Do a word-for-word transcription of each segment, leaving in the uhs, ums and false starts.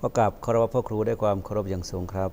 ขอกราบเคารพพ่อครูด้วยความเคารพอย่างสูงครับ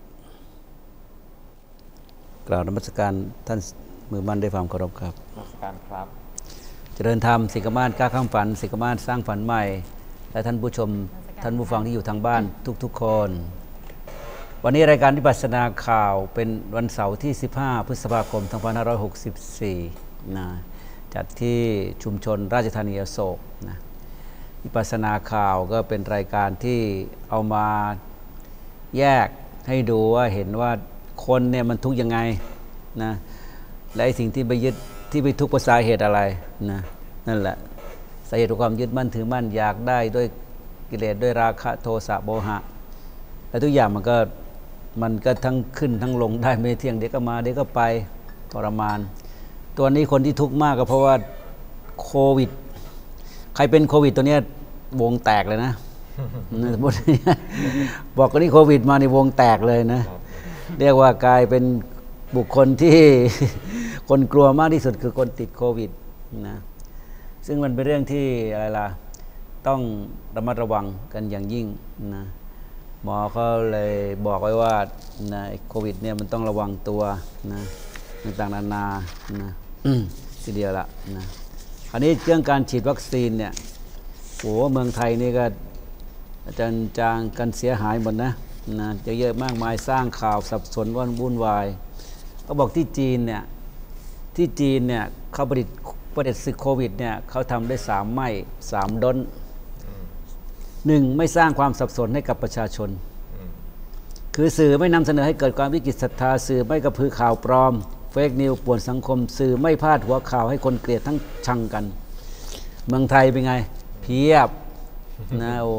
กราบนมัสการท่านมือมั่นด้วยความเคารพครับนมัสการครับเจริญธรรมสิกขมาศกล้าข้ามฝันสิกขมาศสร้างฝันใหม่และท่านผู้ชมท่านผู้ฟังที่อยู่ทางบ้านทุกๆคนวันนี้รายการวิปัสสนาข่าวเป็นวันเสาร์ที่สิบห้าพฤษภาคมสองพันห้าร้อยหกสิบสี่นะจัดที่ชุมชนราชธานีอโศกนะวิปัสสนาข่าวก็เป็นรายการที่เอามาแยกให้ดูว่าเห็นว่าคนเนี่ยมันทุกข์ยังไงนะและสิ่งที่ไปยึดที่ไปทุกข์เพราะสาเหตุอะไรนะนั่นแหละสาเหตุของความยึดมั่นถือมั่นอยากได้ด้วยกิเลสด้วยราคะโทสะโมหะและทุกอย่างมันก็มันก็ทั้งขึ้นทั้งลงได้ไม่เที่ยงเดี๋ยวก็มาเดี๋ยวก็ไปทรมานตัวนี้คนที่ทุกข์มากก็เพราะว่าโควิดใครเป็นโควิดตัวเนี้ยวงแตกเลยนะสมมติบอกว่านี่โควิดมาในวงแตกเลยนะเรียกว่ากลายเป็นบุคคลที่คนกลัวมากที่สุดคือคนติดโควิดนะซึ่งมันเป็นเรื่องที่อะไรล่ะต้องระมัดระวังกันอย่างยิ่งนะหมอเขาเลยบอกไว้ว่านะโควิดเนี่ยมันต้องระวังตัวนะต่างๆนานานะทีเดียวละนะคราวนี้เรื่องการฉีดวัคซีนเนี่ยโหเมืองไทยนี่ก็อาจารย์จางกันเสียหายหมดนะนะจะเยอะมากมายสร้างข่าวสับสนวุ่นวุ่นวายเขาบอกที่จีนเนี่ยที่จีนเนี่ยเขาผลิตประเด็จศึกโควิดเนี่ยเขาทำได้สามไม่สามดนหนึ่งไม่สร้างความสับสนให้กับประชาชนคือสื่อไม่นำเสนอให้เกิดความวิกฤตศรัทธาสื่อไม่กระพือข่าวปลอมเฟกนิวป่วนสังคมสื่อไม่พาดหัวข่าวให้คนเกลียดทั้งชังกันเมืองไทยเป็นไงเพียบนะโอ้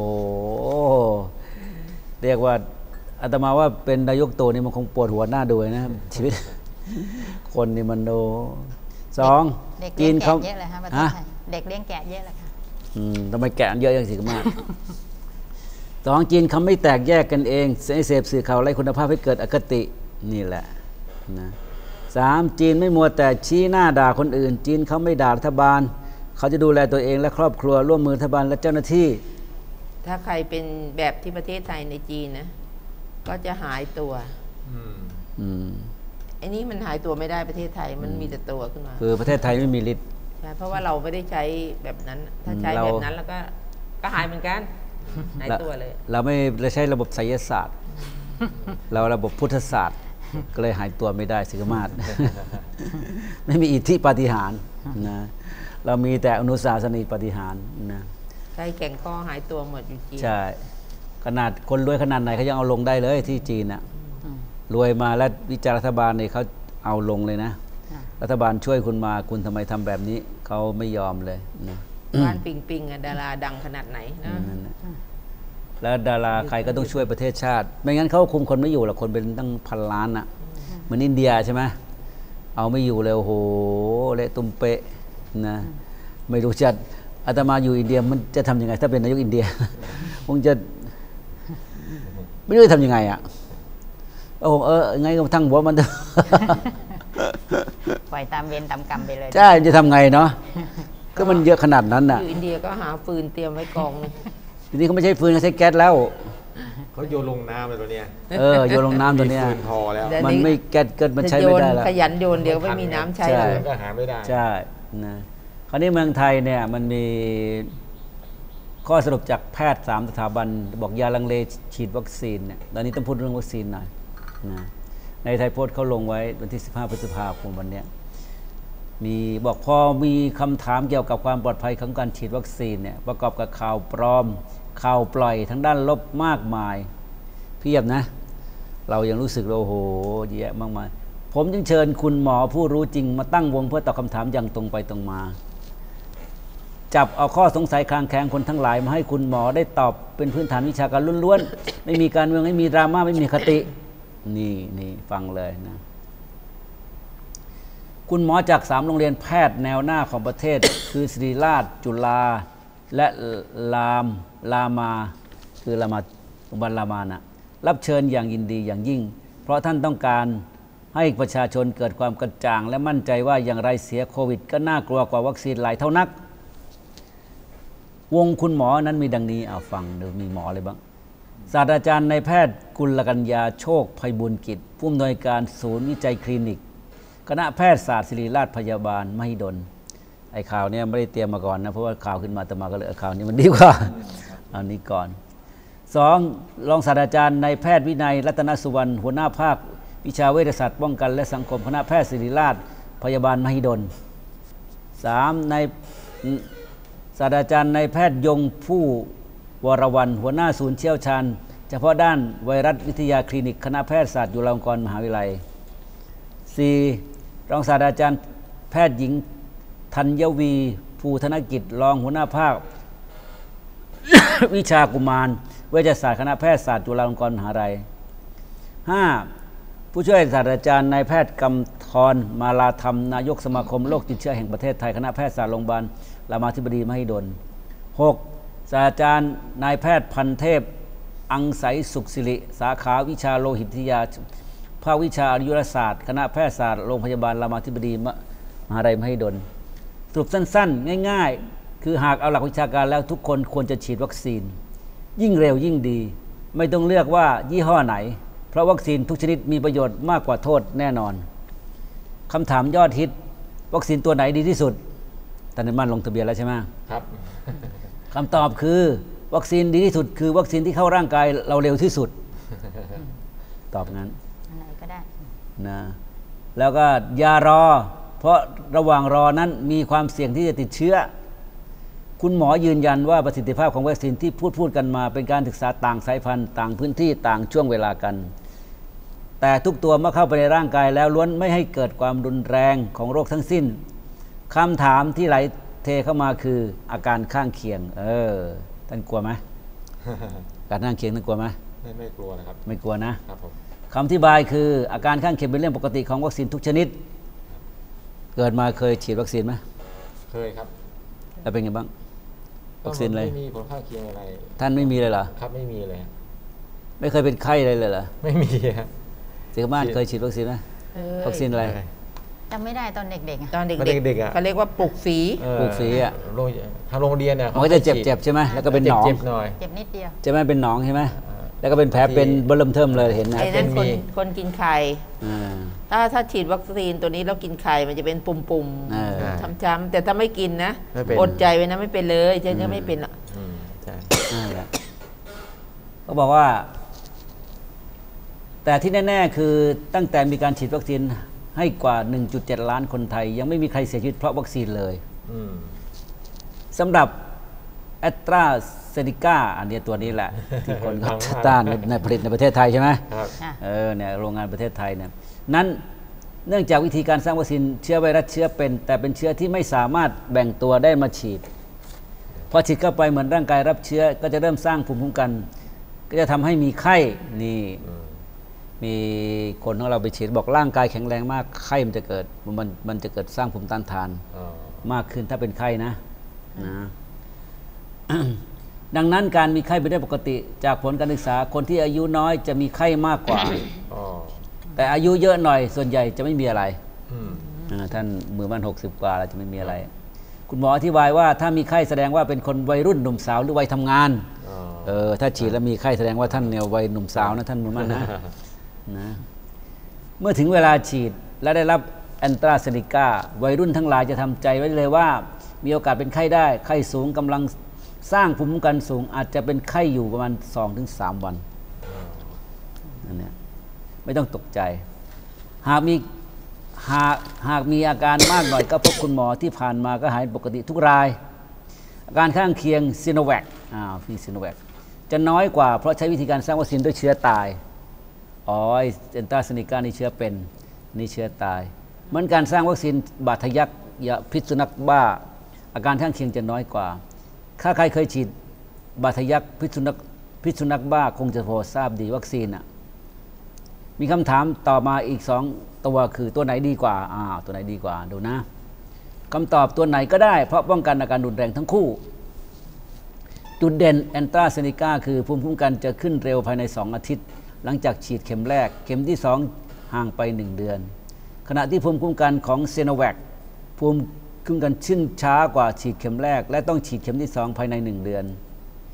เรียกว่าอาตมาว่าเป็นนายกตัวนี่มันคงปวดหัวหน้าดูนะชีวิตคนนี่มันโดสองจีนเขาเยอะเลยครับประเทศไทยเด็กเลี้ยงแกะเยอะเลยค่ะอืมทำไมแกะเยอะอย่างสิกมากสองจีนเขาไม่แตกแยกกันเองเสพสื่อข่าวไร้คุณภาพให้เกิดอคตินี่แหละนะสามจีนไม่มัวแต่ชี้หน้าด่าคนอื่นจีนเขาไม่ด่ารัฐบาลเขาจะดูแลตัวเองและครอบครัวร่วมมือรัฐบาลและเจ้าหน้าที่ถ้าใครเป็นแบบที่ประเทศไทยในจีนนะก็จะหายตัวอืมไอ้นี้มันหายตัวไม่ได้ประเทศไทยมันมีแต่ตัวขึ้นมาคือประเทศไทยไม่มีฤทธิ์เพราะว่าเราไม่ได้ใช้แบบนั้นถ้าใช้แบบนั้นแล้วก็ก็หายเหมือนกันหายตัวเลยเราไม่ได้ใช้ระบบไสยศาสตร์เราระบบพุทธศาสตร์ก็เลยหายตัวไม่ได้สิกมาศไม่มีอิทธิปาฏิหาริย์นะเรามีแต่อนุสาสนีปาฏิหาริย์นะใช้แก่งข้อหายตัวหมดอยู่จีนใช่ขนาดคนรวยขนาดไหนเขายังเอาลงได้เลยที่จีนน่ะรวยมาแล้ววิจารรัฐบาลเนี่ยเขาเอาลงเลยนะรัฐบาลช่วยคุณมาคุณทำไมทำแบบนี้เขาไม่ยอมเลยนะบ้านปิงปิงอะดาราดังขนาดไหนนะแล้วดาราใครก็ต้องช่วยประเทศชาติไม่งั้นเขาคุมคนไม่อยู่หรอกคนเป็นตั้งพันล้านอ่ะเหมือนอินเดียใช่ไหมเอาไม่อยู่เลยโอ้โหเละตุ้มเป๊ะนะไม่รู้จะอาตมาอยู่อินเดียมันจะทำยังไงถ้าเป็นนายกอินเดียคงจะไม่รู้จะทำยังไงอ่ะโอ้โหเออไงก็ทั้งหัวมันปล่อยตามเวรตามกรรมไปเลยใช่จะทำไงเนาะก็มันเยอะขนาดนั้นน่ะอยู่อินเดียก็หาฟืนเตรียมไว้กองทีนี้เขาไม่ใช่ฟืนเขาใช้แก๊สแล้วเขาโยนลงน้ำเลยตัวเนี้ยเออโยนลงน้ำตัวเนี้ยฟืนพอแล้วมันไม่แก๊สเกิดมันใช้ไม่ได้แล้วขยันโยนเดี๋ยวไม่มีน้ำใช้เลยก็หาไม่ได้ใช่นะคราวนี้เมืองไทยเนี่ยมันมีข้อสรุปจากแพทย์สามสถาบันบอกยาลังเลฉีดวัคซีนเนี่ยตอนนี้ต้องพูดเรื่องวัคซีนหน่อยนะในไทยโพสต์เขาลงไว้วันที่สิบห้าพฤษภาคมวันนี้มีบอกพอมีคำถามเกี่ยวกับความปลอดภัยของการฉีดวัคซีนเนี่ยประกอบกับข่าวปลอมข่าวปล่อยทั้งด้านลบมากมายเพียบนะเรายังรู้สึกโอ้โหเยอะมากมายผมจึงเชิญคุณหมอผู้รู้จริงมาตั้งวงเพื่อตอบคำถามอย่างตรงไปตรงมาจับเอาข้อสงสัยคลางแคลงคนทั้งหลายมาให้คุณหมอได้ตอบเป็นพื้นฐานวิชาการล้วนๆไม่มีการเมืองไม่มีดราม่าไม่มีคตินี่นี่ฟังเลยนะคุณหมอจากสามโรงเรียนแพทย์แนวหน้าของประเทศคือศิริราชจุฬาและรามรามาคือรามาโรงพยาบาลรามานะรับเชิญอย่างยินดีอย่างยิ่งเพราะท่านต้องการให้ประชาชนเกิดความกระจ่างและมั่นใจว่าอย่างไรเสียโควิดก็น่ากลัวกว่าวัคซีนหลายเท่านักวงคุณหมอนั้นมีดังนี้เอาฟังดูมีหมออะไรบ้างศาสตราจารย์นายแพทย์กุลกัญญาโชคไพบุญกิจผู้อำนวยการศูนย์วิจัยคลินิกคณะแพทยศาสตร์ศิริราชพยาบาลมหิดลไอ้ข่าวเนี่ยไม่ได้เตรียมมาก่อนนะเพราะว่าข่าวขึ้นมาแต่มาก็เลยข่าวนี้มันดีกว่าเอานี้ก่อนสองรองศาสตราจารย์นายแพทย์วินัยรัตนสุวรรณหัวหน้าภาควิชาเวชศาสตร์ป้องกันและสังคมคณะแพทย์ศิริราชพยาบาลมหิดลสามนายศาสตราจารย์นายแพทย์ยงผู้วรวรรณหัวหน้าศูนย์เชี่ยวชาญเฉพาะด้านไวรัสวิทยาคลินิกคณะแพทยศาสตร์จุฬาลงกรณ์มหาวิทยาลัย สี่. รองศาสตราจารย์แพทย์หญิงธัญวีภูธนกิจรองหัวหน้าภาค วิชากุมารเวชศาสตร์คณะแพทยศาสตร์จุฬาลงกรณ์มหาวิทยาลัย ห้า. ผู้ช่วยศาสตราจารย์นายแพทย์กำธรมาลาธรรมนายกสมาคมโรคติดเชื้อแห่งประเทศไทยคณะแพทยศาสตร์โรงพยาบาลรามาธิบดีมหิดล หก. ศาสตราจารย์นายแพทย์พันเทพอังไสสุขศิริสาขาวิชาโลหิตวิทยาภาควิชาอายุรศาสตร์คณะแพทยศาสตร์โรงพยาบาลรามาธิบดีมหาวิทยาลัยมหิดลสรุปสั้นๆง่ายๆคือหากเอาหลักวิชาการแล้วทุกคนควรจะฉีดวัคซีนยิ่งเร็วยิ่งดีไม่ต้องเลือกว่ายี่ห้อไหนเพราะวัคซีนทุกชนิดมีประโยชน์มากกว่าโทษแน่นอนคำถามยอดฮิตวัคซีนตัวไหนดีที่สุดท่านในบ้านลงทะเบียนแล้วใช่ไหมครับคำตอบคือวัคซีนดีที่สุดคือวัคซีนที่เข้าร่างกายเราเร็วที่สุดตอบงั้นอะไรก็ได้นะแล้วก็อย่ารอเพราะระหว่างรอนั้นมีความเสี่ยงที่จะติดเชื้อคุณหมอยืนยันว่าประสิทธิภาพของวัคซีนที่พูดพูดกันมาเป็นการศึกษาต่างสายพันธุ์ต่างพื้นที่ต่างช่วงเวลากันแต่ทุกตัวเมื่อเข้าไปในร่างกายแล้วล้วนไม่ให้เกิดความรุนแรงของโรคทั้งสิ้นคำถามที่ไหลเทเข้ามาคืออาการข้างเคียงเออท่านกลัวไหม การข้างเคียงท่านกลัวไหมไม่ไม่กลัวนะครับไม่กลัวนะครับผมคำอธิบายคืออาการข้างเคียงเป็นเรื่องปกติของวัคซีนทุกชนิดเกิดมาเคยฉีดวัคซีนไหมเคยครับแล้วเป็นไงบ้างวัคซีนอะไรไม่มีผลข้างเคียงอะไรท่านไม่มีเลยเหรอครับไม่มีเลยไม่เคยเป็นไข้อะไรเลยเหรอไม่มีครับเจ้าบ้านเคยฉีดวัคซีนไหมวัคซีนอะไรจำไม่ได้ตอนเด็กๆตอนเด็กๆเขาเรียกว่าปลุกฝีปลุกฝีอ่ะทางโรงเรียนเนี่ยมันก็จะเจ็บๆใช่ไหมแล้วก็เป็นหนองเจ็บหน่อยเจ็บนิดเดียวใช่ไหมเป็นหนองใช่ไหมแล้วก็เป็นแผลเป็นเบิ่มเทิมเลยเห็นนะไอ้นั่นคนคนกินไข่ถ้าถ้าฉีดวัคซีนตัวนี้แล้วกินไข่มันจะเป็นปุ่มๆช้ำๆแต่ถ้าไม่กินนะอดใจไว้นะไม่เป็นเลยจะจะไม่เป็นอ่ะใช่เขาบอกว่าแต่ที่แน่ๆคือตั้งแต่มีการฉีดวัคซีนให้กว่า หนึ่งจุดเจ็ด ล้านคนไทยยังไม่มีใครเสียชีวิตเพราะวัคซีนเลยสำหรับแอสตราเซเนกาอันนี้ตัวนี้แหละที่คนเขาต้านในผลิตในประเทศไทยใช่ไหมเออเนี่ยโรงงานประเทศไทยเนี่ยนั้นเนื่องจากวิธีการสร้างวัคซีนเชื้อไวรัสเชื้อเป็นแต่เป็นเชื้อที่ไม่สามารถแบ่งตัวได้มาฉีดพอฉีดเข้าไปเหมือนร่างกายรับเชื้อก็จะเริ่มสร้างภูมิคุ้มกันก็จะทำให้มีไข้นี่มีคนของเราไปฉีดบอกร่างกายแข็งแรงมากไข้มันจะเกิดมันมันจะเกิดสร้างภูมิต้านทานมากขึ้นถ้าเป็นไข้นะนะดังนั้นการมีไข้เป็นเรื่องปกติจากผลการศึกษาคนที่อายุน้อยจะมีไข้มากกว่าแต่อายุเยอะหน่อยส่วนใหญ่จะไม่มีอะไรท่านมือมันหกสิบกว่าแล้วจะไม่มีอะไรคุณหมออธิบายว่าถ้ามีไข้แสดงว่าเป็นคนวัยรุ่นหนุ่มสาวหรือวัยทำงานเออถ้าฉีดแล้วมีไข้แสดงว่าท่านเนี่ยวัยหนุ่มสาวนะท่านมือมันนะนะเมื่อถึงเวลาฉีดและได้รับแอนตราเซเนกาวัยรุ่นทั้งหลายจะทำใจไว้เลยว่ามีโอกาสเป็นไข้ได้ไข้สูงกำลังสร้างภูมิคุ้มกันสูงอาจจะเป็นไข้อยู่ประมาณ สองถึงสาม วันนั่นเนี่ยไม่ต้องตกใจหากมีหากหากมีอาการมากหน่อยก็พบคุณหมอที่ผ่านมาก็หายปกติทุกรายอาการข้างเคียงซิโนแวคอ่าฟีซิโนแวคจะน้อยกว่าเพราะใช้วิธีการสร้างวัคซีนด้วยเชื้อตายอ๋อแอนตราเซเนกานี่เชื้อเป็นนี่เชื้อตายเหมือนการสร้างวัคซีนบาดทะยักยาพิษสุนัขบ้าอาการข้างเคียงจะน้อยกว่าถ้าใครเคยฉีดบาดทะยักพิษสุนัขพิษสุนัขบ้าคงจะพอทราบดีวัคซีนอ่ะมีคำถามต่อมาอีกสองตัวคือตัวไหนดีกว่าอ้าวตัวไหนดีกว่าดูนะคำตอบตัวไหนก็ได้เพราะป้องกันอาการรุนแรงทั้งคู่จุดเด่นแอนตราเซเนกาคือภูมิคุ้มกันจะขึ้นเร็วภายในสองอาทิตย์หลังจากฉีดเข็มแรกเข็มที่สองห่างไปหนึ่งเดือนขณะที่ภูมิคุ้มกันของซีโนแวคภูมิคุ้มกันขึ้นช้ากว่าฉีดเข็มแรกและต้องฉีดเข็มที่สองภายในหนึ่งเดือน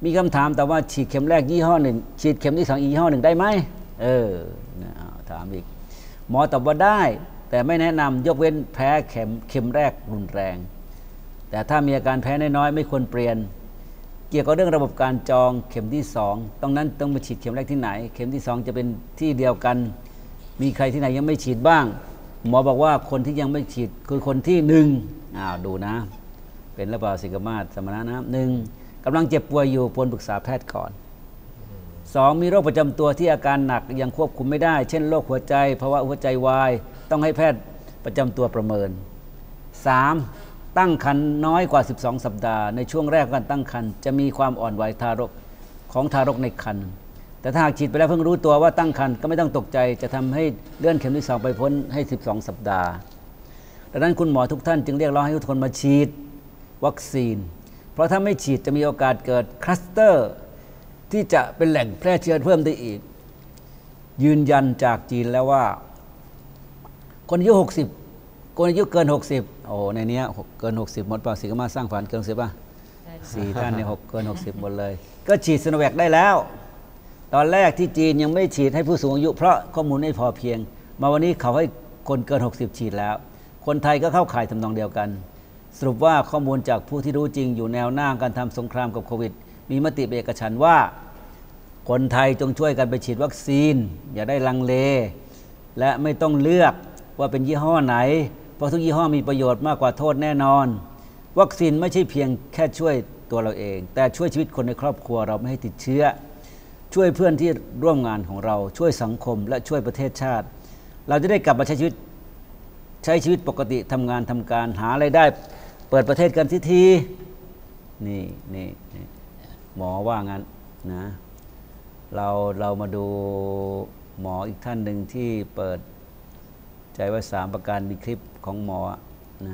มีคำถามแต่ว่าฉีดเข็มแรกยี่ห้อหนึ่งฉีดเข็มที่สองยี่ห้อหนึ่งได้ไหมเออถามอีกหมอตอบว่าได้แต่ไม่แนะนำยกเว้นแพ้เข็มเข็มแรกรุนแรงแต่ถ้ามีอาการแพ้น้อยๆไม่ควรเปลี่ยนเกี่ยวกับเรื่องระบบการจองเข็มที่สองตรงนั้นต้องไปฉีดเข็มแรกที่ไหนเข็มที่สองจะเป็นที่เดียวกันมีใครที่ไหนยังไม่ฉีดบ้างหมอบอกว่าคนที่ยังไม่ฉีดคือคนที่หนึ่งอ้าวดูนะเป็นหรือเปล่าสิกมาศสมณะนะหนึ่งกำลังเจ็บป่วยอยู่ควรปรึกษาแพทย์ก่อนสองมีโรคประจำตัวที่อาการหนักยังควบคุมไม่ได้เช่นโรคหัวใจภาวะหัวใจวายต้องให้แพทย์ประจำตัวประเมินสามตั้งครรภ์น้อยกว่าสิบสองสัปดาห์ในช่วงแรกการตั้งครรภ์จะมีความอ่อนไหวทารกของทารกในครรภ์แต่ถ้าหากฉีดไปแล้วเพิ่งรู้ตัวว่าตั้งครรภ์ก็ไม่ต้องตกใจจะทำให้เลื่อนเข็มที่สองไปพ้นให้สิบสองสัปดาห์ดังนั้นคุณหมอทุกท่านจึงเรียกร้องให้ทุกคนมาฉีดวัคซีนเพราะถ้าไม่ฉีดจะมีโอกาสเกิดคลัสเตอร์ที่จะเป็นแหล่งแพร่เชื้อเพิ่มได้อีกยืนยันจากจีนแล้วว่าคนอายุหกสิบคนอายุเกินหกสิบโอ้ในนี้เกินหกสิบหมดเปล่าสิกมาสร้างฝันเกินสิบป่ะสี่ท่านในหกเกินหกสิบหมดเลยก็ฉีดซิโนแวคได้แล้วตอนแรกที่จีนยังไม่ฉีดให้ผู้สูงอายุเพราะข้อมูลไม่พอเพียงมาวันนี้เขาให้คนเกินหกสิบฉีดแล้วคนไทยก็เข้าข่ายทำนองเดียวกันสรุปว่าข้อมูลจากผู้ที่รู้จริงอยู่แนวหน้าการทำสงครามกับโควิดมีมติเอกฉันท์ว่าคนไทยจงช่วยกันไปฉีดวัคซีนอย่าได้ลังเลและไม่ต้องเลือกว่าเป็นยี่ห้อไหนเพราะทุกยี่ห้อมีประโยชน์มากกว่าโทษแน่นอนวัคซีนไม่ใช่เพียงแค่ช่วยตัวเราเองแต่ช่วยชีวิตคนในครอบครัวเราไม่ให้ติดเชื้อช่วยเพื่อนที่ร่วมงานของเราช่วยสังคมและช่วยประเทศชาติเราจะได้กลับมาใช้ชีวิตใช้ชีวิตปกติทำงานทำการหาไรายได้เปิดประเทศกันทีทีนี่นี่นี่หมอว่างั้นนะเราเรามาดูหมออีกท่านหนึ่งที่เปิดใจไว้สามประการมีคลิปของหมอนะ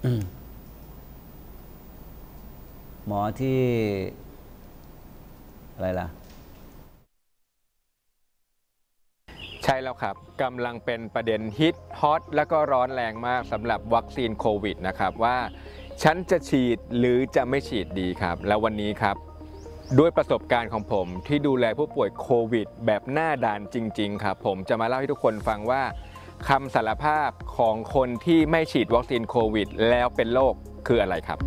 หมอที่อะไรล่ะใช่แล้วครับกำลังเป็นประเด็นฮิตฮอตแล้วก็ร้อนแรงมากสำหรับวัคซีนโควิดนะครับว่าฉันจะฉีดหรือจะไม่ฉีดดีครับแล้ววันนี้ครับด้วยประสบการณ์ของผมที่ดูแลผู้ป่วยโควิดแบบหน้าด่านจริงๆครับผมจะมาเล่าให้ทุกคนฟังว่าคำสารภาพของคนที่ไม่ฉีดวัคซีนโควิดแล้วเป็นโรคคืออะไรครับ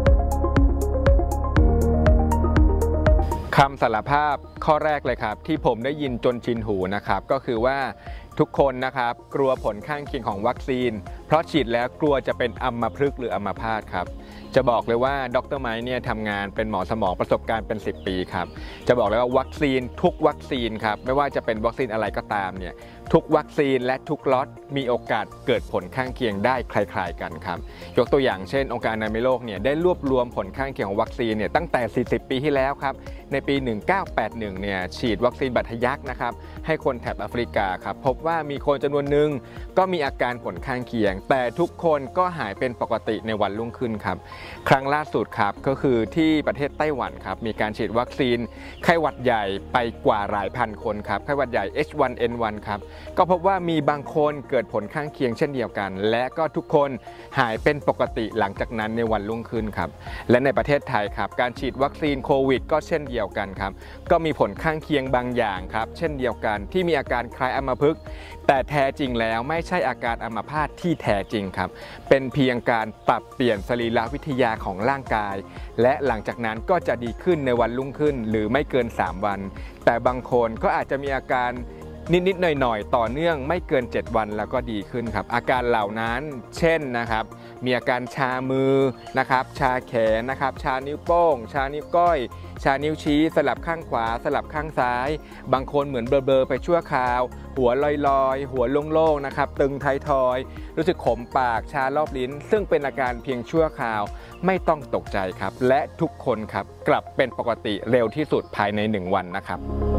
คำสารภาพข้อแรกเลยครับที่ผมได้ยินจนชินหูนะครับก็คือว่าทุกคนนะครับกลัวผลข้างเคียงของวัคซีนเพราะฉีดแล้วกลัวจะเป็นอัมพฤกษ์หรืออัมพาตครับจะบอกเลยว่าดร.ไมค์เนี่ยทำงานเป็นหมอสมองประสบการณ์เป็นสิบปีครับจะบอกเลยว่าวัคซีนทุกวัคซีนครับไม่ว่าจะเป็นวัคซีนอะไรก็ตามเนี่ยทุกวัคซีนและทุกล็อตมีโอกาสเกิดผลข้างเคียงได้คล้ายๆกันครับยกตัวอย่างเช่นองค์การอนามัยโลกเนี่ยได้รวบรวมผลข้างเคียงของวัคซีนเนี่ยตั้งแต่สี่สิบปีที่แล้วครับในปีหนึ่งพันเก้าร้อยแปดสิบเอ็ดเนี่ยฉีดวัคซีนบาดทะยักนะครับให้คนแถบแอฟริกาครับพบว่ามีคนจำนวนหนึ่งก็มีอาการผลข้างเคียงแต่ทุกคนก็หายเป็นปกติในวันรุ่งขึ้นครับครั้งล่าสุดครับก็คือที่ประเทศไต้หวันครับมีการฉีดวัคซีนไข้หวัดใหญ่ไปกว่าหลายพันคนครับไข้หวัดใหญ่ เอช วัน เอ็น วัน ครับก็พบว่ามีบางคนเกิดผลข้างเคียงเช่นเดียวกันและก็ทุกคนหายเป็นปกติหลังจากนั้นในวันรุ่งขึ้นครับและในประเทศไทยครับการฉีดวัคซีนโควิดก็เช่นเดียวกันครับก็มีผลข้างเคียงบางอย่างครับเช่นเดียวกันที่มีอาการคล้ายอัมพฤกษ์แต่แท้จริงแล้วไม่ใช่อาการอัมพาตที่แท้จริงครับเป็นเพียงการปรับเปลี่ยนสรีรวิทยาของร่างกายและหลังจากนั้นก็จะดีขึ้นในวันรุ่งขึ้นหรือไม่เกินสามวันแต่บางคนก็อาจจะมีอาการนิดๆหน่อยๆต่อเนื่องไม่เกินเจ็ดวันแล้วก็ดีขึ้นครับอาการเหล่านั้นเช่นนะครับมีอาการชามือนะครับชาแขนนะครับชานิ้วโป้งชานิ้วก้อยชานิ้วชี้สลับข้างขวาสลับข้างซ้ายบางคนเหมือนเบลอๆไปชั่วคราวหัวลอยๆหัวโล่งๆนะครับตึงไททอยรู้สึกขมปากชารอบลิ้นซึ่งเป็นอาการเพียงชั่วคราวไม่ต้องตกใจครับและทุกคนครับกลับเป็นปกติเร็วที่สุดภายในหนึ่งวันนะครับ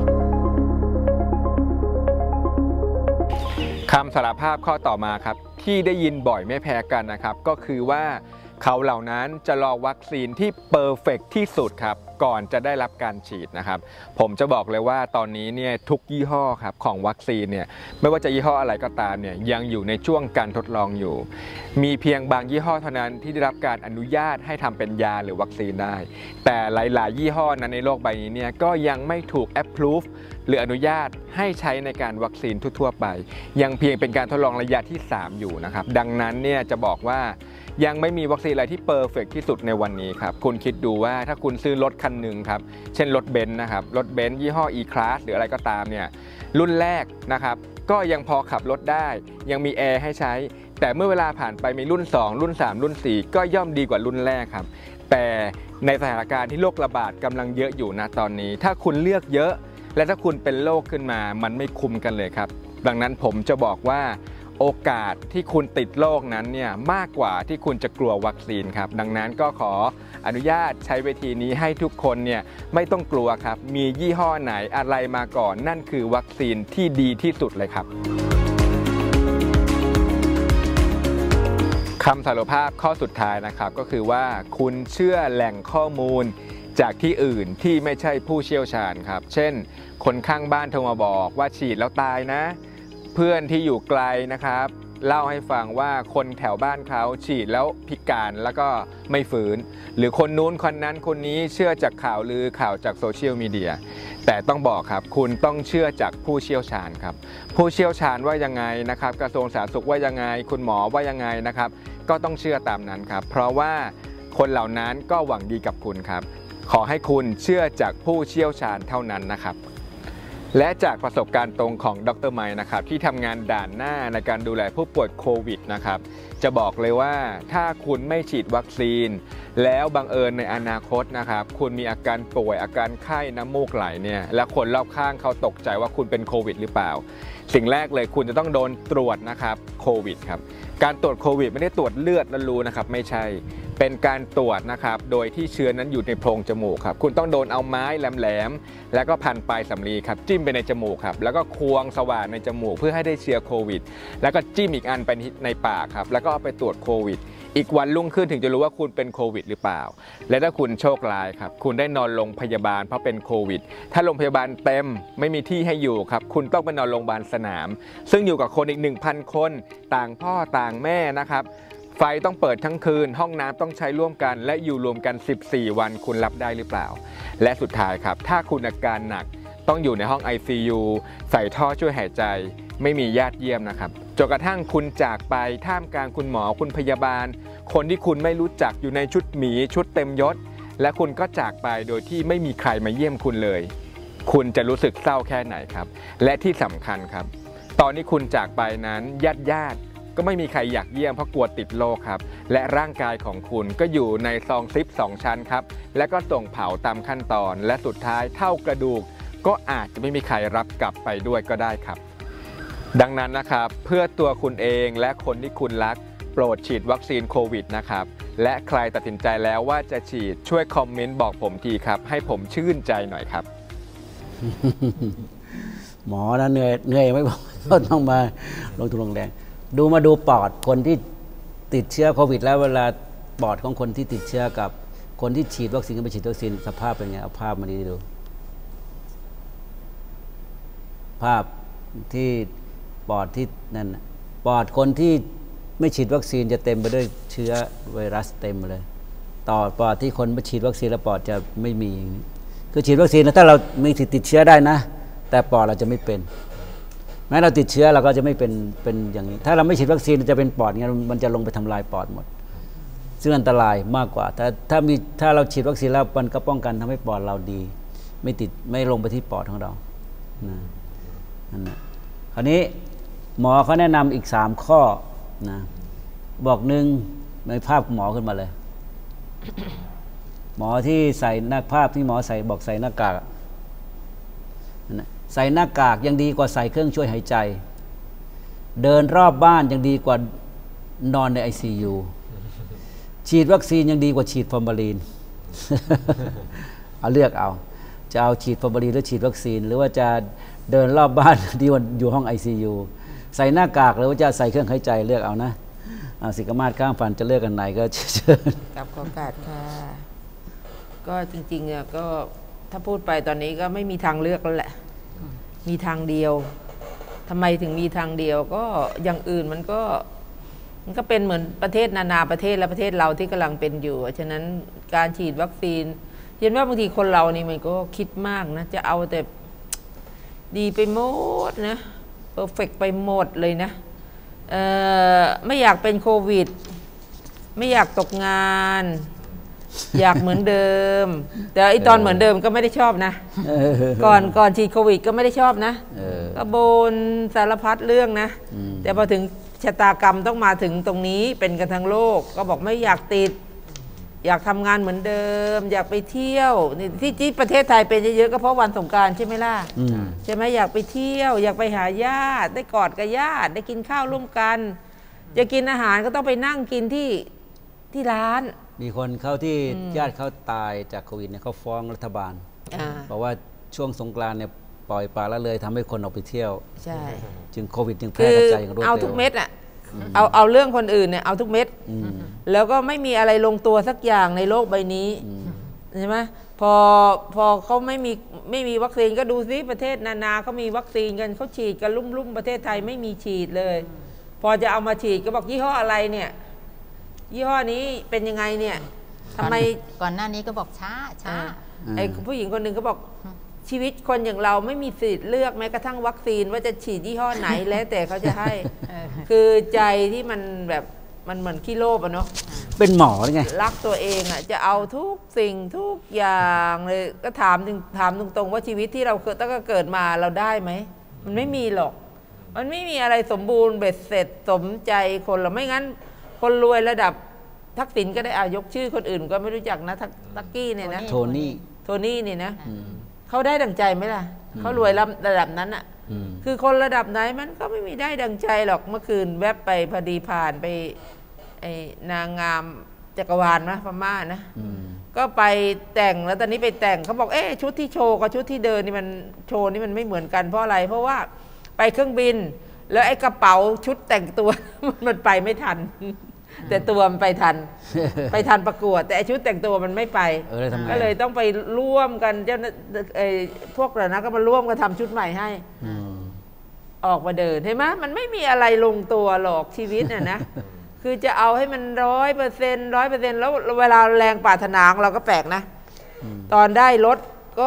คำสารภาพข้อต่อมาครับที่ได้ยินบ่อยไม่แพ้กันนะครับก็คือว่าเขาเหล่านั้นจะรอวัคซีนที่เพอร์เฟกต์ที่สุดครับก่อนจะได้รับการฉีดนะครับผมจะบอกเลยว่าตอนนี้เนี่ยทุกยี่ห้อครับของวัคซีนเนี่ยไม่ว่าจะยี่ห้ออะไรก็ตามเนี่ยยังอยู่ในช่วงการทดลองอยู่มีเพียงบางยี่ห้อเท่านั้นที่ได้รับการอนุญาตให้ทำเป็นยาหรือวัคซีนได้แต่หลายๆยี่ห้อนั้นในโลกใบนี้เนี่ยก็ยังไม่ถูก approve หรืออนุญาตให้ใช้ในการวัคซีนทั่วๆไปยังเพียงเป็นการทดลองระยะที่สามอยู่นะครับดังนั้นเนี่ยจะบอกว่ายังไม่มีวัคซีนอะไรที่เพอร์เฟกต์ที่สุดในวันนี้ครับคุณคิดดูว่าถ้าคุณซื้อรถคันหนึ่งครับเช่นรถเบนซ์นะครับรถเบนซ์ยี่ห้อ E-Class หรืออะไรก็ตามเนี่ยรุ่นแรกนะครับก็ยังพอขับรถได้ยังมีแอร์ให้ใช้แต่เมื่อเวลาผ่านไปมีรุ่นสองรุ่นสามรุ่นสี่ก็ย่อมดีกว่ารุ่นแรกครับแต่ในสถานการณ์ที่โรคระบาดกำลังเยอะอยู่นะตอนนี้ถ้าคุณเลือกเยอะและถ้าคุณเป็นโรคขึ้นมามันไม่คุ้มกันเลยครับดังนั้นผมจะบอกว่าโอกาสที่คุณติดโรคนั้นเนี่ยมากกว่าที่คุณจะกลัววัคซีนครับดังนั้นก็ขออนุญาตใช้เวทีนี้ให้ทุกคนเนี่ยไม่ต้องกลัวครับมียี่ห้อไหนอะไรมาก่อนนั่นคือวัคซีนที่ดีที่สุดเลยครับคำสารภาพข้อสุดท้ายนะครับก็คือว่าคุณเชื่อแหล่งข้อมูลจากที่อื่นที่ไม่ใช่ผู้เชี่ยวชาญครับเช่นคนข้างบ้านโทรมาบอกว่าฉีดแล้วตายนะเพื่อนที่อยู่ไกลนะครับเล่าให้ฟังว่าคนแถวบ้านเขาฉีดแล้วพิการแล้วก็ไม่ฝืนหรือคนนู้นคนนั้นคนนี้เชื่อจากข่าวลือข่าวจากโซเชียลมีเดียแต่ต้องบอกครับคุณต้องเชื่อจากผู้เชี่ยวชาญครับผู้เชี่ยวชาญว่ายังไงนะครับกระทรวงสาธารณสุขว่ายังไงคุณหมอว่ายังไงนะครับก็ต้องเชื่อตามนั้นครับเพราะว่าคนเหล่านั้นก็หวังดีกับคุณครับขอให้คุณเชื่อจากผู้เชี่ยวชาญเท่านั้นนะครับและจากประสบการณ์ตรงของดร.ไมค์นะครับที่ทำงานด่านหน้าในการดูแลผู้ป่วยโควิดนะครับจะบอกเลยว่าถ้าคุณไม่ฉีดวัคซีนแล้วบังเอิญในอนาคตนะครับคุณมีอาการป่วยอาการไข้น้ำมูกไหลเนี่ยและคนรอบข้างเขาตกใจว่าคุณเป็นโควิดหรือเปล่าสิ่งแรกเลยคุณจะต้องโดนตรวจนะครับโควิดครับการตรวจโควิดไม่ได้ตรวจเลือดแล้วรู้นะครับไม่ใช่เป็นการตรวจนะครับโดยที่เชื้อนั้นอยู่ในโพรงจมูกครับคุณต้องโดนเอาไม้แหลมๆแล้วก็พันปลายสำลีครับจิ้มไปในจมูกครับแล้วก็ควงสว่านในจมูกเพื่อให้ได้เชื้อโควิดแล้วก็จิ้มอีกอันไปในปากครับแล้วก็เอาไปตรวจโควิดอีกวันรุ่งขึ้นถึงจะรู้ว่าคุณเป็นโควิดหรือเปล่าและถ้าคุณโชคร้ายครับคุณได้นอนโรงพยาบาลเพราะเป็นโควิดถ้าโรงพยาบาลเต็มไม่มีที่ให้อยู่ครับคุณต้องไปนอนโรงพยาบาลสนามซึ่งอยู่กับคนอีก หนึ่งพัน คนต่างพ่อต่างแม่นะครับไฟต้องเปิดทั้งคืนห้องน้ำต้องใช้ร่วมกันและอยู่รวมกันสิบสี่วันคุณรับได้หรือเปล่าและสุดท้ายครับถ้าคุณอาการหนักต้องอยู่ในห้อง ไอ ซี ยู ใส่ท่อช่วยหายใจไม่มีญาติเยี่ยมนะครับจนกระทั่งคุณจากไปท่ามกลางคุณหมอคุณพยาบาลคนที่คุณไม่รู้จักอยู่ในชุดหมีชุดเต็มยศและคุณก็จากไปโดยที่ไม่มีใครมาเยี่ยมคุณเลยคุณจะรู้สึกเศร้าแค่ไหนครับและที่สำคัญครับตอนที่คุณจากไปนั้นญาติญาติก็ไม่มีใครอยากเยี่ยมเพราะกลัวติดโรคครับและร่างกายของคุณก็อยู่ในซองซิปสองชั้นครับและก็ส่งเผาตามขั้นตอนและสุดท้ายเท่ากระดูกก็อาจจะไม่มีใครรับกลับไปด้วยก็ได้ครับดังนั้นนะครับเพื่อตัวคุณเองและคนที่คุณรักโปรดฉีดวัคซีนโควิดนะครับและใครตัดสินใจแล้วว่าจะฉีดช่วยคอมเมนต์บอกผมทีครับให้ผมชื่นใจหน่อยครับหมอนะเหนื่อยเหนื่อยไม่บอกก็ต้องมาลงทุนลงแรงดูมาดูปอดคนที่ติดเชื้อโควิดแล้วเวลาปอดของคนที่ติดเชื้อกับคนที่ฉีดวัคซีนกับไม่ฉีดวัคซีนสภาพเป็นไงเอาภาพมาดีดูภาพที่ปอดที่นั่นปอดคนที่ไม่ฉีดวัคซีนจะเต็มไปด้วยเชื้อไวรัสเต็มเลยต่อปอดที่คนไม่ฉีดวัคซีนแล้วปอดจะไม่มีคือฉีดวัคซีนแล้วถ้าเรามีสิทธิ์ติดเชื้อได้นะแต่ปอดเราจะไม่เป็นแม้เราติดเชื้อเราก็จะไม่เป็นเป็นอย่างนี้ถ้าเราไม่ฉีดวัคซีนจะเป็นปอดเงี้ยมันจะลงไปทำลายปอดหมดซึ่งอันตรายมากกว่าแต่ถ้ามีถ้าเราฉีดวัคซีนแล้วมันก็ป้องกันทำให้ปอดเราดีไม่ติดไม่ลงไปที่ปอดของเรานะนั่นแหละคราวนี้หมอเขาแนะนำอีกสามข้อนะบอกหนึ่งในภาพหมอขึ้นมาเลย หมอที่ใส่หน้าภาพที่หมอใส่บอกใส่หน้ากากนะใส่หน้ากากยังดีกว่าใส่เครื่องช่วยหายใจเดินรอบบ้านยังดีกว่านอนใน ไอ ซี ยู ฉีดวัคซีนยังดีกว่าฉีดฟอร์มาลีน เอาเลือกเอาจะเอาฉีดฟอร์มาลีนหรือฉีดวัคซีนหรือว่าจะเดินรอบบ้านดีกว่าอยู่ห้อง ไอ ซี ยู ใส่หน้ากากหรือว่าจะใส่เครื่องหายใจเลือกเอานะสิกมาศข้ามฝันจะเลือกกันไหนก็เชิญกับขอโอกาสค่ะก็จริงๆเนี่ยก็ถ้าพูดไปตอนนี้ก็ไม่มีทางเลือกแล้วแหละมีทางเดียวทำไมถึงมีทางเดียวก็อย่างอื่นมันก็มันก็เป็นเหมือนประเทศนานาประเทศและประเทศเราที่กำลังเป็นอยู่ฉะนั้นการฉีดวัคซีนเห็นว่าบางทีคนเรานี่มันก็คิดมากนะจะเอาแต่ดีไปหมดนะเพอร์เฟกต์ไปหมดเลยนะเอ่อไม่อยากเป็นโควิดไม่อยากตกงานอยากเหมือนเดิมแต่ไอตอนเหมือนเดิมก็ไม่ได้ชอบนะก่อนก่อนฉีดโควิดก็ไม่ได้ชอบนะก็บนสารพัดเรื่องนะแต่พอถึงชะตากรรมต้องมาถึงตรงนี้เป็นกันทั้งโลกก็บอกไม่อยากติดอยากทำงานเหมือนเดิมอยากไปเที่ยวนี่ที่ที่ประเทศไทยเป็นเยอะๆก็เพราะวันสงกรานต์ใช่ไหมล่ะใช่ไหมอยากไปเที่ยวอยากไปหาญาติได้กอดกับญาติได้กินข้าวร่วมกันจะกินอาหารก็ต้องไปนั่งกินที่ที่ร้านมีคนเขาที่ญาติเขาตายจากโควิดเนี่ยเขาฟ้องรัฐบาลเพราะว่าช่วงสงกรานต์เนี่ยปล่อยปละละเลยทำให้คนออกไปเที่ยวใช่จึงโควิดจึงแพร่กระจายอย่างรวดเร็วเอาทุกเม็ดอ่ะเอาเอาเรื่องคนอื่นเนี่ยเอาทุกเม็ดแล้วก็ไม่มีอะไรลงตัวสักอย่างในโลกใบนี้ใช่ไหมพอพอเขาไม่มีไม่มีวัคซีนก็ดูซิประเทศนานาเขามีวัคซีนกันเขาฉีดกันลุ่มๆประเทศไทยไม่มีฉีดเลยพอจะเอามาฉีดก็บอกยี่ห้ออะไรเนี่ยยี่ห้อนี้เป็นยังไงเนี่ยทำไมก่อนหน้านี้ก็บอกช้าช้าไอ้ผู้หญิงคนหนึ่งก็บอกชีวิตคนอย่างเราไม่มีสิทธิ์เลือกแม้กระทั่งวัคซีนว่าจะฉีดยี่ห้อไหนแล้วแต่เขาจะให้คือใจที่มันแบบมันเหมือนขี้โลภอะเนาะเป็นหมอไงรักตัวเองอะจะเอาทุกสิ่งทุกอย่างเลยก็ถามถามตรงๆว่าชีวิตที่เราเกิดตั้งแต่เกิดมาเราได้ไหมมันไม่มีหรอกมันไม่มีอะไรสมบูรณ์เบ็ดเสร็จสมใจคนเราไม่งั้นคนรวยระดับทักษิณก็ได้อายกชื่อคนอื่นก็ไม่รู้จักนะทักกี้เนี่ยนะโทนี่โทนี่เนี่ยนะเขาได้ดั่งใจไหมล่ะเขารวยระดับนั้นอ่ะคือคนระดับไหนมันก็ไม่มีได้ดั่งใจหรอกเมื่อคืนแวบไปพอดีผ่านไปไอ้นางงามจักรวาลนะพม่านะก็ไปแต่งแล้วตอนนี้ไปแต่งเขาบอกเอ๊ะชุดที่โชว์กับชุดที่เดินนี่มันโชว์นี่มันไม่เหมือนกันเพราะอะไรเพราะว่าไปเครื่องบินแล้วไอ้กระเป๋าชุดแต่งตัวมันไปไม่ทันแต่ตัวมันไปทันไปทันประกวดแต่ไอชุดแต่งตัวมันไม่ไปก็เลยต้องไปร่วมกันเจ้าไอพวกเรานะก็มาร่วมกันทำชุดใหม่ให้ออกมาเดินเห็นไหมมันไม่มีอะไรลงตัวหรอกชีวิตน่ะนะคือจะเอาให้มันร้อยเปอร์เซ็นต์ร้อยเปอร์เซ็นต์แล้วเวลาแรงปรารถนาของเราก็แปลกนะตอนได้รถก็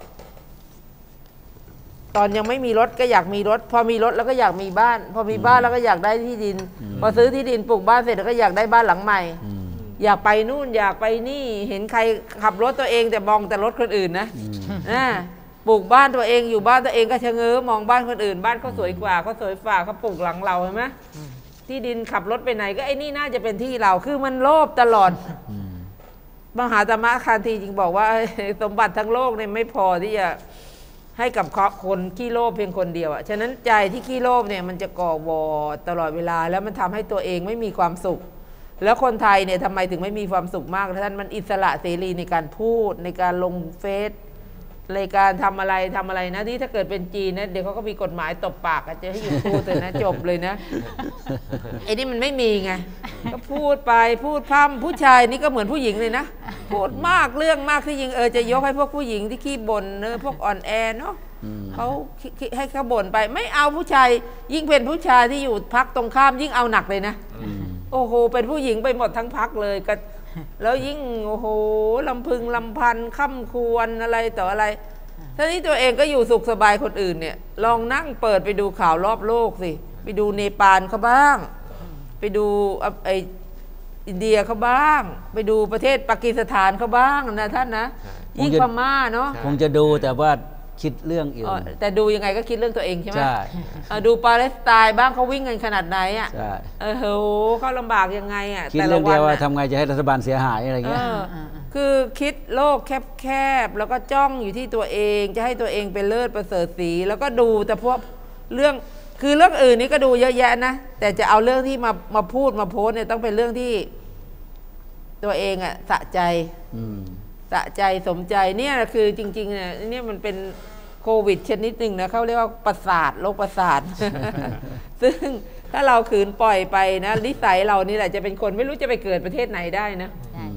ตอนยังไม่มีรถก็อยากมีรถพอมีรถแล้วก็อยากมีบ้านพอมีบ้านแล้วก็อยากได้ที่ดินพอซื้อที่ดินปลูกบ้านเสร็จแล้วก็อยากได้บ้านหลังใหม่อยากไปนู่นอยากไปนี่เห็นใครขับรถตัวเองแต่มองแต่รถคนอื่นนะนะปลูกบ้านตัวเองอยู่บ้านตัวเองก็ชะเง้อมองบ้านคนอื่นบ้านเขาสวยกว่าเขาสวยฝ่าเขาปลูกหลังเราเห็นไหมที่ดินขับรถไปไหนก็ไอ้นี่น่าจะเป็นที่เราคือมันโลภตลอดมหาธรรมคานธีจึงบอกว่าสมบัติทั้งโลกเนี่ยไม่พอที่จะให้กับคนขี้โลภเพียงคนเดียวอ่ะฉะนั้นใจที่ขี้โลภเนี่ยมันจะก่อวอตลอดเวลาแล้วมันทำให้ตัวเองไม่มีความสุขแล้วคนไทยเนี่ยทำไมถึงไม่มีความสุขมากท่านมันอิสระเสรีในการพูดในการลงเฟซในการทำอะไรทำอะไรนะที่ถ้าเกิดเป็นจีนนะเดี๋ยวเขาก็มีกฎหมายตบปากจะให้หยุดพูดเลยนะจบเลยนะไอ้นี่มันไม่มีไงก็พูดไปพูดพร่ำผู้ชายนี่ก็เหมือนผู้หญิงเลยนะพูดมากเรื่องมากที่ยิงเออจะยกให้พวกผู้หญิงที่ขี้บ่นเนอะพวกอ่อนแอเนาะเขาให้เขาบ่นไปไม่เอาผู้ชายยิ่งเป็นผู้ชายที่อยู่พักตรงข้ามยิ่งเอาหนักเลยนะโอ้โหเป็นผู้หญิงไปหมดทั้งพักเลยก็แล้วยิ่งโอ้โหลำพึงลำพันค่ำควรอะไรต่ออะไรท่านี้ตัวเองก็อยู่สุขสบายคนอื่นเนี่ยลองนั่งเปิดไปดูข่าวรอบโลกสิไปดูเนปาลเขาบ้างไปดูไออินเดียเขาบ้างไปดูประเทศปากีสถานเขาบ้างนะท่านนะยิ่งพม่าเนาะคงจะดูแต่ว่าคิดเรื่องอื่นแต่ดูยังไงก็คิดเรื่องตัวเองใช่ไหมใช่ดูปาเลสไตน์บ้างเขาวิ่งกันขนาดไหนอ่ะเออโหเขาลำบากยังไงอ่ะคิดเรื่องเดียวว่าทำไงจะให้รัฐบาลเสียหายอะไรเงี้ยคือคิดโลกแคบๆแล้วก็จ้องอยู่ที่ตัวเองจะให้ตัวเองเป็นเลิศประเสริฐศรีแล้วก็ดูแต่พวกเรื่องคือเรื่องอื่นนี่ก็ดูเยอะแยะนะแต่จะเอาเรื่องที่มามาพูดมาโพสเนี่ยต้องเป็นเรื่องที่ตัวเองอ่ะสะใจสะใจสมใจเนี่ยคือจริงๆเนี่ยเนี่ยมันเป็นโควิดชนิดหนึ่งนะเขาเรียกว่าประสาทโรคประสาท ซึ่งถ้าเราขืนปล่อยไปนะนิสัยเรานี่แหละจะเป็นคนไม่รู้จะไปเกิดประเทศไหนได้นะ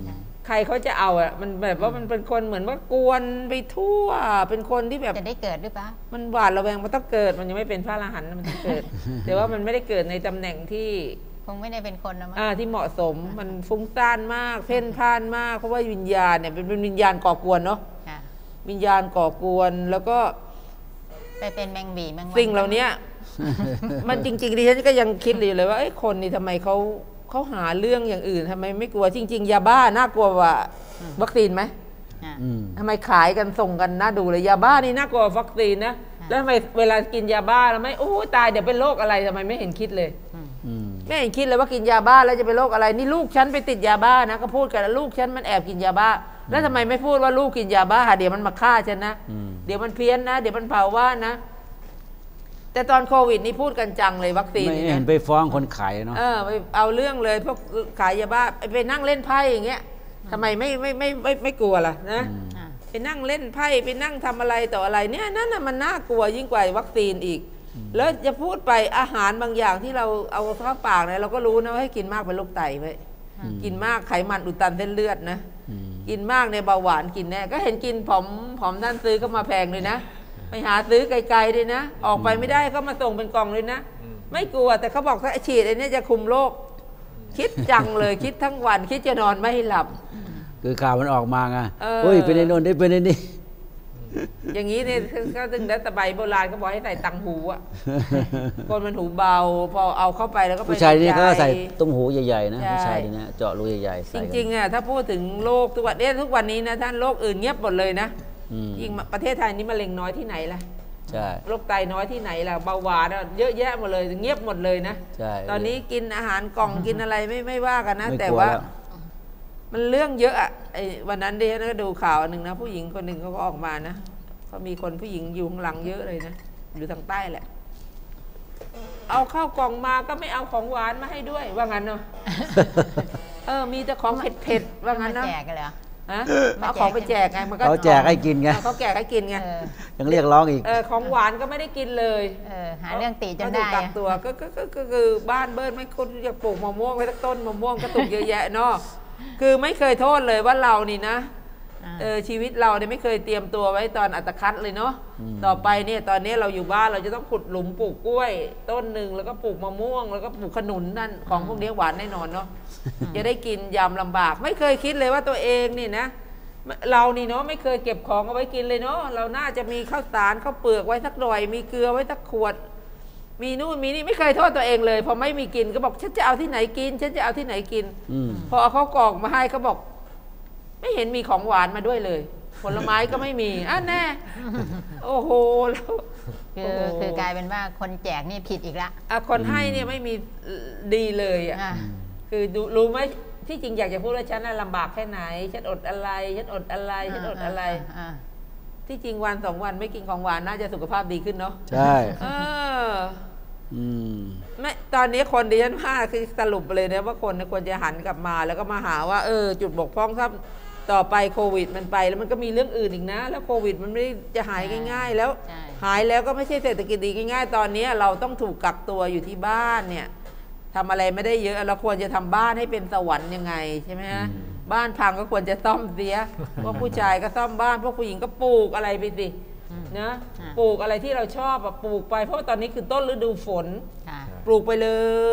ใครเขาจะเอาอ่ะมันแบบว่ามันเป็นคนเหมือนว่ากวนไปทั่วเป็นคนที่แบบจะได้เกิดหรือเปล่ามันหวาดระแวงมันต้องเกิดมันยังไม่เป็นพระอรหันต์มันต้องเกิด แต่ว่ามันไม่ได้เกิดในตำแหน่งที่คงไม่ได้เป็นคนนะมั้งอ่าที่เหมาะสมมันฟุ้งซ่านมากเพ่นพ่านมากเพราะว่าวิญญาณเนี่ยเป็นเป็นวิญญาณก่อกวนเนาะค่ะวิญญาณก่อกวนแล้วก็ไปเป็นแมงบีแมงวันสิ่งเหล่านี้ มันจริงๆดิฉันก็ยังคิดเลยว่าไอ้คนนี่ทำไมเขาเขาหาเรื่องอย่างอื่นทำไมไม่กลัวจริง ๆ ยาบ้าน่ากลัวกว่าวัคซีนไหมอ่ะอืมทำไมขายกันส่งกันน่าดูเลยยาบ้านี่น่ากลัวกว่าวัคซีนนะแล้วทำไมเวลากินยาบ้าแล้วไม่โอ้ตายเดี๋ยวเป็นโรคอะไรทำไมไม่เห็นคิดเลยอืมไม่เห็นคิดเลยว่ากินยาบ้าแล้วจะเป็นโรคอะไรนี่ลูกฉันไปติดยาบ้านะก็พูดกันแล้วลูกฉันมันแอบกินยาบ้าแล้วทำไมไม่พูดว่าลูกกินยาบ้าเดี๋ยวมันมาฆ่าฉันนะอืมเดี๋ยวมันเพี้ยนนะเดี๋ยวมันเผาว่านะแต่ตอนโควิดนี่พูดกันจังเลยวัคซีนไม่นี่เห็นะนไปฟ้องคนขายเนาะเออไปเอาเรื่องเลยพวกขายยาบ้าไปนั่งเล่นไพ่อย่างเงี้ยทำไมไม่ไม่ไม่ไม่ไม่กลัวล่ะนะอ่ะไปนั่งเล่นไพ่ไปนั่งทำอะไรต่ออะไรเนี่ยนั่นน่ะมันน่ากลัวยิ่งกว่าวัคซีนอีก แล้วจะพูดไปอาหารบางอย่างที่เราเอาเข้าปากเนี่ยเราก็รู้นะว่าให้กินมากเป็นโรคไตไว้กินมากไขมันอุดตันเส้นเลือดนะอืมกินมากในเบาหวานกินแน่ก็เห็นกินผอมผอมท่านซื้อก็มาแพงเลยนะไปหาซื้อไกลๆเลยนะออกไปไม่ได้ก็มาส่งเป็นกล่องเลยนะไม่กลัวแต่เขาบอกถ้าฉีดไอ้นี่จะคุมโรคคิดจังเลยคิดทั้งวันคิดจะนอนไม่หลับคือข่าวมันออกมาไงเออเฮ้ยเป็นไอ้โน่นได้เป็นไอ้นี่อย่างนี้เนี่ยก็ถึงแล้วตะไบโบราณก็บอกให้ใส่ตังหูอ่ะ คนมันหูเบาพอเอาเข้าไปแล้วก็ไปผู้ชายนี่เขาก็ใส่ใจตุ้มหูใหญ่ๆนะใช่ผู้ชายนี่นะเจาะรูใหญ่ๆจใส่กันริงๆอ่ะถ้าพูดถึงโรคทุกวันเนี่ยทุกวันนี้นะท่านโรคอื่นเงียบหมดเลยนะอืมยิ่งประเทศไทยนี่มะเร็งน้อยที่ไหนล่ะใช่โรคไตน้อยที่ไหนล่ะเบาหวานอะเยอะแยะหมดเลยเงียบหมดเลยนะใช่ตอนนี้กินอาหารกล่องกินอะไรไม่ไม่ว่ากันนะไม่แต่กลัวว่าแล้วมันเรื่องเยอะอ่ะไอ้วันนั้นดิฉันก็ดูข่าวอันหนึ่งนะผู้หญิงคนหนึ่งเขาก็ออกมานะเขามีคนผู้หญิงอยู่ข้างหลังเยอะเลยนะอยู่ทางใต้แหละ เอาข้าวกล่องมาก็ไม่เอาของหวานมาให้ด้วย ว่างั้นเนาะ เออมีแต่ของเผ็ดๆว่างั้นมาเนาะแจกกันเหรอฮะมาเอาแจกของไปแจกไงมันก็เขาแจกให้กินไงเออเขาแจกให้กินไงเออยังเรียกร้องอีกเออของหวานก็ไม่ได้กินเลยเออหาเรื่องติจนก็ได้ถูกกักอะตัวก็ก็ก็ก็คือบ้านเบิ้ลไม่คนอยากปลูกมะม่วงไว้สักต้นมะม่วงก็ตุกเยอะแยะเนาะคือไม่เคยโทษเลยว่าเรานี่นะอ่าเออชีวิตเราเนี่ยไม่เคยเตรียมตัวไว้ตอนอัตคัดเลยเนาะอืมต่อไปเนี่ยตอนนี้เราอยู่บ้านเราจะต้องขุดหลุมปลูกกล้วย ต้นหนึ่งแล้วก็ปลูกมะม่วง แล้วก็ปลูกขนุนนั่นของพวกนี้หวานแน่นอนเนาะจะได้กินยำลำบาก ไม่เคยคิดเลยว่าตัวเองนี่นะ เรานี่เนาะไม่เคยเก็บของเอาไว้กินเลยเนาะเราน่าจะมีข้าวสารข้าวเปลือกไว้สักหน่อยมีเกลือไว้สักขวด มีนู่นมีนี่ไม่เคยโทษตัวเองเลยพอไม่มีกินก็บอกฉันจะเอาที่ไหนกิน ฉันจะเอาที่ไหนกินอืมพอเอาข้าวกล่องมาให้เขาบอก ไม่เห็นมีของหวานมาด้วยเลย ผลไม้ก็ไม่มีอ่ะแน่ โอ้โหแล้วคือโอ้โหคือกลายเป็นว่าคนแจกนี่ผิดอีกละอ่ะคนให้เนี่ยไม่มีดีเลยอ่ะอ่ะคือดูรู้ไหมที่จริงอยากจะพูดว่าฉันน่ะลำบากแค่ไหน ฉันอดอะไร ฉันอดอะไร ฉันอดอะไรอ่าที่จริงวันสองวันไม่กินของหวานน่าจะสุขภาพดีขึ้นเนาะใช่เอออืมไม่ตอนนี้คนดิฉันว่าคือสรุปเลยนะว่าคนเนี่ยควรจะหันกลับมาแล้วก็มาหาว่าเออจุดบกพร่องถ้าต่อไปโควิดมันไปแล้วมันก็มีเรื่องอื่นอีกนะ แล้วโควิดมันไม่ได้จะหายง่าย ๆ แล้วใช่หายแล้วก็ไม่ใช่เศรษฐกิจดีง่ายๆ ตอนนี้เราต้องถูกกักตัวอยู่ที่บ้านเนี่ยทำอะไรไม่ได้เยอะเราควรจะทำบ้านให้เป็นสวรรค์ยังไงใช่ไหมฮะบ้านพังก็ควรจะซ่อมเสียพวกผู้ชายก็ซ่อมบ้านพวกผู้หญิงก็ปลูกอะไรไปสินะปลูกอะไรที่เราชอบอะปลูกไปเพราะว่าตอนนี้คือต้นฤดูฝนค่ะปลูกไปเลย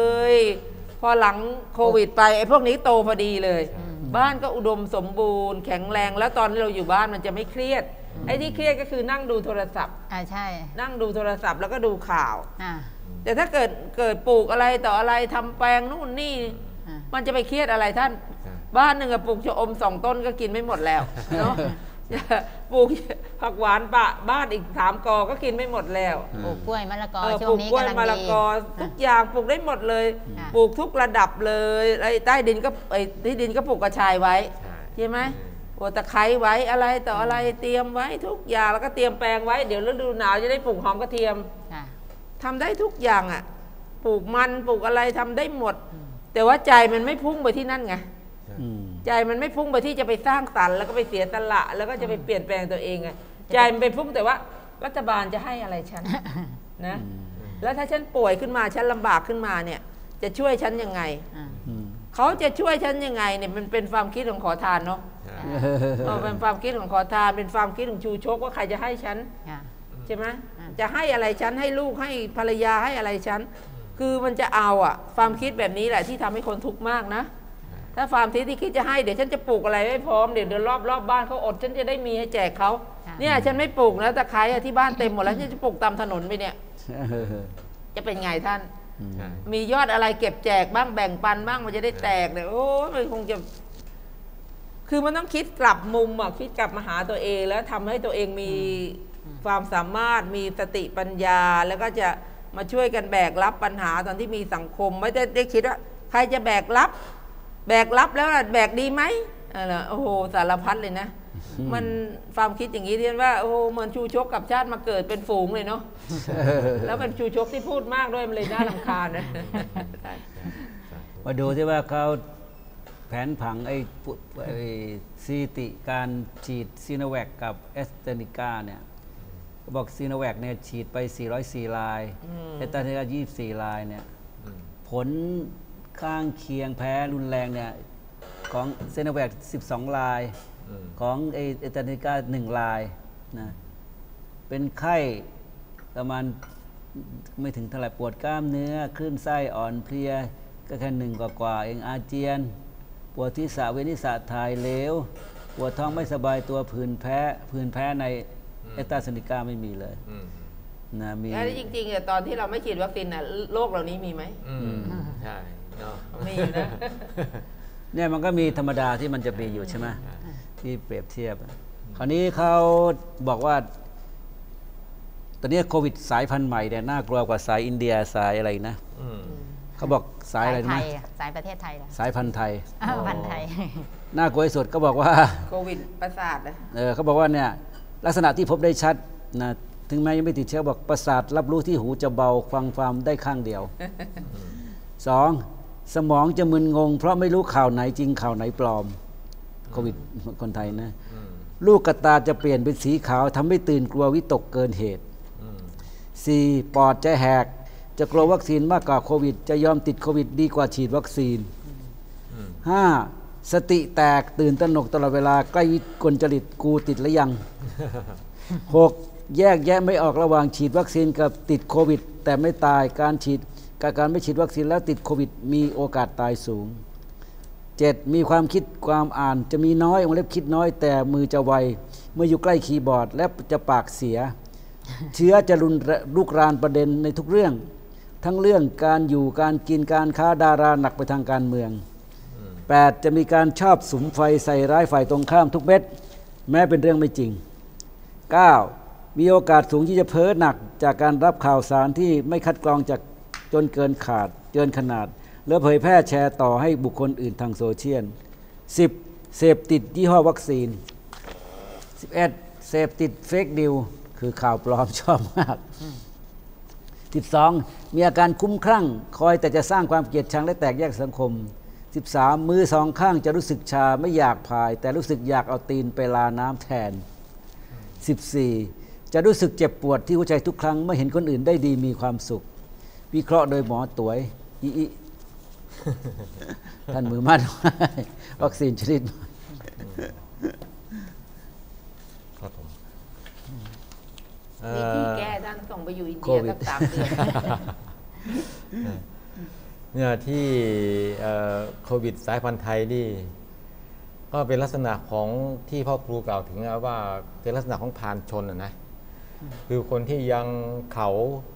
พอหลังโควิดไปไอ้พวกนี้โตพอดีเลย บ้านก็อุดมสมบูรณ์แข็งแรงแล้วตอนที่เราอยู่บ้านมันจะไม่เครียดไอ้ที่เครียดก็คือนั่งดูโทรศัพท์อ่าใช่นั่งดูโทรศัพท์แล้วก็ดูข่าวอ่าแต่ถ้าเกิดเกิดปลูกอะไรต่ออะไรทำแปลงนู่นนี่อ่ามันจะไปเครียดอะไรท่าน บ้านหนึ่งอะปลูกชะอมสองต้นก็กินไม่หมดแล้วเนาะ ปลูกผักหวานปะบ้านอีกสามกอก็กินไม่หมดแล้วปลูกกล้วยมะละกอเออช่ปวลูงกนี้กล้วยกำลังมะละดีกอทุกอย่างปลูกได้หมดเลยค่ะปลูกทุกระดับเลยไอ้ใต้ดินก็ไอ้ที่ดินก็ปลูกกระชายไว้ใช่ใช่ไหมโอ้ตะไคร้ไว้อะไรต่ออะไรเตรียมไว้ทุกอย่างแล้วก็เตรียมแปลงไว้เดี๋ยวฤดูหนาวจะได้ปลูกหอมกระเทียมค่ะทำได้ทุกอย่างอ่ะปลูกมันปลูกอะไรทำได้หมด แต่ว่าใจมันไม่พุ่งไปที่นั่นไงอืมใจมันไม่พุ่งไปที่จะไปสร้างสรรค์แล้วก็ไปเสียสละ แล้วก็จะไปเปลี่ยนแปลงตัวเองไงใจมันไปพุ่งแต่ว่ารัฐบาลจะให้อะไรฉัน นะ แล้วถ้าฉันป่วยขึ้นมาฉันลำบากขึ้นมาเนี่ย จะช่วยฉันยังไงอ่าอืมเขาจะช่วยฉันยังไงเนี่ยมันเป็นความคิดของขอทานเนาะอ่าเออเป็นความคิดของขอทานเป็นความคิดของชูชกว่าใครจะให้ฉันค่ะใช่ไหมอ่าจะให้อะไรฉันให้ลูกให้ภรรยาให้อะไรฉันคือมันจะเอาอะความคิดแบบนี้แหละที่ทำให้คนทุกข์มากนะถ้าความคิดที่คิดจะให้เดี๋ยวฉันจะปลูกอะไรไว้พร้อมเดี๋ยวเดี๋ยวรอบรอบบ้านเขาอดฉันจะได้มีให้แจกเขาเนี่ยฉันไม่ปลูกนะตะไคร้อะที่บ้านเต็มหมดแล้วฉันจะปลูกตามถนนไปเนี่ยจะเป็นไงท่านใช่มียอดอะไรเก็บแจกบ้างแบ่งปันบ้างมันจะได้แตกเนี่ยโอ้ยมันคงจะ คือมันต้องคิดกลับมุมอ่ะคิดกลับมาหาตัวเองแล้วทำให้ตัวเองมีความสามารถมีสติปัญญา แล้วก็จะมาช่วยกันแบกรับปัญหาตอนที่มีสังคมไม่ได้ได้คิดว่าใครจะแบกรับ แบกรับแล้วแบกดีไหมอะไรโอ้โหสารพัดเลยนะมันความคิดอย่างนี้ที่ว่าโอ้โหเหมือนชูชกกับชาติมาเกิดเป็นฝูงเลยเนาะแล้วเป็นชูชกที่พูดมากด้วยมันเลยน่ารำคาญนะมาดูที่ว่าเขาแผนผังไอ้ปุ๊ไอ้สถิติการฉีดซีโนแวคกับแอสตราเซเนกาเนี่ยเขาบอกซีโนแวคเนี่ยฉีดไปสี่ร้อยสี่รายแอสตราเซเนกายี่สิบสี่รายเนี่ยผลข้างเคียงแพ้รุนแรงเนี่ยของซีโนแวคสิบสองรายของไอ้แอสตราเซเนกาหนึ่งรายนะเป็นไข้ประมาณไม่ถึงเท่าไหร่ปวดกล้ามเนื้อคลื่นไส้อ่อนเพลียก็แค่หนึ่งกว่าๆเองอาเจียนปวดที่สะเวนิสะถ่ายเหลวปวดท้องไม่สบายตัวผื่นแพ้ผื่นแพ้ในแอสตราเซเนกาไม่มีเลยนะมีแล้วจริงๆตอนที่เราไม่ฉีดวัคซีนน่ะโรคเหล่านี้มีไหมใช่เนาะมีนะเนี่ยมันก็มีธรรมดาที่มันจะมีอยู่ใช่ไหมที่เปรียบเทียบคราวนี้เขาบอกว่าตอนนี้โควิดสายพันธุ์ใหม่เนี่ยน่ากลัวกว่าสายอินเดียสายอะไรนะเขาบอกสายอะไรนะสายประเทศไทยสายพันธุ์ไทยพันธุ์ไทยน่ากลัวที่สุดก็บอกว่าโควิดประสาทนะเออเขาบอกว่าเนี่ยลักษณะที่พบได้ชัดนะถึงแม้ยังไม่ติดเชื้อบอกประสาทรับรู้ที่หูจะเบาฟังความได้ข้างเดียวสองสมองจะมึนงงเพราะไม่รู้ข่าวไหนจริงข่าวไหนปลอมโควิดคนไทยนะลูกกระตาจะเปลี่ยนเป็นสีขาวทำให้ตื่นกลัววิตกเกินเหตุสี่ปอดจะแหกจะกลัววัคซีนมากกว่าโควิดจะยอมติดโควิดดีกว่าฉีดวัคซีนห้าสติแตกตื่นตระหนกตลอดเวลาใกล้วิกลจริตกูติดหรือยังหกแยกแยะไม่ออกระหว่างฉีดวัคซีนกับติดโควิดแต่ไม่ตายการฉีดกับการไม่ฉีดวัคซีนแล้วติดโควิดมีโอกาสตายสูงเจ็ดมีความคิดความอ่านจะมีน้อยวงเล็บคิดน้อยแต่มือจะไวเมื่ออยู่ใกล้คีย์บอร์ดและจะปากเสียเชื้อจะรุนลุกรานประเด็นในทุกเรื่องทั้งเรื่องการอยู่การกินการค้าดาราหนักไปทางการเมืองแปดจะมีการชอบสุมไฟใส่ร้ายฝ่ายตรงข้ามทุกเม็ดแม้เป็นเรื่องไม่จริงเก้ามีโอกาสสูงที่จะเพ้อหนักจากการรับข่าวสารที่ไม่คัดกรองจากจนเกินขาดเกินขนาดแล้วเผยแพร่แชร์ต่อให้บุคคลอื่นทางโซเชียลสิบเสพติดยี่ห้อวัคซีนสิบเอ็ดเสพติดเฟกนิวคือข่าวปลอมชอบมากสิบสองมีอาการคุ้มคลั่งคอยแต่จะสร้างความเกลียดชังและแตกแยกสังคมสิบสามมือสองข้างจะรู้สึกชาไม่อยากพายแต่รู้สึกอยากเอาตีนไปลาน้ำแทนสิบสี่จะรู้สึกเจ็บปวดที่หัวใจทุกครั้งเมื่อเห็นคนอื่นได้ดีมีความสุขวิเคราะห์โดยหมอต๋วยอีอิท่านมือมั่นวัคซีนชนิดครับผมวิธีแก้ท่านส่งไปอยู่อินเดียสักสามเดือนเนี่ยที่โควิดสายพันธุ์ไทยนี่ก็เป็นลักษณะของที่พ่อครูกล่าวถึงว่าเป็นลักษณะของพานชนนะคือคนที่ยังเขา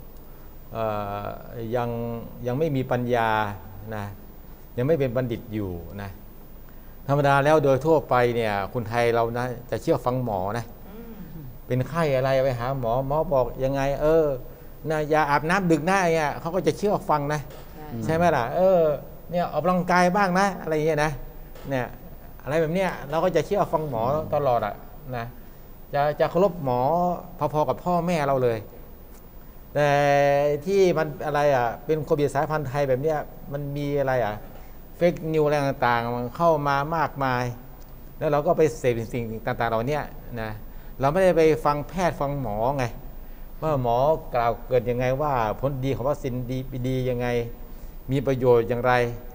ยังยังไม่มีปัญญานะยังไม่เป็นบัณฑิตอยู่นะธรรมดาแล้วโดยทั่วไปเนี่ยคนไทยเรานะจะเชื่อฟังหมอนะเป็นไข้อะไรไปหาหมอหมอบอกยังไงเออนะอย่าอาบน้ำดึกหน้าเงี้ยเขาก็จะเชื่อฟังนะใช่ไหมล่ะเออเนี่ยออกกำลังกายบ้างนะอะไรเงี้ยนะเนี่ยอะไรแบบเนี้ยเราก็จะเชื่อฟังหมอตลอดอ่ะนะจะจะเคารพหมอพอๆกับพ่อแม่เราเลยแต่ที่มันอะไรอ่ะเป็นโควิดสายพันธุ์ไทยแบบเนี้ยมันมีอะไรอ่ะเฟกนิวอะไรต่างๆมันเข้ามามากมายแล้วเราก็ไปเสพสิ่งต่างๆเหล่านี้นะเราไม่ได้ไปฟังแพทย์ฟังหมอไงว่าหมอกล่าวเกิดยังไงว่าผลดีของวัคซีนดีดียังไงมีประโยชน์อย่างไร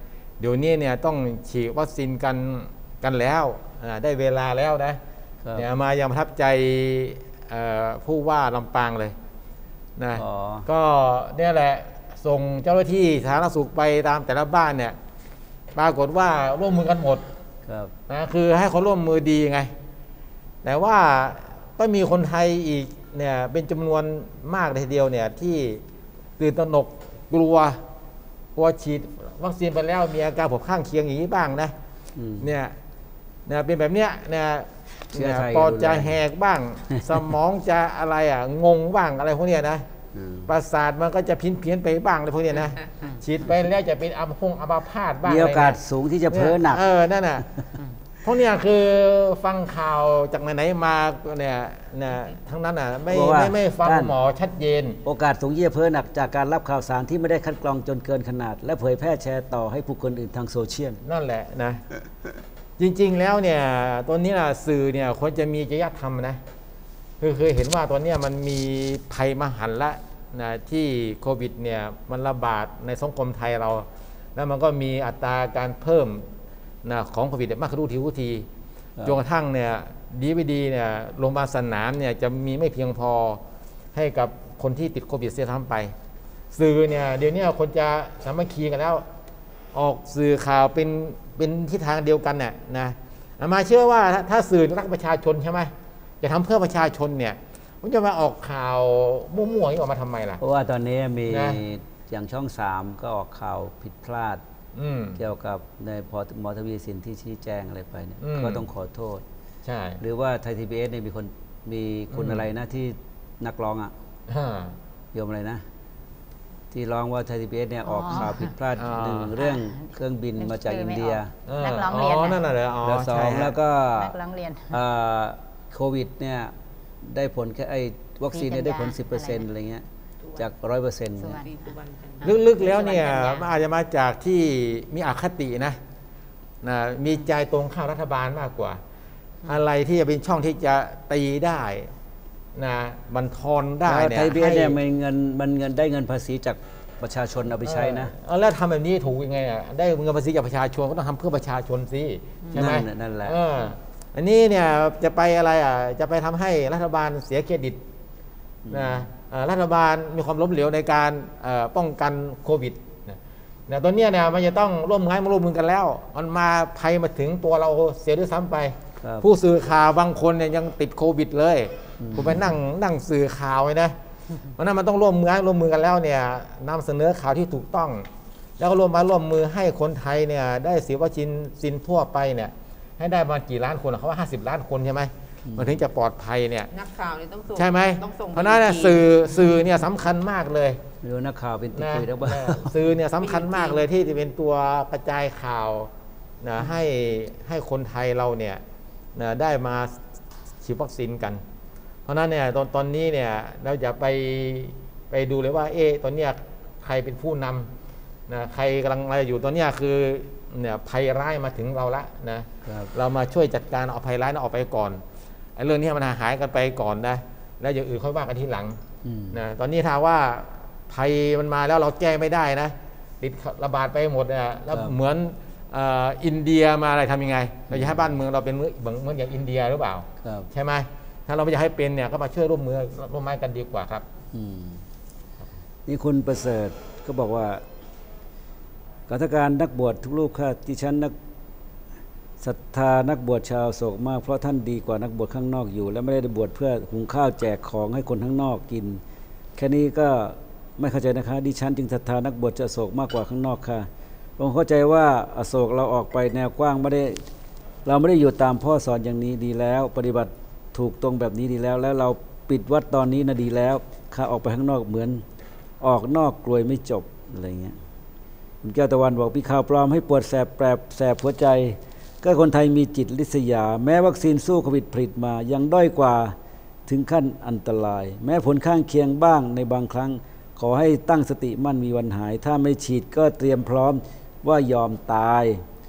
เดี๋ยวนี้เนี่ยต้องฉีดวัคซีนกันกันแล้วอ่าได้เวลาแล้วนะครับ เนี่ยมายังประทับใจเอ่อผู้ว่าลำปางเลยนะอ๋อก็เนี่ยแหละส่งเจ้าหน้าที่สาธารณสุขไปตามแต่ละบ้านเนี่ยปรากฏว่าร่วมมือกันหมดครับนะคือให้เขาร่วมมือดีไง แต่ว่าก็มีคนไทยอีกเนี่ยเป็นจำนวนมากเลยทีเดียวเนี่ยที่ตื่นตระหนกกลัวกลัวฉีดวัคซีนไปแล้วมีอาการผลข้างเคียงอย่างนี้บ้างนะอืมเนี่ยเนี่ยเป็นแบบเนี้ยเนี่ยเชื้อเนี่ยไทยปอดจะรุนแรงแหกบ้าง สมองจะอะไรอ่ะงงบ้างอะไรพวกเนี้ยนะอืมประสาทมันก็จะพินเพี้ยนไปบ้างอะไรพวกเนี้ยนะฉีดไปแล้วจะเป็นอัมพงอัมพาตบ้างมีโอกาสะไรเงี้ยสูงที่จะเพ้อหนักเออ นั่นน่ะ พวกเนี้ยคือฟังข่าวจากไหนๆมาเนี่ยเนี่ยทั้งนั้นอ่ะไม่เพราะว่าไม่ไม่ฟังท่านหมอชัดเจนโอกาสสูงที่จะเพ้อหนักจากการรับข่าวสารที่ไม่ได้คัดกรองจนเกินขนาด และเผยแพร่แชร์ต่อให้ผู้คนอื่นทางโซเชียลนั่นแหละนะ จริงๆแล้วเนี่ยตัวนี้นะสื่อเนี่ยควรจะมีจริยธรรมนะคือเคยเห็นว่าตัวเนี้ยมันมีภัยมหันต์ละนะที่โควิดเนี่ยมันระบาดในสังคมไทยเรา แล้วมันก็มีอัตราการเพิ่มนะของโควิดมากขึ้นทุกทีทุกทีครับจนกระทั่งเนี่ยดีไม่ดีเนี่ยโรงพยาบาลสนามเนี่ยจะมีไม่เพียงพอให้กับคนที่ติดโควิดเสียทั้งไป สื่อเนี่ยเดี๋ยวนี้คนจะสามัคคีกันแล้วออกสื่อข่าวเป็นเป็นทิศทางเดียวกันน่ะนะอามาเชื่อว่าถ้าถ้าสื่อรักประชาชนใช่ไหมจะทำเพื่อประชาชนเนี่ยมันจะมาออกข่าวมั่วๆอย่างนี้ออกมาทำไมล่ะเพราะว่าตอนนี้มีนะอย่างช่องสามก็ออกข่าวผิดพลาดอืมเกี่ยวกับในพอหมอทวีสินที่ชี้แจงอะไรไปเนี่ยอืมก็ต้องขอโทษใช่หรือว่าไทยทีบีเอสเนี่ยมีคนมีคุณอืมอะไรนะที่นักร้องอ่ะฮ่าโยมอะไรนะ ที่ร้องว่าไทยทีบีเอสเนี่ยออกข่าวผิดพลาดอ๋อหนึ่งเรื่องเครื่องบินมาจากอินเดียนักร้องเรียนอ๋อน่ะนั่นน่ะเหรออ๋อแล้วสองใช่ฮะแล้วก็นักร้องเรียนเอ่อโควิดเนี่ยได้ผลแค่ไอ้วัคซีนเนี่ยได้ผลมีสิบเปอร์เซ็นต์กัอะญไรญาเงี้ยจากร้อยเปอร์เซ็นต์สุวรเนี่ยรณลึกๆแล้วเนี่ยสุวรรณกัญญามันอาจจะมาจากที่มีอคตินะนะมีใจตรงข้ามรัฐบาลมากกว่า อะไรที่จะเป็นช่องที่จะตีได้นะบันทอนได้แล้วเนี่ยไทยทีบีเอสให้เนี่ยมันเงินมันเงินได้เงินภาษีจากประชาชนเอาไปใช้นะเออแล้วทำแบบนี้ถูกยังไงอ่ะได้เงินภาษีจากประชาชนก็ต้องทำเพื่อประชาชนสิใช่ไหมนั่นน่ะนั่นแหละเอออันนี้เนี่ยจะไปอะไรอ่ะจะไปทำให้รัฐบาลเสียเครดิตนะเอ่อรัฐบาลมีความล้มเหลวในการเอ่อป้องกันโควิดนะนะตอนเนี้ยเนี่ยมันจะต้องร่วมงานมาร่วมมือกันแล้ว มันมาภัยมาถึงตัวเราเสียด้วยซ้ำไปครับผู้สื่อข่าวบางคนเนี่ยยังติดโควิดเลยผมไปนั่งนั่งสื่อข่าวไว้นะเพราะนั้นมันต้องร่วมมือร่วมมือกันแล้วเนี่ยนำเสนอข่าวที่ถูกต้อง แล้วก็ร่วมมาร่วมมือให้คนไทยเนี่ยได้ฉีดวัคซีนซินทั่วไปเนี่ยให้ได้มากี่ล้านคนอะเขาว่าห้าสิบล้านคนใช่ไหมมันถึงจะปลอดภัยเนี่ยนักข่าวนี่ต้องส่งใช่ไหมต้องส่งเพราะนั้นน่ะดีสื่อสื่อเนี่ยสำคัญมากเลยไม่รู้นักข่าวเป็นติดนะคุยแล้วบ้างนะสื่อเนี่ยสำคัญมากเลยที่จะเป็นตัวกระจายข่าวนะให้ให้คนไทยเราเนี่ยนะได้มาฉีดวัคซีนกัน เพราะนั้นเนี่ยตอนตอนนี้เนี่ยเราจะไปไปดูเลยว่าเอ๊ะตอนเนี้ยใครเป็นผู้นำนะใครกำลังอะไรอยู่ตอนเนี้ยคือเนี่ยภัยร้ายมาถึงเราละนะครับ เรามาช่วยจัดการเอาภัยร้ายนั้นออกไปก่อนไอ้เรื่องนี้มันหายกันไปก่อนนะแล้วอย่างอื่นค่อยว่ากันทีหลังอืมนะตอนนี้ถ้าว่าภัยมันมาแล้วเราแก้ไม่ได้นะติดระบาดไปหมดนะแล้วครับเหมือนเอ่ออินเดียมาอะไรทำยังไง เราจะให้บ้านเมืองเราเป็นเหมือนเหมือนอย่างอินเดียหรือเปล่าครับใช่ไหมถ้าเราไม่อยากให้เป็นเนี่ยก็มาช่วยร่วมมือร่วมไม้กันดีกว่าครับอืมนี่คุณประเสริฐก็บอกว่ากัทการนักบวชทุกรูปค่ะที่ฉันนักศรัทธานักบวชชาวโศกมากเพราะท่านดีกว่านักบวชข้างนอกอยู่ และไม่ได้บวชเพื่อหุงข้าวแจกของให้คนข้างนอกกิน แค่นี้ก็ไม่เข้าใจนะคะดิฉันจึงศรัทธานักบวชจะโศกมากกว่าข้างนอกค่ะผมเข้าใจว่าอโศกเราออกไปแนวกว้างไม่ได้เราไม่ได้อยู่ตามพ่อสอนอย่างนี้ดีแล้ว ปฏิบัติถูกตรงแบบนี้ดีแล้ว แล้วเราปิดวัดตอนนี้นะดีแล้วข้าออกไปข้างนอกเหมือนออกนอกกลวยไม่จบอะไรเงี้ยคุณแก้วตะวันบอกมีข่าวปลอมให้ปวดแสบแปรบแสบหัวใจก็คนไทยมีจิตลิษยา แม้วัคซีนสู้โควิดผลิตมายังด้อยกว่าถึงขั้นอันตราย แม้ผลข้างเคียงบ้างในบางครั้งขอให้ตั้งสติมั่นมีวันหาย ถ้าไม่ฉีดก็เตรียมพร้อมว่ายอมตาย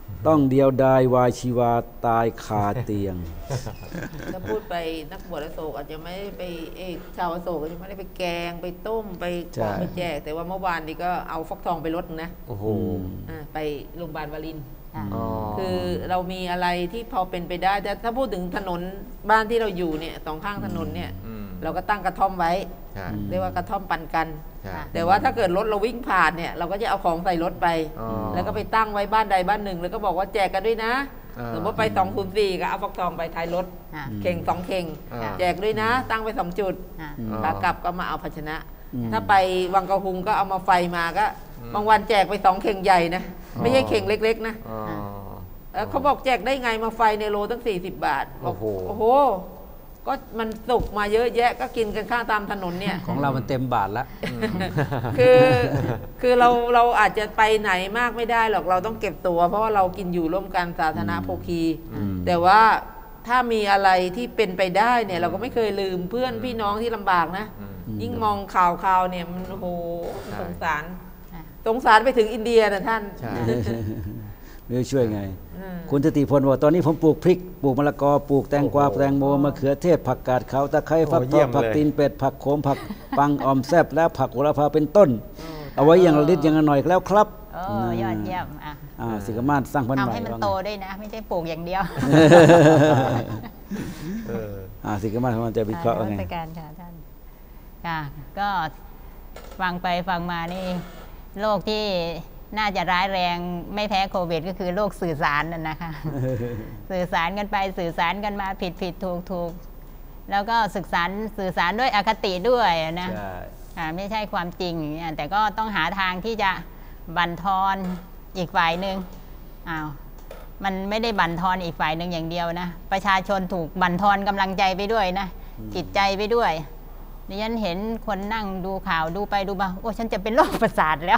ต้องเดียวดายวายชีวาตายคาเตียงถ้าพูดไปนักบวชอโศกอาจจะไม่ได้ไปเอกชาวอโศกอาจจะไม่ได้ไปแกงไปต้มไปใช่ของไปแจกแต่ว่าเมื่อวานนี้ก็เอาฟักทองไปลดนะโอ้โหอ่าไปโรงพยาบาลวารินค่ะอ๋อคือเรามีอะไรที่พอเป็นไปได้แต่ถ้าพูดถึงถนนบ้านที่เราอยู่เนี่ยสองข้างถนนเนี่ยอืมเราก็ตั้งกระท่อมไว้ใช่เรียกว่ากระท่อมปันกันใช่แต่ว่าถ้าเกิดรถเราวิ่งผ่านเนี่ยเราก็จะเอาของใส่รถไปอ๋อแล้วก็ไปตั้งไว้บ้านใดบ้านหนึ่ง แล้วก็บอกว่าแจกกันด้วยนะอ่าสมมติไปสองคูณสี่ก็เอาฟักทองไปท้ายรถอ่าเข่งสองเข่งอ่าแจกด้วยนะ ตั้งไปสองจุดอ่าอ๋อขากลับก็มาเอาภาชนะอืมถ้าไปวังกะหุงก็เอามาไฟมาก็ บางวันแจกไปสองเข่งใหญ่นะไม่ใช่เข่งเล็กๆนะอ๋อเอ่อเขาบอกแจกได้ไงมาไฟในโลตั้งสี่สิบบาทบอกโอ้โหโอ้โห ก็มันสุกมาเยอะแยะก็กินกันข้างตามถนนเนี่ยของเรามันเต็มบาทแล้วคือคือเราเราอาจจะไปไหนมากไม่ได้หรอกเราต้องเก็บตัว เพราะว่าเรากินอยู่ร่วมกันสาธารณโภคีอืมแต่ว่าถ้ามีอะไรที่เป็นไปได้เนี่ยเราก็ไม่เคยลืมเพื่อนพี่น้องที่ลำบากนะอืมยิ่งมองข่าวข่าวเนี่ยมันโอ้โหใช่สงสารอ่าสงสารไปถึงอินเดียนะท่านใช่ไม่รู้ช่วยไงอืมคุณสติพลบอกตอนนี้ผมปลูกพริก ปลูกมะละกอ ปลูกแตงกวาโอ้โหแตงโม มะเขือเทศ ผักกาดขาว ตะไคร้โอ้ฟักทเยี่อย งมผักเลยตีนเป็ด ผักโขม ผักปังอ่อมแซบและผักโหระพาเป็นต้น เอาไว้อย่างละนิดอย่างละหน่อยแล้วครับโอ้ยอดเยี่ยมอ่ะอ่าสิกมาศสร้างพันธุ์ใหทำม่ให้มันว่าไงโตด้วยนะ ไม่ใช่ปลูกอย่างเดียวเอออ่าสิกมาศของมันจะวิเคราะห์ว่าไงนมัสการค่ะท่านค่ะก็ฟังไปฟังมานี่โรคที่น่าจะร้ายแรงไม่แพ้โควิดก็คือโรคสื่อสารนั่นนะคะ สื่อสารกันไปสื่อสารกันมาผิดผิดถูกถูกแล้วก็ศึกษาสื่อสารด้วยอคติด้วยนะใช่อ่าไม่ใช่ความจริงอย่างเงี้ยแต่ก็ต้องหาทางที่จะบั่นทอนอีกฝ่ายหนึ่งอ้าวมันไม่ได้บั่นทอนอีกฝ่ายหนึ่งอย่างเดียวนะประชาชนถูกบั่นทอนกำลังใจไปด้วยนะจิตใจไปด้วยดิฉันเห็นคนนั่งดูข่าวดูไปดูมาโอ้ฉันจะเป็นโรคประสาทแล้ว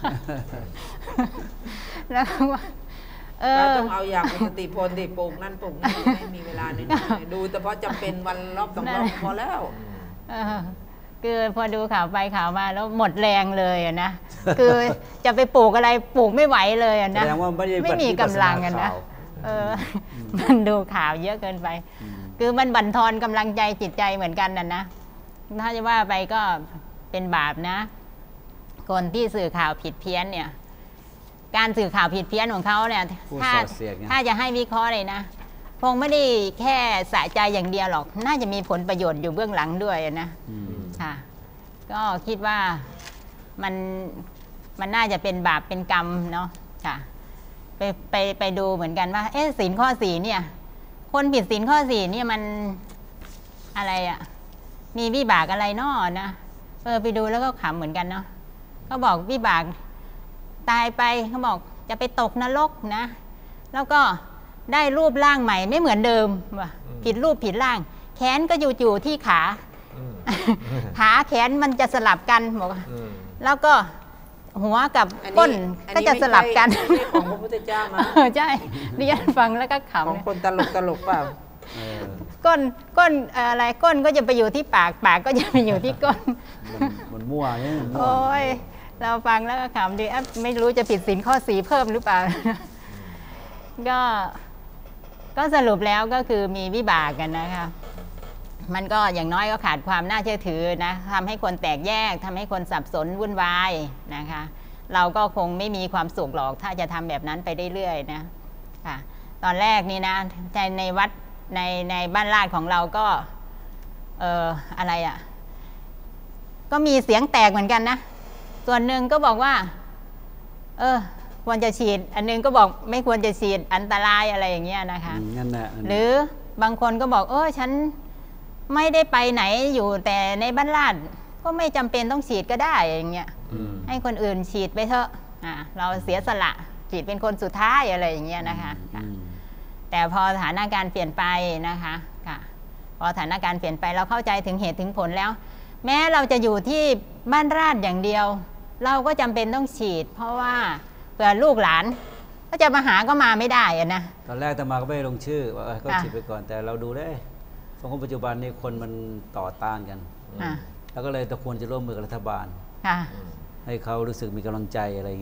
แล้วว่าเอเราอต้องเอาอย่างปกติพลดิปลูกนั่นปลูกนี่ไม่มีเวลาเลยดูแต่เพราะจำเป็นวันรอบสองรอบพอแล้วเออคือพอดูข่าวไปข่าวมาแล้วหมดแรงเลยอะนะ คือจะไปปลูกอะไรปลูกไม่ไหวเลยอะแสนะดงว่าไม่ได้ไม่มีกำลังกันนะข่าวเอออมันดูข่าวเยอะเกินไป คือมันบั่นทอนกำลังใจจิตใจเหมือนกันน่ะนะถ้าจะว่าไปก็เป็นบาปนะ คนที่สื่อข่าวผิดเพี้ยนเนี่ย การสื่อข่าวผิดเพี้ยนของเขาเนี่ยพูดถ้าสอดเสียดไงถ้าจะให้วิเคราะห์เลยนะคงไม่ได้แค่สะใจอย่างเดียวหรอก น่าจะมีผลประโยชน์อยู่เบื้องหลังด้วยนะอืมค่ะ ก็คิดว่ามันมันน่าจะเป็นบาปเป็นกรรมเนาะค่ะ ไปไปไปดูเหมือนกันว่า เอ๊ะศีลข้อสี่เนี่ย คนผิดศีลข้อสี่เนี่ยมันอะไรอะ่ะ มีวิบากอะไรนอนะเออไปดูแล้วก็ขำเหมือนกันเนาะเขาบอกวิบากตายไปเขาบอกจะไปตกนรกนะ แล้วก็ได้รูปร่างใหม่ไม่เหมือนเดิมว่ะผิดรูปผิดร่าง แขนก็อยู่อยู่ที่ขาอืมขาแขนมันจะสลับกันบอกว่าอืมแล้วก็หัวกับอันนี้ก้นอันก็นี้จะสลับกันไม่ใช่ของพระพุทธเจ้ามาเออใช่ดิฉันฟังแล้วก็ของขำเลยคนตลกตลกเปล่าเออก้นก้นเอ่ออะไรก้นก็จะไปอยู่ที่ปากปากก็จะไปอยู่ที่ก้นมันมันมั่วเนี่ยมันมั่วโอ้ยเราฟังแล้วก็ขำดีอ่ะไม่รู้จะผิดศีลข้อสีเพิ่มหรือเปล่า ก็ก็สรุปแล้วก็คือมีวิบากกันนะคะมันก็อย่างน้อยก็ขาดความน่าเชื่อถือนะทำให้คนแตกแยกทำให้คนสับสนวุ่นวายนะคะ เราก็คงไม่มีความสุขหรอกถ้าจะทำแบบนั้นไปเรื่อยๆนะค่ะตอนแรกนี่นะในในวัดในในบ้านราชของเราก็เอ่ออะไรอะ่ะก็มีเสียงแตกเหมือนกันนะส่วนหนึ่งก็บอกว่า เออควรจะฉีด อันนึงก็บอกไม่ควรจะฉีดอันตรายอะไรอย่างเงี้ยนะคะอืมนั่นแหละนั่นหแหรืละอบางคนก็บอกเออฉันไม่ได้ไปไหนอยู่แต่ในบ้านลาดก็ไม่จำเป็นต้องฉีดก็ได้อย่างเงี้ยอืมให้คนอื่นฉีดไปเถอะอ่าเราเสียสละฉีดเป็นคนสุดท้ายอะไรอย่างเงี้ยนะคะอืมแต่พอสถานการณ์เปลี่ยนไปนะคะค่ะพอสถานการณ์เปลี่ยนไปเราเข้าใจถึงเหตุถึงผลแล้ว แม้เราจะอยู่ที่บ้านราชอย่างเดียว เราก็จำเป็นต้องฉีด เพราะว่าเผื่อลูกหลานก็จะมาหาก็มาไม่ได้อะนะตอนแรกตมาก็ไม่ได้ลงชื่อว่าเออก็ค่ะฉีดไปก่อนแต่เราดูได้สังคมปัจจุบันนี้คนมันต่อต้านกันอ่ะแล้วก็เลยตะควรจะร่วมมือกับรัฐบาลค่ะให้เขารู้สึกมีกำลังใจอะไรเงี้ย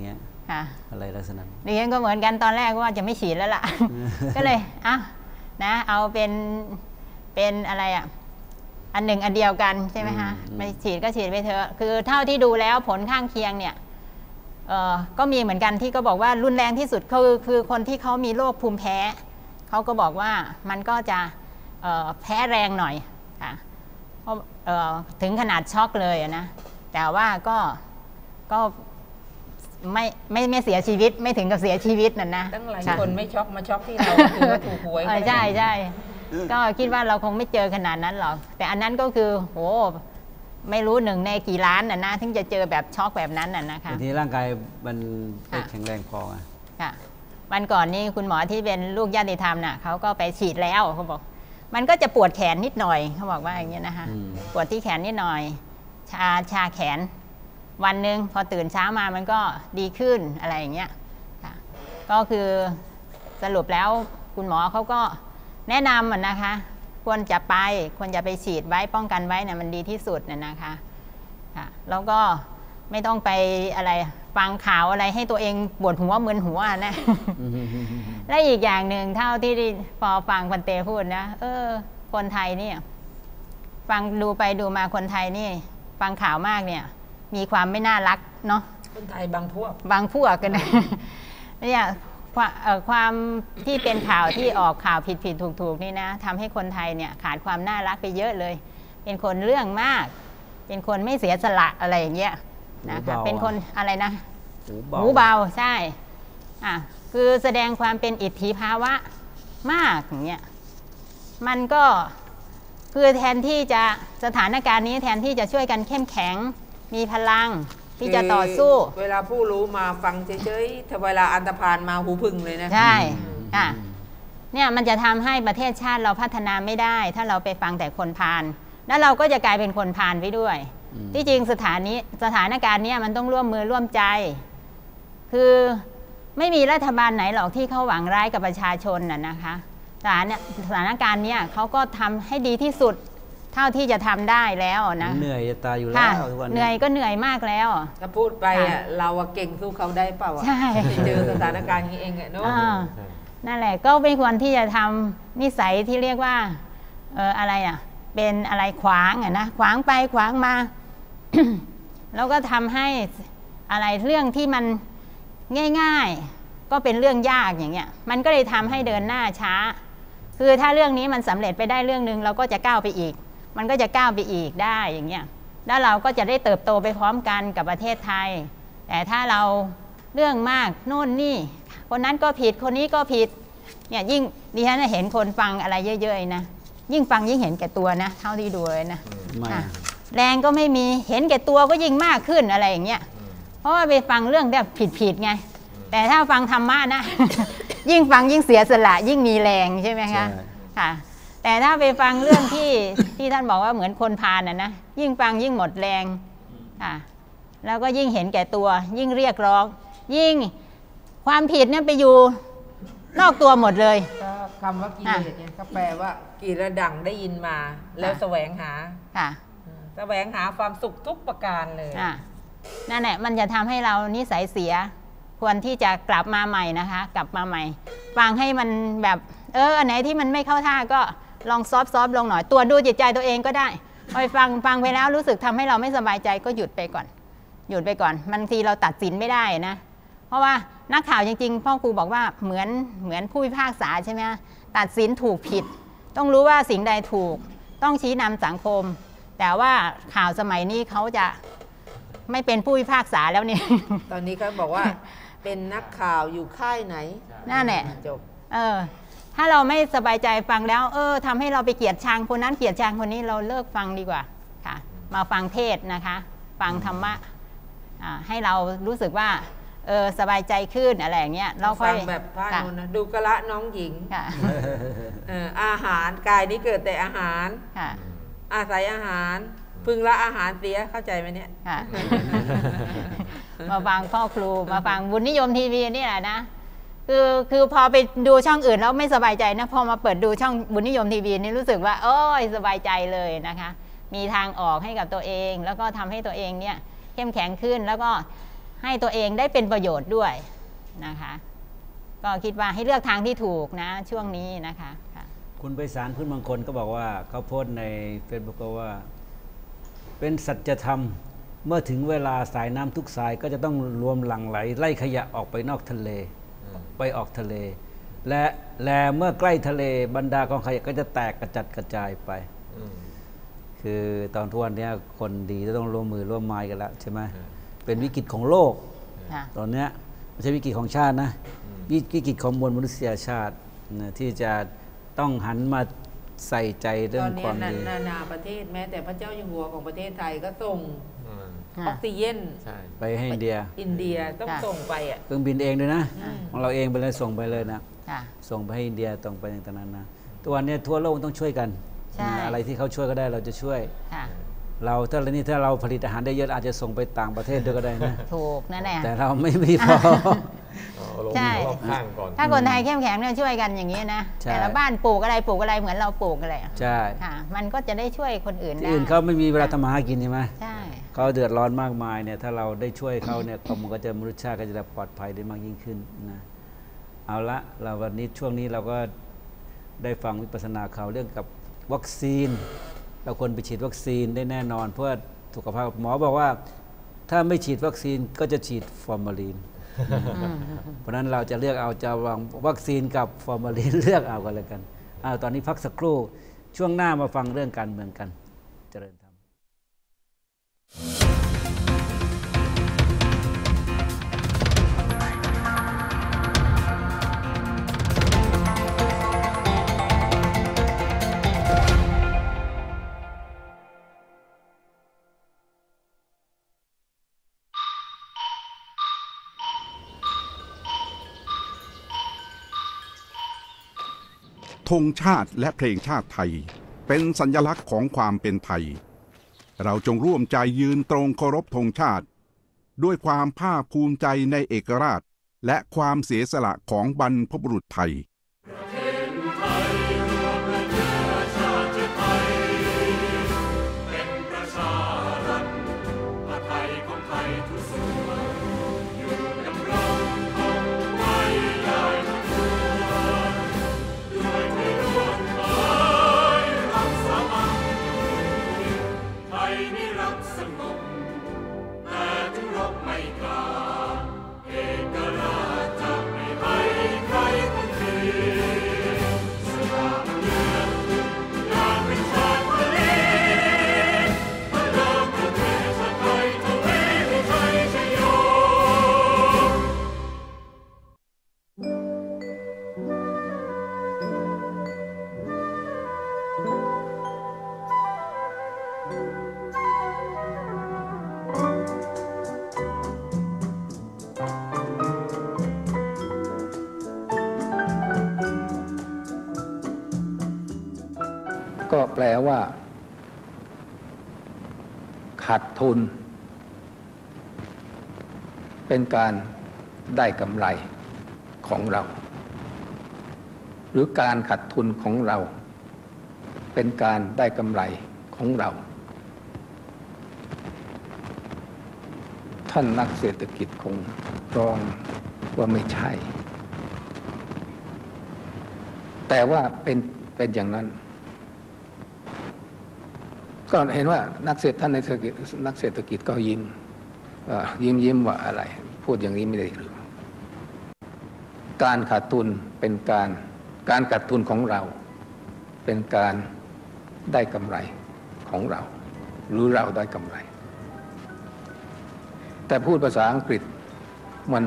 ค่ะอะไรลักษณะดิฉันก็เหมือนกันตอนแรกว่าจะไม่ฉีดแล้วล่ะ ก็เลยอ่ะนะเอาเป็นเป็นอะไรอ่ะอันหนึ่งอันเดียวกันใช่ไหมคะไม่ฉีดก็ฉีดไปเถอะคือเท่าที่ดูแล้วผลข้างเคียงเนี่ยเอ่อก็มีเหมือนกันที่ก็บอกว่ารุนแรงที่สุดคือคือคนที่เขามีโรคภูมิแพ้เขาก็บอกว่ามันก็จะเอ่อแพ้แรงหน่อยค่ะเพราะเอ่อถึงขนาดช็อกเลยนะแต่ว่าก็ก็ไม่ไม่ไม่เสียชีวิตไม่ถึงกับเสียชีวิตน่ะนะตั้งหลายคนไม่ช็อกมาช็อกที่เราถือว่าถูกหวยใช่ใช่ก็คิดว่าเราคงไม่เจอขนาดนั้นหรอกแต่อันนั้นก็คือโหไม่รู้หนึ่งในกี่ล้านน่ะนะถึงจะเจอแบบช็อกแบบนั้นน่ะนะคะทีร่างกายมันไม่แข็งแรงพอค่ะวันก่อนนี้คุณหมอที่เป็นลูกญาติธรรมน่ะเขาก็ไปฉีดแล้วเขาบอกมันก็จะปวดแขนนิดหน่อยเขาบอกว่าอย่างเงี้ยนะคะปวดที่แขนนิดหน่อยชาชาแขนวันหนึ่งพอตื่นเช้ามามันก็ดีขึ้นอะไรอย่างเงี้ยค่ะก็คือสรุปแล้วคุณหมอเขาก็แนะนำนะคะควรจะไปควรจะไปฉีดไว้ป้องกันไว้เนี่ยมันดีที่สุดน่ะนะคะค่ะแล้วก็ไม่ต้องไปอะไรฟังข่าวอะไรให้ตัวเองปวดหัวมึนหัวนะ และอีกอย่างหนึ่งเท่าที่พอฟังพันเตพูดนะเออคนไทยเนี่ยฟังดูไปดูมาคนไทยนี่ฟังข่าวมากเนี่ยมีความไม่น่ารักเนาะคนไทยบางพวกบางพวกกันนะเนี่ยความที่เป็นข่าวที่ออกข่าวผิดผิดถูกถูกนี่นะทำให้คนไทยเนี่ยขาดความน่ารักไปเยอะเลยเป็นคนเรื่องมากเป็นคนไม่เสียสละอะไรอย่างเงี้ยนะคะเป็นคนอะไรนะหูเบาใช่อ่ะคือแสดงความเป็นอิทธิภาวะมากอย่างเงี้ยมันก็คือแทนที่จะสถานการณ์นี้แทนที่จะช่วยกันเข้มแข็งมีพลังที่จะต่อสู้เวลาผู้รู้มาฟังเฉยๆถ้าเวลาอันธพาลมาหูพึ่งเลยนะใช่ค่ะเนี่ยมันจะทำให้ประเทศชาติเราพัฒนาไม่ได้ถ้าเราไปฟังแต่คนพาลแล้วเราก็จะกลายเป็นคนพาลไปด้วยที่จริงสถานีสถานการณ์นี้มันต้องร่วมมือร่วมใจคือไม่มีรัฐบาลไหนหรอกที่เขาหวังร้ายกับประชาชนน่ะนะคะสถานสถานการณ์เนี้ยเขาก็ทำให้ดีที่สุดเท่าที่จะทำได้แล้วนะเหนื่อยจะตายอยู่แล้วเหนื่อยก็เหนื่อยมากแล้วถ้าพูดไปอ่ะเราเก่งสู้เขาได้เปล่าใช่เจอสถานการณ์นี้เองอ่ะเนาะนั่นแหละก็ไม่ควรที่จะทำนิสัยที่เรียกว่าเอออะไรอ่ะเป็นอะไรขวางอ่ะนะขวางไปขวางมา แล้วก็ทำให้อะไรเรื่องที่มันง่ายๆก็เป็นเรื่องยากอย่างเงี้ยมันก็เลยทำให้เดินหน้าช้าคือถ้าเรื่องนี้มันสำเร็จไปได้เรื่องนึงเราก็จะก้าวไปอีกมันก็จะก้าวไปอีกได้อย่างเงี้ยแล้วเราก็จะได้เติบโตไปพร้อมกันกับประเทศไทยแต่ถ้าเราเรื่องมากโน่นนี่คนนั้นก็ผิดคนนี้ก็ผิดเนี่ยยิ่งดิฉันเห็นคนฟังอะไรเยอะๆนะยิ่งฟังยิ่งเห็นแก่ตัวนะเท่าที่ดูเลยนะแรงก็ไม่มีเห็นแก่ตัวก็ยิ่งมากขึ้นอะไรอย่างเงี้ยเพราะว่าไปฟังเรื่องแบบผิดๆไงแต่ถ้าฟังธรรมะนะ ยิ่งฟังยิ่งเสียสละยิ่งมีแรงใช่ไหมคะค่ะแต่ถ้าไปฟังเรื่องที่ ที่ท่านบอกว่าเหมือนคนพาลน่ะนะยิ่งฟังยิ่งหมดแรงค่ะแล้วก็ยิ่งเห็นแก่ตัวยิ่งเรียกร้องยิ่งความผิดเนี่ยไปอยู่นอกตัวหมดเลยคำว่ากิเลสเนี่ยก็แปลว่ากีระดังได้ยินมาแล้วแสวงหาค่ะแสวงหาความสุขทุกประการเลยนั่นแหละมันจะทำให้เรานิสัยเสียควรที่จะกลับมาใหม่นะคะกลับมาใหม่ฟังให้มันแบบเอออันไหนที่มันไม่เข้าท่าก็ลองซอฟต์ๆลงหน่อยตัวดูจิตใจตัวเองก็ได้พอฟังฟังไปแล้วรู้สึกทำให้เราไม่สบายใจก็หยุดไปก่อนหยุดไปก่อนบางทีเราตัดสินไม่ได้นะเพราะว่านักข่าวจริงๆพ่อครูบอกว่าเหมือนเหมือนผู้พิพากษาใช่ไหมตัดสินถูกผิดต้องรู้ว่าสิ่งใดถูกต้องชี้นำสังคมแต่ว่าข่าวสมัยนี้เขาจะไม่เป็นผู้พิพากษาแล้วเนี่ยตอนนี้เขาบอกว่าเป็นนักข่าวอยู่ค่ายไหนนั่นแหละจบเออถ้าเราไม่สบายใจฟังแล้วเออทำให้เราไปเกลียดชังคนนั้นเกลียดชังคนนี้เราเลิกฟังดีกว่าค่ะมาฟังเทศนะคะฟังธรรมะให้เรารู้สึกว่าเออสบายใจขึ้นอะไรอย่างเงี้ยเราค่อยฟังแบบพระนนท์นะดูกะละน้องหญิงอาหารกายนี้เกิดแต่อาหารอาศัยอาหารพึงละอาหารเสียเข้าใจไหมเนี่ยมาฟังพ่อครูมาฟังบุญนิยมทีวีนี่แหละนะคือคือพอไปดูช่องอื่นแล้วไม่สบายใจนะพอมาเปิดดูช่องบุญนิยมทีวีนี่รู้สึกว่าโอ้ยสบายใจเลยนะคะมีทางออกให้กับตัวเองแล้วก็ทำให้ตัวเองเนี่ยเข้มแข็งขึ้นแล้วก็ให้ตัวเองได้เป็นประโยชน์ด้วยนะคะก็คิดว่าให้เลือกทางที่ถูกนะช่วงนี้นะคะคุณไพศาลพื้นบางคนก็บอกว่าเขาโพสต์ใน เฟซบุ๊ก ก็ว่าเป็นสัจธรรมเมื่อถึงเวลาสายน้ำทุกสายก็จะต้องรวมหลั่งไหลไล่ขยะออกไปนอกทะเลไปออกทะเลและและเมื่อใกล้ทะเลบรรดากองขยะก็จะแตกกระจัดกระจายไปคือตอนทุกวันนี้คนดีจะต้องร่วมมือร่วมไม้กันแล้วใช่ไหมเป็นวิกฤตของโลกตอนนี้ไม่ใช่วิกฤตของชาตินะวิกฤตของมวลมนุษยชาติที่จะต้องหันมาใส่ใจเรื่องความดีตอนนี้นานาประเทศแม้แต่พระเจ้าอยู่หัวของประเทศไทยก็ส่งออกซิเจนไปให้อินเดียอินเดียต้องส่งไปอ่ะเครื่องบินเองเลยนะของเราเองไปเลยส่งไปเลยนะส่งไปให้อินเดียตรงไปอย่างนั้นนะตัวนี้ทั่วโลกต้องช่วยกันอะไรที่เขาช่วยก็ได้เราจะช่วยเราถ้านี่ถ้าเราผลิตอาหารได้เยอะอาจจะส่งไปต่างประเทศด้วยก็ได้นะถูกนั่นแหละแต่เราไม่มีพอใช่ถ้าคนไทยเข้มแข็งเนี่ยช่วยกันอย่างนี้นะแต่ละบ้านปลูกอะไรปลูกอะไรเหมือนเราปลูกอะไรใช่ค่ะมันก็จะได้ช่วยคนอื่นได้ที่อื่นเขาไม่มีเวลาทำมาหากินใช่ไหมใช่เขาเดือดร้อนมากมายเนี่ยถ้าเราได้ช่วยเขาเนี่ยมันก็จะมนุษยชาติก็จะปลอดภัยได้มากยิ่งขึ้นนะเอาละเราวันนี้ช่วงนี้เราก็ได้ฟังวิปัสสนาข่าวเรื่องกับวัคซีนเราควรไปฉีดวัคซีนได้แน่นอนเพื่อสุขภาพหมอบอกว่าถ้าไม่ฉีดวัคซีนก็จะฉีดฟอร์มาลีนเพราะนั้นเราจะเลือกเอาจะวางวัคซีนกับฟอร์มาลีนเลือกเอากันเลยกันเอาตอนนี้พักสักครู่ช่วงหน้ามาฟังเรื่องการเมืองกันเจริญธรรมธงชาติและเพลงชาติไทยเป็นสัญลักษณ์ของความเป็นไทยเราจงร่วมใจยืนตรงเคารพธงชาติด้วยความภาคภูมิใจในเอกราชและความเสียสละของบรรพบุรุษไทยก็แปลว่าขาดทุนเป็นการได้กำไรของเราหรือการขาดทุนของเราเป็นการได้กำไรของเราท่านนักเศรษฐกิจคงร้องว่าไม่ใช่แต่ว่าเป็นเป็นอย่างนั้นก็เห็นว่านักเศรษฐท่านในเศรษฐกิจนักเศรษฐกิจก็ยิ้มยิ้มยิ้มว่าอะไรพูดอย่างนี้ไม่ได้หรือการขาดทุนเป็นการการขาดทุนของเราเป็นการได้กำไรของเราหรือเราได้กำไรแต่พูดภาษาอังกฤษมัน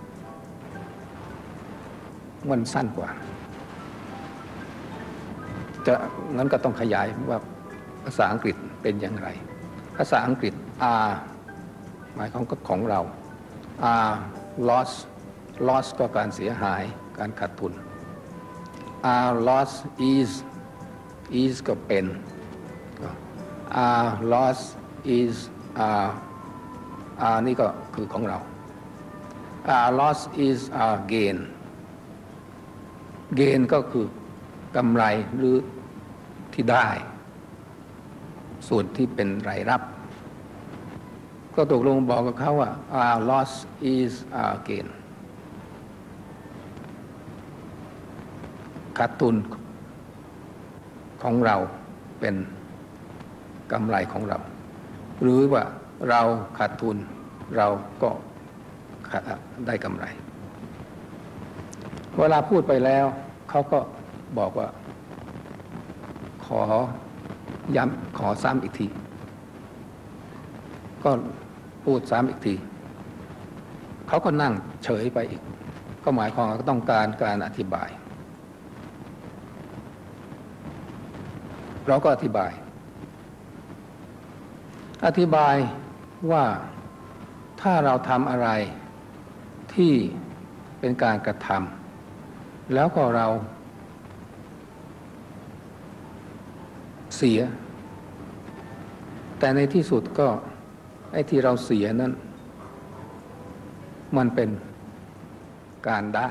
มันสั้นกว่าจะงั้นก็ต้องขยายว่าภาษาอังกฤษเป็นอย่างไรภาษาอังกฤษ R หมายของของเรา R loss loss ก็การเสียหายการขาดทุน R loss is is ก็เป็น R loss is R R นี่ก็คือของเรา R loss is R gain gain ก็คือกำไรหรือที่ได้ส่วนที่เป็นรายรับก็ตกลงบอกกับเขาว่า our loss is our gain ขาดทุนของเราเป็นกำไรของเราหรือว่าเราขาดทุนเราก็ได้กำไรเวลาพูดไปแล้วเขาก็บอกว่าขอย้ำขอซ้ำอีกทีก็พูดซ้ำอีกทีเขาก็นั่งเฉยไปอีกก็หมายความว่าต้องการการอธิบายเราก็อธิบายอธิบายว่าถ้าเราทำอะไรที่เป็นการกระทำแล้วก็เราเสียแต่ในที่สุดก็ไอ้ที่เราเสียนั้นมันเป็นการได้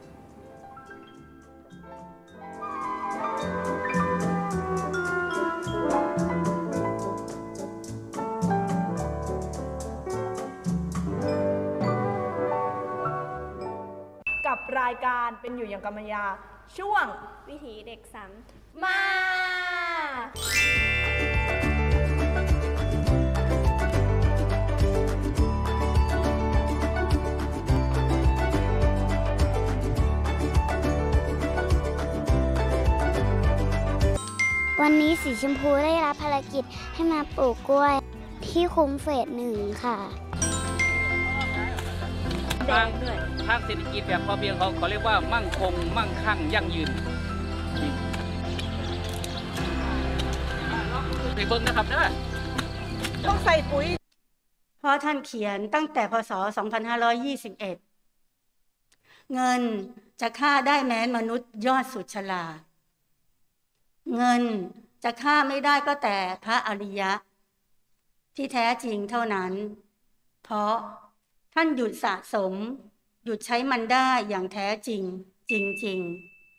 กับรายการเป็นอยู่อย่างกรรมยาช่วงวิถีเด็กสันมาวันนี้สีชมพูได้รับภารกิจให้มาปลูกกล้วยที่คุ้มเฟสหนึ่งค่ะทางทางเศรษฐกิจแบบพอเพียงเขาเขาเรียกว่ามั่งคงมั่งคั่งยั่งยืนไปเบิ้งนะครับเด้อต้องใส่ปุ๋ยเพราะท่านเขียนตั้งแต่พ.ศ. สองพันห้าร้อยยี่สิบเอ็ดเงินจะฆ่าได้แม้มนุษย์ยอดสุดฉลาดเงินจะฆ่าไม่ได้ก็แต่พระอริยะที่แท้จริงเท่านั้นเพราะท่านหยุดสะสมหยุดใช้มันได้อย่างแท้จริงจริงๆ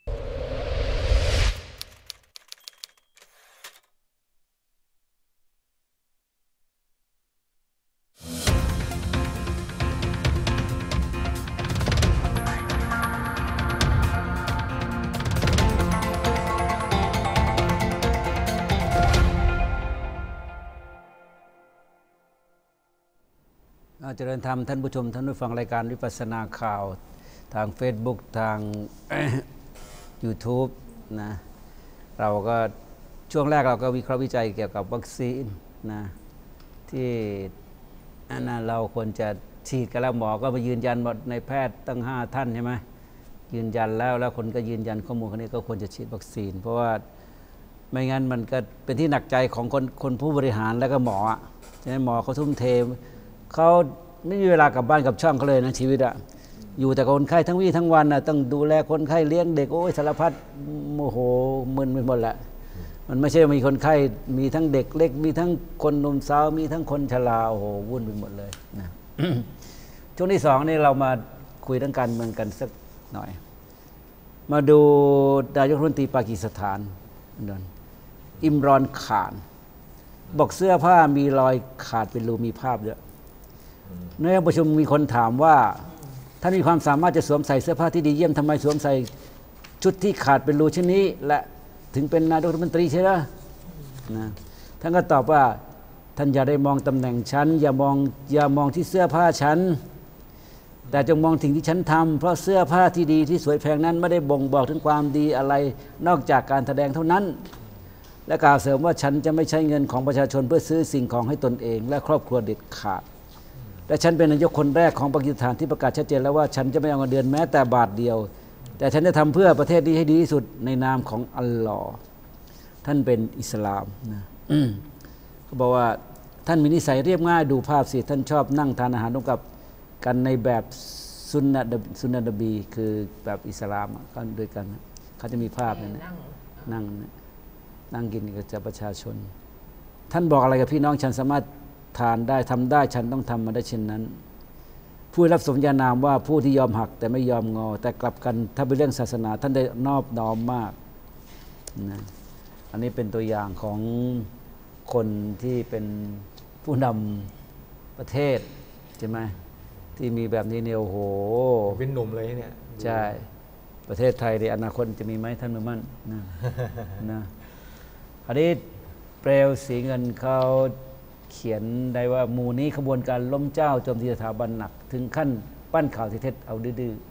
เจริญธรรมท่านผู้ชมท่านผู้ฟังรายการวิปัสสนาข่าวทาง Facebook ทาง YouTube นะเราก็ช่วงแรกเราก็วิเคราะห์วิจัยเกี่ยวกับวัคซีนนะที่นั่นเราควรจะฉีดกันแล้วหมอก็มายืนยันหมดในแพทย์ตั้งห้าท่านใช่ไหมยืนยันแล้วแล้วคนก็ยืนยันข้อมูลคนนี้ก็ควรจะฉีดวัคซีนเพราะว่าไม่งั้นมันก็เป็นที่หนักใจของคนคนผู้บริหารแล้วก็หมอใช่ไหมหมอเขาทุ่มเทเขาไม่มีเวลากลับบ้านกับช่องเขาเลยนะชีวิตอะอยู่แต่คนไข้ทั้งวี่ทั้งวันนะต้องดูแลคนไข้เลี้ยงเด็กโอ้ยสารพัดโมโหมึนไปหมดแหละมันไม่ใช่มีคนไข้มีทั้งเด็กเล็กมีทั้งคนหนุ่มสาวมีทั้งคนชราโอ้โหวุ่นไปหมดเลยนะ ช่วงที่สองนี่เรามาคุยเรื่องการเมืองกันสักหน่อยมาดูนายกรัฐมนตรีปากีสถานอิมรอนข่านบอกเสื้อผ้ามีรอยขาดเป็นรูมีภาพเยอะในห้องประชุมมีคนถามว่าท่านมีความสามารถจะสวมใส่เสื้อผ้าที่ดีเยี่ยมทำไมสวมใส่ชุดที่ขาดเป็นรูเช่นนี้และถึงเป็นนายกรัฐมนตรีใช่ไหมนะท่านก็ตอบว่าท่านอย่าได้มองตำแหน่งฉันอย่ามองอย่ามองที่เสื้อผ้าฉันแต่จงมองถึงที่ฉันทำเพราะเสื้อผ้าที่ดีที่สวยแพงนั้นไม่ได้บ่งบอกถึงความดีอะไรนอกจากการแสดงเท่านั้นและกล่าวเสริมว่าฉันจะไม่ใช้เงินของประชาชนเพื่อซื้อสิ่งของให้ตนเองและครอบครัวเด็ดขาดและฉันเป็นนายกคนแรกของปากีสถานที่ประกาศชัดเจนแล้วว่าฉันจะไม่เอาเงินเดือนแม้แต่บาทเดียวแต่ฉันจะทำเพื่อประเทศนี้ให้ดีที่สุดในนามของอัลลอฮ์ท่านเป็นอิสลามนะเขาบอกว่าท่านมีนิสัยเรียบง่ายดูภาพสิท่านชอบนั่งทานอาหารร่วมกับกันในแบบซุนนะซุนนะนบีคือแบบอิสลามกันด้วยกันเขาจะมีภาพนั่นนั่งนั่งกินกับประชาชนท่านบอกอะไรกับพี่น้องฉันสามารถทานได้ทำได้ฉันต้องทำมาได้เช่นนั้นผู้รับสมญานามว่าผู้ที่ยอมหักแต่ไม่ยอมงอแต่กลับกันถ้าเป็นเรื่องศาสนาท่านได้นอบน้อมมากนะอันนี้เป็นตัวอย่างของคนที่เป็นผู้นำปประเทศใช่ไหมที่มีแบบนี้เนี่ยโอ้โหเป็นหนุ่มเลยเนี่ยใช่ประเทศไทยในอนาคตจะมีไหมท่านมือมั่นนะนะอันนี้เปลวสีเงินเขาเขียนได้ว่าหมู่นี้ขบวนการล้มเจ้าโจมตีสถาบันหนักถึงขั้นปั้นข่าวที่เท็จเอาดื้อ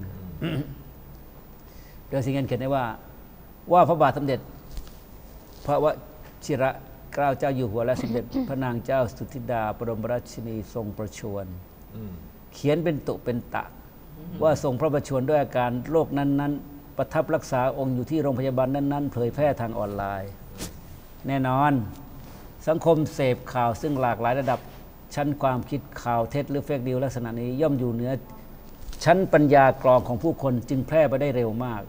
เปลวสีเงินเขียนได้ว่าว่าพระบาทสมเด็จพระวชิระเกล้าเจ้าอยู่หัวและสมเด็จพระนางเจ้าสุธิดาบรมราชินีทรงประชวรเขียนเป็นตุเป็นตะว่าทรงพระประชวรด้วยอาการโรคนั้นๆประทับรักษาองค์อยู่ที่โรงพยาบาลนั้นๆเผยแพร่ทางออนไลน์แน่นอนสังคมเสพข่าวซึ่งหลากหลายระดับชั้นความคิดข่าวเท็จหรือเฟกนิวลักษณะนี้ย่อมอยู่เหนือชั้นปัญญากรองของผู้คนจึงแพร่ไปได้เร็วมาก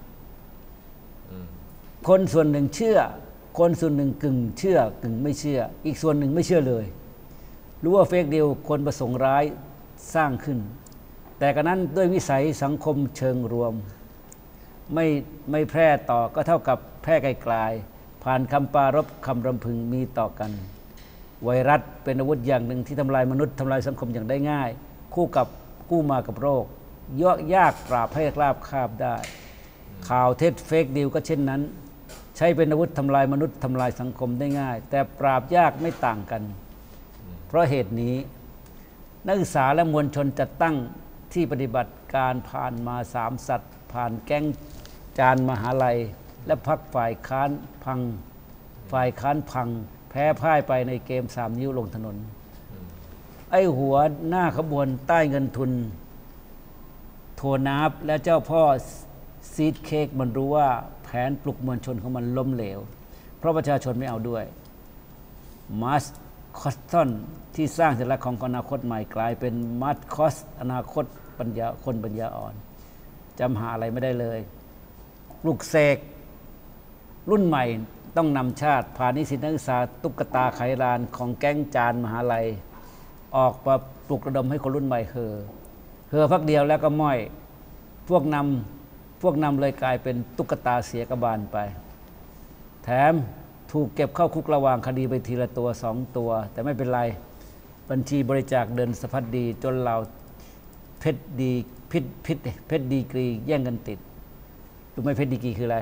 คนส่วนหนึ่งเชื่อคนส่วนหนึ่งกึ่งเชื่อกึ่งไม่เชื่ออีกส่วนหนึ่งไม่เชื่อเลยรู้ว่าเฟกนิวคนประสงค์ร้ายสร้างขึ้นแต่กระนั้นด้วยวิสัยสังคมเชิงรวมไม่ไม่แพร่ต่อก็เท่ากับแพร่ไกลๆผ่านคำปรารภคำรำพึงมีต่อกันไวรัสเป็นอาวุธอย่างหนึ่งที่ทำลายมนุษย์ทำลายสังคมอย่างได้ง่ายคู่กับกู้มากับโรคยากยากปราบให้ราบคาบได้ข่าวเท็จเฟกนิวก็เช่นนั้นใช้เป็นอาวุธทำลายมนุษย์ทำลายสังคมได้ง่ายแต่ปราบยากไม่ต่างกันเพราะเหตุนี้นักศึกษาและมวลชนจัดตั้งที่ปฏิบัติการผ่านมาสามสัตว์ผ่านแก๊งจานมหาลัยและพรรคฝ่ายค้านพังฝ่ายค้านพังแพ้พ่ายไปในเกมสามนิ้วลงถนนไอ้หัวหน้าขบวนใต้เงินทุนโทนับและเจ้าพ่อซีดเค้กมันรู้ว่าแผนปลุกมวลชนของมันล้มเหลวเพราะประชาชนไม่เอาด้วยมาสคอสตันที่สร้างสัญลักษณ์ของอนาคตใหม่กลายเป็นมาสคอสอนาคตปัญญาคนปัญญาอ่อนจำหาอะไรไม่ได้เลยปลุกเสกรุ่นใหม่ต้องนำชาติพานิสิตนักศึกษาตุ๊กตาไขลานของแก๊งจานมหาลัยออกมาปลุกระดมให้คนรุ่นใหม่เห่อเห่อพักเดียวแล้วก็ม้อยพวกนำพวกนำเลยกลายเป็นตุ๊กตาเสียกบาลไปแถมถูกเก็บเข้าคุกระหว่างคดีไปทีละตัวสองตัวแต่ไม่เป็นไรบัญชีบริจาคเดินสะพัดดีจนเราเพชรดีพิษพิษเพชรดีกรีแย่งกันติดรู้ไหมเพชรดีกรีคืออะไร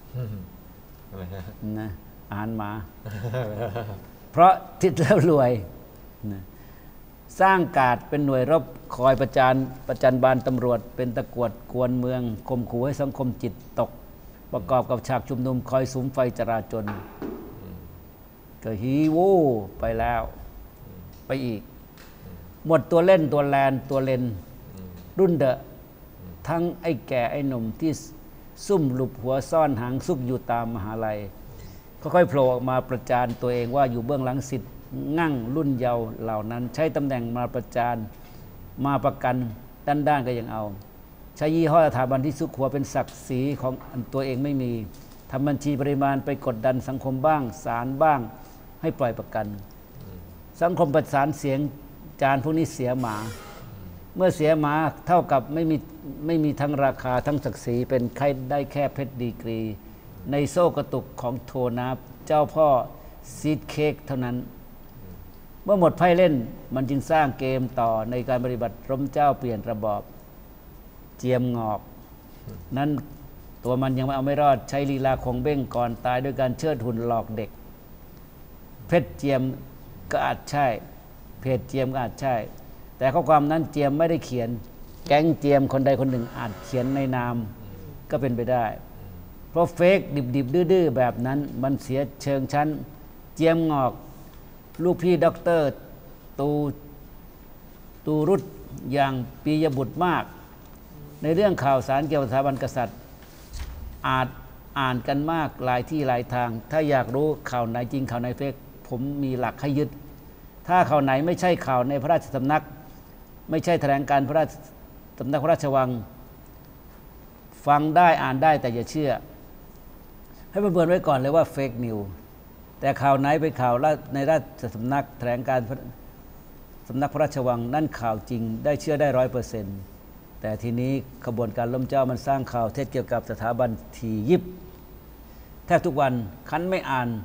นะอาหารหมา เพราะติดแล้วรวยนะสร้างการ์ดเป็นหน่วยรบคอยประจานประจันบานตำรวจเป็นตะกวดกวนเมืองข่มขู่ให้สังคมจิตตกประกอบกับฉากชุมนุมคอยสุมไฟจราจรก็ฮีโวไปแล้วไปอีกหมดตัวเล่นตัวแลนตัวเลนรุ่นเดอะทั้งไอ้แก่ไอ้หนุ่มที่ซุ่มหลุบหัวซ่อนหางซุกอยู่ตามมหาลัยค่อยๆโผล่ออกมาประจานตัวเองว่าอยู่เบื้องหลังสิทธิ์งั่งรุ่นเยาว์เหล่านั้นใช้ตำแหน่งมาประจานมาประกันด้านๆก็ยังเอาใช้ยี่ห้อสถาบันที่ซุกหัวเป็นศักดิ์ศรีของตัวเองไม่มีทำบัญชีปริมาณไปกดดันสังคมบ้างศาลบ้างให้ปล่อยประกันสังคมประสานเสียงจานพวกนี้เสียหมาเมื่อเสียหมาเท่ากับไม่มีไม่มีทั้งราคาทั้งศักดิ์ศรีเป็นใครได้แค่เพชรดีกรีในโซ่กระตุกของโทนับเจ้าพ่อซีดเค้กเท่านั้นเมื่อหมดไพ่เล่นมันจึงสร้างเกมต่อในการปฏิบัติร่มเจ้าเปลี่ยนระบอบเจียมงอกนั้นตัวมันยังไม่เอาไม่รอดใช้ลีลาของเบ้งก่อนตายด้วยการเชิดหุ่นหลอกเด็กเพชรเจียมก็อาจใช่เพจเจียมก็อาจใช่แต่ข้อความนั้นเจียมไม่ได้เขียนแก๊งเจียมคนใดคนหนึ่งอาจเขียนในนามก็เป็นไปได้เพราะเฟกดิบๆดื้อๆแบบนั้นมันเสียเชิงชั้นเจียมงอกลูกพี่ด็อกเตอร์ตูตูรุตอย่างปียบุตรมากในเรื่องข่าวสารเกี่ยวกับสถาบันกษัตริย์อาจอ่านกันมากหลายที่หลายทางถ้าอยากรู้ข่าวไหนจริงข่าวไหนเฟกผมมีหลักให้ยึดถ้าข่าวไหนไม่ใช่ข่าวในพระราชสำนักไม่ใช่แถลงการพระราชสำนักพระราชวังฟังได้อ่านได้แต่อย่าเชื่อให้ประเมินไว้ก่อนเลยว่าเฟกนิวแต่ข่าวไหนเป็นข่าวในราชสำนักแถลงการสำนักพระราชวังนั่นข่าวจริงได้เชื่อได้ร้อยเปอร์เซ็นต์แต่ทีนี้ขบวนการล้มเจ้ามันสร้างข่าวเท็จเกี่ยวกับสถาบันทียิบแทบทุกวันคันไม่อ่าน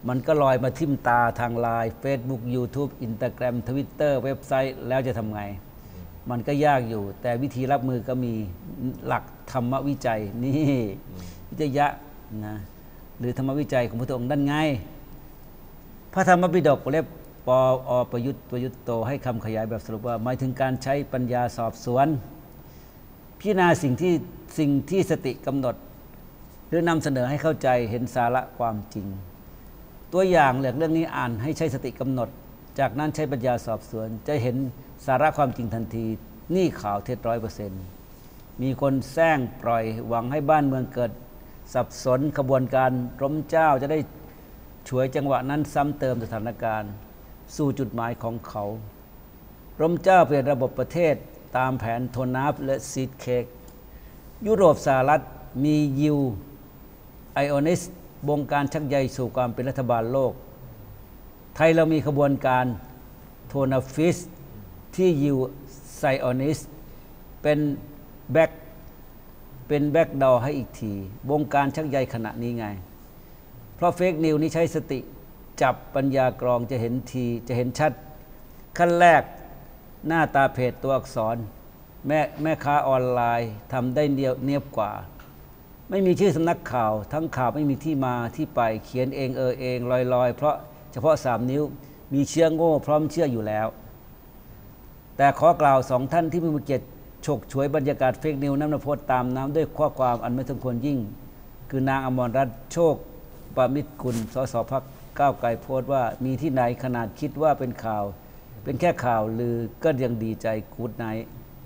มันก็ลอยมาทิ่มตาทางไลน์ Facebook YouTube Instagram Twitter เว็บไซต์แล้วจะทำไงมันก็ยากอยู่แต่วิธีรับมือก็มีหลักธรรมวิจัยนี่วิทยะนะหรือธรรมวิจัยของพระองค์นั่นไงพระธรรมปิฎกเล่มปอประยุทธ์ประยุทธ์โตให้คำขยายแบบสรุปว่าหมายถึงการใช้ปัญญาสอบสวนพิจารณาสิ่งที่สิ่งที่สติกำหนดหรือนำเสนอให้เข้าใจเห็นสาระความจริงตัวอย่างเรื่องนี้อ่านให้ใช้สติกำหนดจากนั้นใช้ปัญญาสอบสวนจะเห็นสาระความจริงทันทีนี่ข่าวเท็จร้อยเปอร์เซ็นต์มีคนแซงปล่อยหวังให้บ้านเมืองเกิดสับสนขบวนการล้มเจ้าจะได้ฉวยจังหวะนั้นซ้ำเติมสถานการณ์สู่จุดหมายของเขาล้มเจ้าเป็นระบบประเทศตามแผนโทนัฟและซีดเค้กยุโรปสหรัฐมียิวไอออนิสบงการชักใยสู่ความเป็นรัฐบาลโลกไทยเรามีขบวนการโทนาฟิสที่ยิวไซออนิสเป็นแบ็กเป็นแบ็กดอร์ให้อีกทีบงการชักใยขณะนี้ไงเพราะเฟกนิวนี้ใช้สติจับปัญญากรองจะเห็นทีจะเห็นชัดขั้นแรกหน้าตาเพจตัวอักษรแม่แม่ค้าออนไลน์ทำได้เนียบเนียบกว่าไม่มีชื่อสำนักข่าวทั้งข่าวไม่มีที่มาที่ไปเขียนเองเออเองลอยๆเพราะเฉพาะสามนิ้วมีเชื่อโง่พร้อมเชื่ออยู่แล้วแต่ขอกล่าวสองท่านที่มีมุเกียรติฉกฉวยบรรยากาศเฟกนิวน้ำนโพดตามน้ำด้วยข้อความอันไม่สมควรยิ่งคือนางอมรรัตน์โชคปามิตรกุลสสพรรคก้าวไกลโพสต์ว่ามีที่ไหนขนาดคิดว่าเป็นข่าวเป็นแค่ข่าวลือก็ยังดีใจกู๊ดไนท์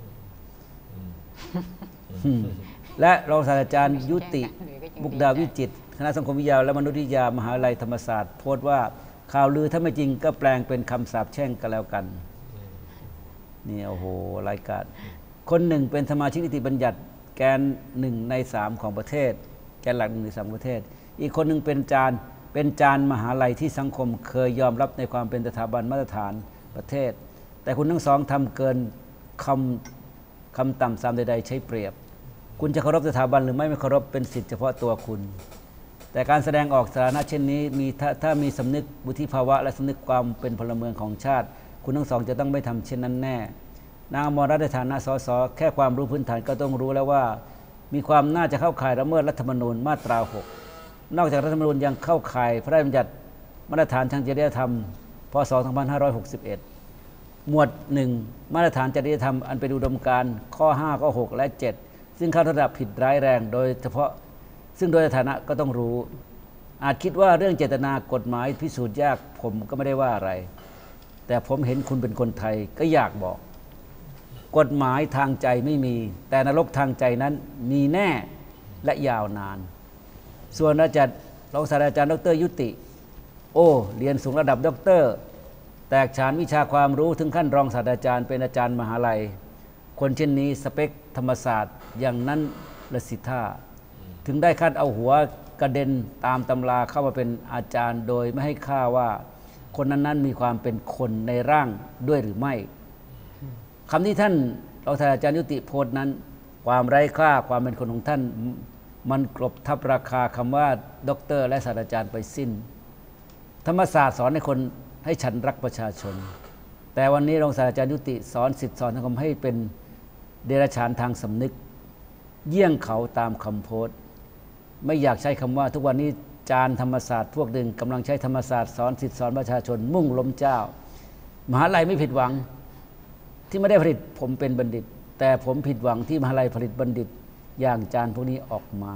และรองศาสตราจารย์ยุติบุกดาวิจิตรคณะสังคมวิทยาและมนุษยวิทยามหาวิทยาลัยธรรมศาสตร์โพสต์ว่าข่าวลือถ้าไม่จริงก็แปลงเป็นคำสาปแช่งกันแล้วกันนี่โอ้โหรายการคนหนึ่งเป็นสมาชิกนิติบัญญัติแกนหนึ่งในสามของประเทศแกนหลักหนึ่งในสามของประเทศอีกคนหนึ่งเป็นจานเป็นจานมหาลัยที่สังคมเคยยอมรับในความเป็นสถาบันมาตรฐานประเทศแต่คุณทั้งสองทำเกินคำคำต่ำสามใดๆใช้เปรียบคุณจะเคารพสถาบันหรือไม่ไม่เคารพเป็นสิทธิเฉพาะตัวคุณแต่การแสดงออกสถานะเช่นนี้มีถ้าถ้ามีสำนึกวุฒิภาวะและสำนึกความเป็นพลเมืองของชาติคุณทั้งสองจะต้องไม่ทำเช่นนั้นแน่นางอมรรัตน์ในฐานะสสแค่ความรู้พื้นฐานก็ต้องรู้แล้วว่ามีความน่าจะเข้าข่ายละเมิดรัฐธรรมนูญมาตราหกนอกจากรัฐธรรมนูญยังเข้าข่ายพระราชบัญญัติมาตรฐานทางจริยธรรมพ.ศ. สองพันห้าร้อยหกสิบเอ็ดหมวดหนึ่งมาตรฐานจริยธรรมอันเป็นอุดมการณ์ข้อห้าข้อหกและเจ็ดซึ่งเข้าระดับผิดร้ายแรงโดยเฉพาะซึ่งโดยฐานะก็ต้องรู้อาจคิดว่าเรื่องเจตนากฎหมายพิสูจน์ยากผมก็ไม่ได้ว่าอะไรแต่ผมเห็นคุณเป็นคนไทยก็อยากบอกกฎหมายทางใจไม่มีแต่นรกทางใจนั้นมีแน่และยาวนานส่วนอาจารย์รองศาสตราจารย์ดรยุติโอ้เรียนสูงระดับด็อกเตอร์แตกฉานวิชาความรู้ถึงขั้นรองศาสตราจารย์เป็นอาจารย์มหาลัยคนเช่นนี้สเปคธรรมศาสตร์อย่างนั้นละสิท่าถึงได้ขั้นเอาหัวกระเด็นตามตำราเข้ามาเป็นอาจารย์โดยไม่ให้ค่าว่าคนนั้นๆมีความเป็นคนในร่างด้วยหรือไม่คำที่ท่านรองศาสตราจารย์ยุติโพสต์นั้นความไร้ค่าความเป็นคนของท่านมันกลบทับราคาคำว่าด็อกเตอร์และศาสตราจารย์ไปสิ้นธรรมศาสตร์สอนให้คนให้ฉันรักประชาชนแต่วันนี้รองศาสตราจารย์ยุติสอนศิษย์สอนสังคมให้เป็นเดรัจฉานทางสำนึกเยี่ยงเขาตามคำโพสต์ไม่อยากใช้คำว่าทุกวันนี้จารย์ธรรมศาสตร์พวกหนึ่งกำลังใช้ธรรมศาสตร์สอนศิษย์สอนประชาชนมุ่งล้มเจ้ามหาลัยไม่ผิดหวังที่ไม่ได้ผลิตผมเป็นบัณฑิตแต่ผมผิดหวังที่มหาลัยผลิตบัณฑิตอย่างจารย์พวกนี้ออกมา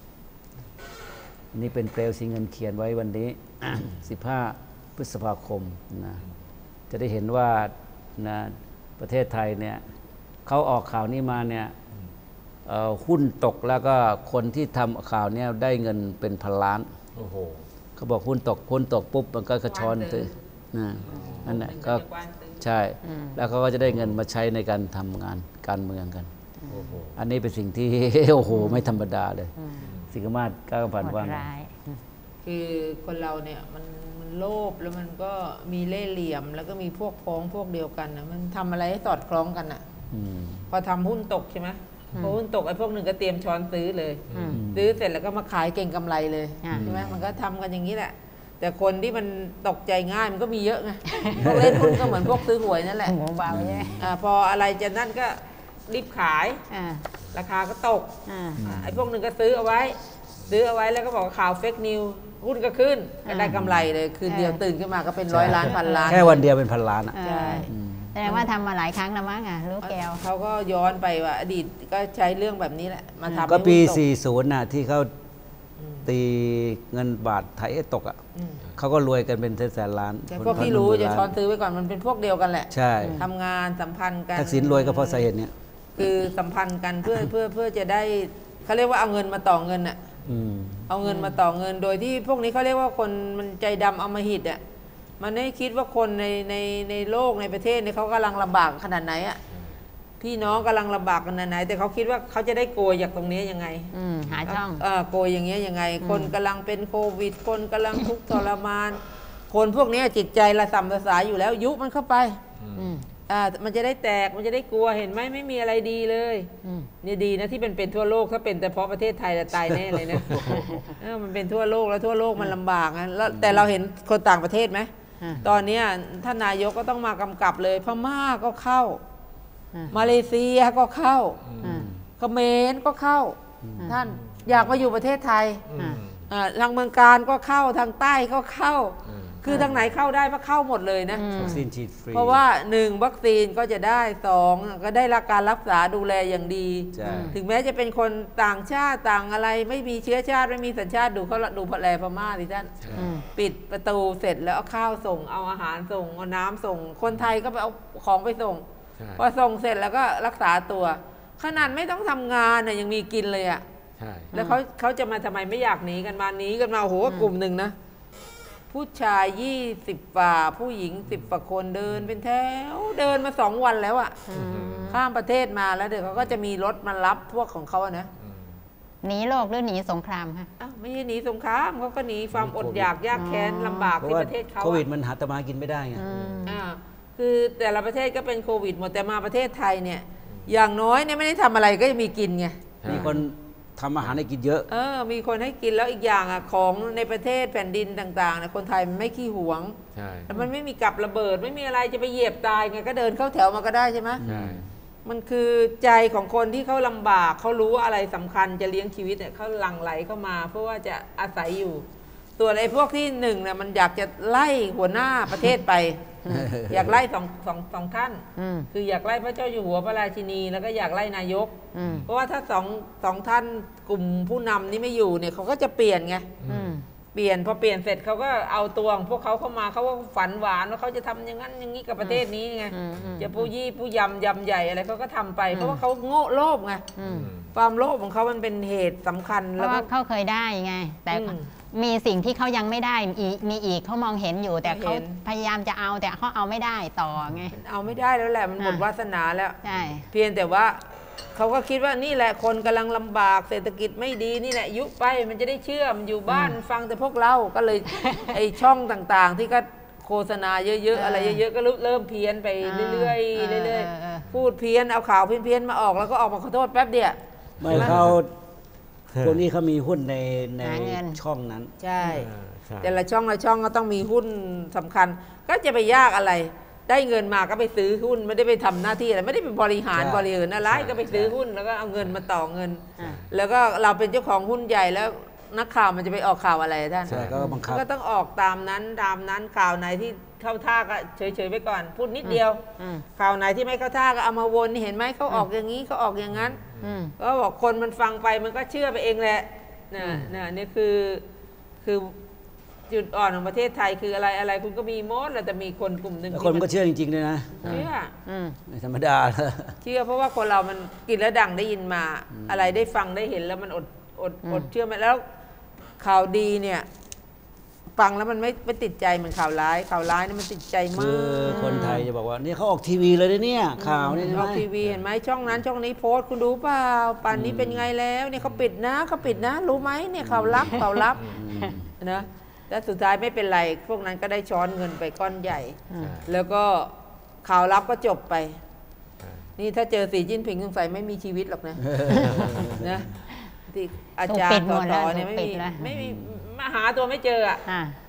นี่เป็นเปลวสีเงินเขียนไว้วันนี้ สิบห้าพฤษภาคมนะจะได้เห็นว่านะประเทศไทยเนี่ยเขาออกข่าวนี้มาเนี่ยหุ้นตกแล้วก็คนที่ทำข่าวนี้ได้เงินเป็นพันล้านโอ้โหเขาบอกหุ้นตกหุ้นตกปุ๊บมันก็กระชอนซื้อนะนั่นแหละก็ใช่แล้วเขาก็จะได้เงินมาใช้ในการทำงานการเมืองกันอันนี้เป็นสิ่งที่โอ้โหไม่ธรรมดาเลยสิงคมาศก้าวผ่านว่างคือคนเราเนี่ยมันมันโลภแล้วมันก็มีเล่ห์เหลี่ยมแล้วก็มีพวกพ้องพวกเดียวกันนะมันทำอะไรให้สอดคล้องกันอ่ะพอทำหุ้นตกใช่ไหมพอหุ้นตกไอ้พวกหนึ่งก็เตรียมช้อนซื้อเลยซื้อเสร็จแล้วก็มาขายเก่งกำไรเลยใช่ไหมมันก็ทำกันอย่างนี้แหละแต่แต่คนที่มันตกใจง่ายมันก็มีเยอะไงพวกเล่นหุ้นก็เหมือนพวกซื้อหวยนั่นแหละหัวเบาใช่ไหมพออะไรจะนั่นก็รีบขายราคาก็ตกไอ้พวกหนึ่งก็ซื้อเอาไว้ซื้อเอาไว้แล้วก็บอกข่าวเฟกนิวหุ้นก็ขึ้นก็ได้กำไรเลยคืนเดียวตื่นขึ้นมาก็เป็นร้อยล้านพันล้านแค่วันเดียวเป็นพันล้านอ่ะใช่แสดงว่าทำมาหลายครั้งแล้วมั้งอ่ะลูกแก้วเขาก็ย้อนไปว่าอดีตก็ใช้เรื่องแบบนี้แหละมาทำก็ปีสี่สิบน่ะที่เขาตีเงินบาทไทยตกอ่ะเขาก็รวยกันเป็นแสนล้านพวกพี่รู้จะช้อนซื้อไว้ก่อนมันเป็นพวกเดียวกันแหละใช่ทำงานสัมพันธ์กันทักษิณรวยก็เพราะสาเหตุเนี้ยคือสัมพันธ์กันเพื่อเพื่อเพื่อจะได้เขาเรียกว่าเอาเงินมาต่อเงินอ่ะเอาเงินมาต่อเงินโดยที่พวกนี้เขาเรียกว่าคนมันใจดำอำมหิตอ่ะมันไม่คิดว่าคนในในในโลกในประเทศเนี่ยเขากำลังลำบากขนาดไหนอ่ะพี่น้องกำลังลำบากขนาดไหนแต่เขาคิดว่าเขาจะได้โกยจากตรงนี้ยังไงหาช่องโกยอย่างเงี้ยยังไงคนกำลังเป็นโควิดคนกำลังทุกข์ทรมานคนพวกนี้จิตใจระส่ำระสายอยู่แล้วยุมันเข้าไปอ่ามันจะได้แตกมันจะได้กลัวเห็นไหมไม่มีอะไรดีเลยนี่ดีนะที่เป็นเป็นทั่วโลกถ้าเป็นแต่เพราะประเทศไทยจะตายแน่เลยนะมันเป็นทั่วโลกแล้วทั่วโลกมันลำบากนะแล้วแต่เราเห็นคนต่างประเทศไหมตอนนี้ท่านนายกก็ต้องมากำกับเลยพม่าก็เข้ามาเลเซียก็เข้าเขมรก็เข้าท่านอยากมาอยู่ประเทศไทยทางเมืองการก็เข้าทางใต้ก็เข้าคือทางไหนเข้าได้ก็เข้าหมดเลยนะวัคซีนฉีดฟรีเพราะว่าหนึ่งวัคซีนก็จะได้สองก็ได้รับการรักษาดูแลอย่างดีถึงแม้จะเป็นคนต่างชาติต่างอะไรไม่มีเชื้อชาติไม่มีสัญชาติดูเขาดูพแลพม่าสิท่านปิดประตูเสร็จแล้วเอาข้าวส่งเอาอาหารส่งเอาน้ำส่งคนไทยก็ไปเอาของไปส่งพอส่งเสร็จแล้วก็รักษาตัวขนาดไม่ต้องทำงานน่ยยังมีกินเลยอ่ะแล้วเขาเขาจะมาทำไมไม่อยากหนีกันมาหนีกันมาโอ้โหกลุ่มหนึ่งนะผู้ชายยี่สิบฝ่าผู้หญิงสิบฝ่าคนเดินเป็นแถวเดินมาสองวันแล้วอ่ะข้ามประเทศมาแล้วเดี๋ยวเขาก็จะมีรถมารับพวกของเขาอะนะหนีโลกหรือหนีสงครามคะอ้าวไม่ใช่หนีสงครามเขาก็หนีความอดอยากยากแค้นลำบากที่ประเทศเขาโควิดมันหาตมากินไม่ได้ไงอ่าคือแต่ละประเทศก็เป็นโควิดหมดแต่มาประเทศไทยเนี่ยอย่างน้อยเนี่ยไม่ได้ทำอะไรก็จะมีกินไงมีคนทำอาหารให้กินเยอะเออมีคนให้กินแล้วอีกอย่างอ่ะของในประเทศแผ่นดินต่างๆเนี่ยคนไทยมันไม่ขี้หวงใช่แล้วมันไม่มีกับระเบิดไม่มีอะไรจะไปเหยียบตายไงก็เดินเข้าแถวมาก็ได้ใช่ไหมใช่มันคือใจของคนที่เขาลำบากเขารู้ว่าอะไรสำคัญจะเลี้ยงชีวิตเนี่ยเขาหลั่งไหลเข้ามาเพื่อว่าจะอาศัยอยู่ส่วนไอ้พวกที่หนึ่งเนี่ยมันอยากจะไล่หัวหน้าประเทศไปอยากไล่สองสองสองท่านคืออยากไล่พระเจ้าอยู่หัวพระราชินีแล้วก็อยากไล่นายกเพราะว่าถ้าสองสองท่านกลุ่มผู้นำนี้ไม่อยู่เนี่ยเขาก็จะเปลี่ยนไงเปลี่ยนพอเปลี่ยนเสร็จเขาก็เอาตัวของพวกเขาเข้ามาเขาก็ฝันหวานว่าเขาจะทำอย่างนั้นอย่างนี้กับประเทศนี้ไงจะผู้ยี่ผู้ยำยำใหญ่อะไรเขาก็ทำไปเพราะว่าเขาโง่โลภไงความโลภของเขามันเป็นเหตุสำคัญแล้วก็เขาเคยได้ไงแต่มีสิ่งที่เขายังไม่ได้มีอีกเขามองเห็นอยู่แต่เขาพยายามจะเอาแต่เขาเอาไม่ได้ต่อไงเอาไม่ได้แล้วแหละมันหมดวาสนาแล้วใช่เพียงแต่ว่าเขาก็คิดว่านี่แหละคนกำลังลำบากเศรษฐกิจไม่ดีนี่แหละยุไปมันจะได้เชื่อมันอยู่บ้านฟังแต่พวกเราก็เลยไอช่องต่างๆที่ก็โฆษณาเยอะๆอะไรเยอะๆก็เริ่มเพี้ยนไปเรื่อยๆเรื่อยๆพูดเพี้ยนเอาข่าวเพี้ยนๆมาออกแล้วก็ออกมาขอโทษแป๊บเดียวไม่เขาพวกนี้เขามีหุ้นในในช่องนั้นใช่แต่ละช่องละช่องก็ต้องมีหุ้นสำคัญก็จะไปยากอะไรได้เงินมาก็ไปซื้อหุ้นไม่ได้ไปทำหน้าที่อะไรไม่ได้ไปบริหารบริหารอะไรก็ไปซื้อหุ้นแล้วก็เอาเงินมาต่อเงินแล้วก็เราเป็นเจ้าของหุ้นใหญ่แล้วนักข่าวมันจะไปออกข่าวอะไรท่านก็ต้องออกตามนั้นตามนั้นข่าวไหนที่เข้าท่าก็เฉยๆไปก่อนพูดนิดเดียวข่าวไหนที่ไม่เข้าท่าก็เอามาวนเห็นไหมเขาออกอย่างนี้เขาออกอย่างนั้นก็บอกคนมันฟังไปมันก็เชื่อไปเองแหละนะนะนี่คือคือจุดอ่อนของประเทศไทยคืออะไรอะไรคุณก็มีมดแต่มีคนกลุ่มหนึ่งคนก็เชื่อจริงๆเลยนะเชื่อไม่ธรรมดาเชื่อเพราะว่าคนเรามันกินแล้วดังได้ยินมาอะไรได้ฟังได้เห็นแล้วมันอดอดอดเชื่อไม่แล้วข่าวดีเนี่ยฟังแล้วมันไม่ไม่ติดใจเหมือนข่าวร้ายข่าวร้ายนี่มันติดใจมากคนไทยจะบอกว่านี่เขาออกทีวีเลยเนี่ยข่าวนี่ออกทีวีเห็นไหมช่องนั้นช่องนี้โพสต์คุณดูเปล่าป่านนี้เป็นไงแล้วเนี่ยเขาปิดนะเขาปิดนะรู้ไหมเนี่ยข่าวลับข่าวลับนะแล้วสุดท้ายไม่เป็นไรพวกนั้นก็ได้ช้อนเงินไปก้อนใหญ่แล้วก็ข่าวลับก็จบไปนี่ถ้าเจอสีจิ้นผิงสงสัยไม่มีชีวิตหรอกนะนะที่อาจารย์ต่อๆเนี่ยไม่มีไม่มีมาหาตัวไม่เจออ่ะ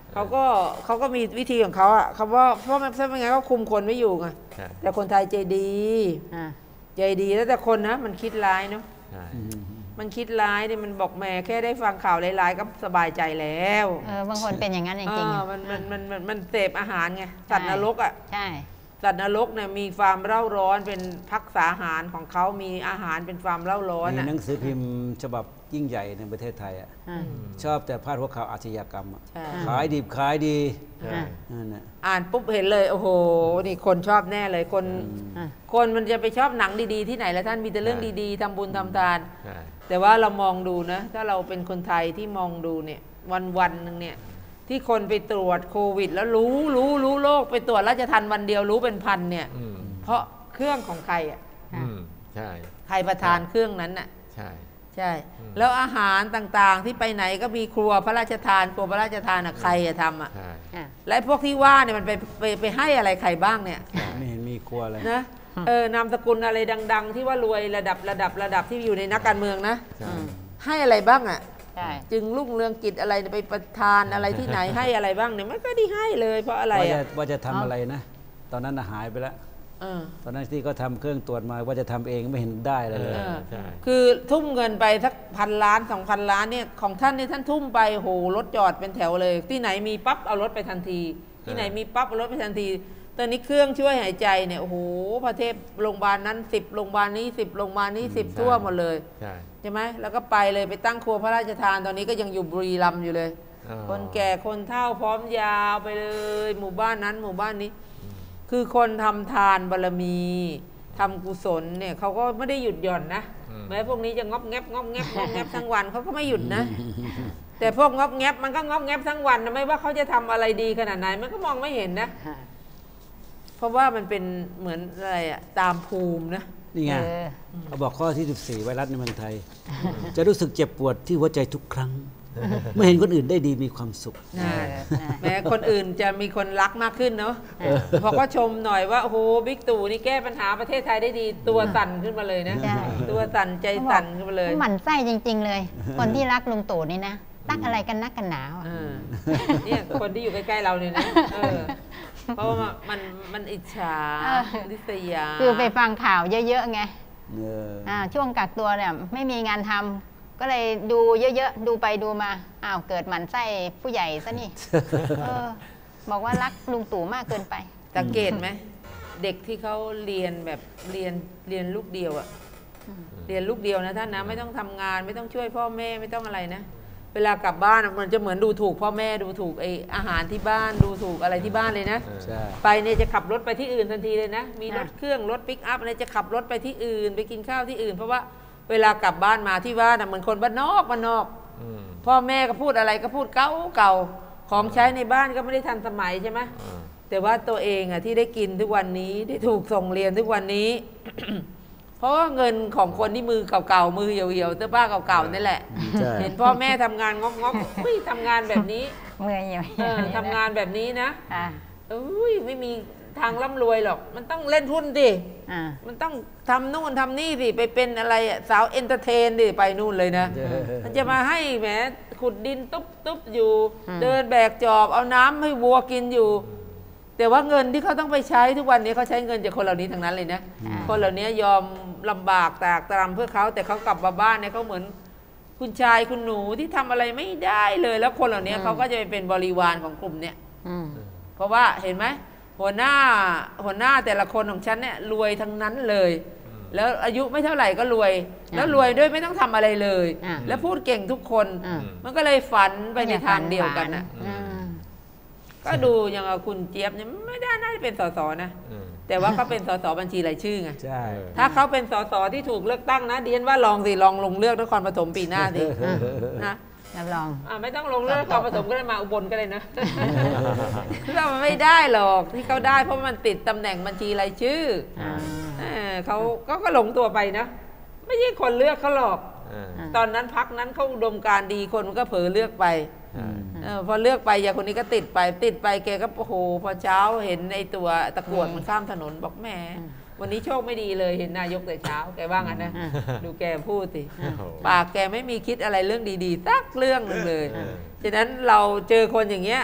เขาก็เขาก็มีวิธีของเขาอ่ะเขาว่าเพราะมันไม่งั้นก็คุมคนไม่อยู่ไงแต่คนไทยใจดีใจดีแล้วแต่คนนะมันคิดร้ายเนาะมันคิดร้ายเนี่ยมันบอกแม่แค่ได้ฟังข่าวร้ายๆก็สบายใจแล้วเออบางคนเป็นอย่างนั้นจริงๆมันมันมันมันมันเสพอาหารไงสัตว์นรกอ่ะใช่สัตว์นรกเนี่ยมีความเร่าร้อนเป็นภักษาอาหารของเขามีอาหารเป็นความเร่าร้อนมีหนังสือพิมพ์ฉบับยิ่งใหญ่ในประเทศไทยอ่ะชอบแต่พาดหัวข่าวอาชญากรรมขายดิบขายดีอ่านปุ๊บเห็นเลยโอ้โหนี่คนชอบแน่เลยคนคนมันจะไปชอบหนังดีๆที่ไหนแล้วท่านมีแต่เรื่องดีๆทำบุญทำทานแต่ว่าเรามองดูนะถ้าเราเป็นคนไทยที่มองดูเนี่ยวันวันหนึ่งเนี่ยที่คนไปตรวจโควิดแล้วรู้รู้รู้โรคไปตรวจราชทัณฑ์วันเดียวรู้เป็นพันเนี่ยเพราะเครื่องของใครอ่ะใช่ใครประทานเครื่องนั้นน่ะใช่ใช่แล้วอาหารต่างๆที่ไปไหนก็มีครัวพระราชทานครัวพระราชทานใครจะทำอ่ะและพวกที่ว่าเนี่ยมันไปไปไปให้อะไรใครบ้างเนี่ยไม่เห็นมีครัวเลยนะเออนามสกุลอะไรดังๆที่ว่ารวยระดับระดับระดับที่อยู่ในนักการเมืองนะให้อะไรบ้างอ่ะจึงรุ่งเรืองกิจอะไรไปประทานอะไรที่ไหนให้อะไรบ้างเนี่ยไม่ก็ได้ให้เลยเพราะอะไรอ่ะว่าจะทำอะไรนะตอนนั้นหายไปแล้วตอนนั้นที่ก็ทำเครื่องตรวจมาว่าจะทำเองไม่เห็นได้เลยคือทุ่มเงินไปสักพันล้านสองพันล้านเนี่ยของท่านเนี่ยท่านทุ่มไปโหรถจอดเป็นแถวเลยที่ไหนมีปั๊บเอารถไปทันทีที่ไหนมีปั๊บเอารถไปทันทีตอนนี้เครื่องช่วยหายใจเนี่ยโอ้โหประเทศโรงพยาบาลนั้นสิบโรงพยาบาลนี้สิบโรงพยาบาลนี้สิบทั่วหมดเลยใช่ไหมแล้วก็ไปเลยไปตั้งครัวพระราชทานตอนนี้ก็ยังอยู่บุรีรัมย์อยู่เลยคนแก่คนเฒ่าพร้อมยาวไปเลยหมู่บ้านนั้นหมู่บ้านนี้คือคนทำทานบารมีทำกุศลเนี่ยเขาก็ไม่ได้หยุดหย่อนนะแม้พวกนี้จะงอบแงบงอบแงบงอบแงบทั้งวันเขาก็ไม่หยุดนะแต่พวกงอบแงบมันก็งอบแงบทั้งวันนะไม่ว่าเขาจะทำอะไรดีขนาดไหนมันก็มองไม่เห็นนะเพราะว่ามันเป็นเหมือนอะไรอะตามภูมินะนี่ไงเขาบอกข้อที่สิบสี่ไวรัสในเมืองไทยจะรู้สึกเจ็บปวดที่หัวใจทุกครั้งเมื่อเห็นคนอื่นได้ดีมีความสุขแม้คนอื่นจะมีคนรักมากขึ้นเนาะพอก็ชมหน่อยว่าโอ้โหบิ๊กตู่นี่แก้ปัญหาประเทศไทยได้ดีตัวสั่นขึ้นมาเลยนะตัวสั่นใจสั่นขึ้นมาเลยหมั่นไส้จริงๆเลยคนที่รักลุงตู่นี่นะตั้งอะไรกันนักกันหนาวเนี่ยคนที่อยู่ใกล้ๆเราเนี่ยนะเพราะว่ามันมันอิจฉาลิษยาคือไปฟังข่าวเยอะๆไงช่วงกักตัวเนี่ยไม่มีงานทำก็เลยดูเยอะๆดูไปดูมาอ้าวเกิดหมันไส้ผู้ใหญ่ซะนี่บอกว่ารักลุงตู่มากเกินไปสังเกตไหมเด็กที่เขาเรียนแบบเรียนเรียนลูกเดียวอะเรียนลูกเดียวนะท่านนะไม่ต้องทำงานไม่ต้องช่วยพ่อแม่ไม่ต้องอะไรนะเวลากลับบ้านมันจะเหมือนดูถูกพ่อแม่ดูถูกไออาหารที่บ้านดูถูกอะไรที่บ้านเลยนะไปเนี่ยจะขับรถไปที่อื่นทันทีเลยนะมีรถเครื่องรถปิกอัพอะไรจะขับรถไปที่อื่นไปกินข้าวที่อื่นเพราะว่าเวลากลับบ้านมาที่บ้านเหมือนคนบ้านนอกบ้านนอกพ่อแม่ก็พูดอะไรก็พูดเก่าเก่าของใช้ในบ้านก็ไม่ได้ทันสมัยใช่ไหมแต่ว่าตัวเองอ่ะที่ได้กินทุกวันนี้ได้ถูกส่งเรียนทุกวันนี้ เพราะว่าเงินของคนที่มือเก่าๆมือเหี่ยวๆเสื้อผ้าเก่าๆนี่แหละเห็นพ่อแม่ทำงานงอกๆอุ้ยทำงานแบบนี้มือเหี่ยวทำงานแบบนี้นะอุ้ยไม่มีทางร่ำรวยหรอกมันต้องเล่นหุ้นดิมันต้องทำนู่นทำนี่สิไปเป็นอะไรสาวเอนเตอร์เทนดิไปนู่นเลยนะมันจะมาให้แหมขุดดินตุ๊บตุ๊บอยู่เดินแบกจอบเอาน้ำให้วัวกินอยู่แต่ว่าเงินที่เขาต้องไปใช้ทุกวันนี้เขาใช้เงินจากคนเหล่านี้ทั้งนั้นเลยนะคนเหล่านี้ยอมลำบากตากตรำเพื่อเขาแต่เขากลับมาบ้านเนี่ยเขาเหมือนคุณชายคุณหนูที่ทำอะไรไม่ได้เลยแล้วคนเหล่านี้เขาก็จะไปเป็นบริวารของกลุ่มเนี่ยเพราะว่าเห็นไหมหัวหน้าหัวหน้าแต่ละคนของฉันเนี่ยรวยทั้งนั้นเลยแล้วอายุไม่เท่าไหร่ก็รวยแล้วรวยด้วยไม่ต้องทำอะไรเลยแล้วพูดเก่งทุกคนมันก็เลยฝันไปในทางเดียวกันน่ะก็ดูอย่างคุณเจี๊ยบเนี่ยไม่ได้น่าจะเป็นสสนะแต่ว่าเขาเป็นสสบัญชีรายชื่อไงใช่ถ้าเขาเป็นสสที่ถูกเลือกตั้งนะเดียนว่าลองสิลองลงเลือกนครปฐมปีหน้าสินะรับรองอ่าไม่ต้องลงเลือกนครปฐมก็ได้มาอุบลก็ได้นะเราไม่ได้หรอกที่เขาได้เพราะมันติดตำแหน่งบัญชีรายชื่อเขาก็ก็หลงตัวไปนะไม่ใช่คนเลือกเขาหรอกตอนนั้นพรรคนั้นเขาอุดมการณ์ดีคนมันก็เผลอเลือกไปพอเลือกไปยาคนนี้ก็ติดไปติดไปแกก็โอ้โหพอเช้าเห็นไอ้ตัวตะกรวดมันข้ามถนนบอกแหมวันนี้โชคไม่ดีเลยเห็นนายกแต่เช้าแกว่างั้นนะดูแกพูดสิปากแกไม่มีคิดอะไรเรื่องดีๆสักเรื่องนึงเลยฉะนั้นเราเจอคนอย่างเงี้ย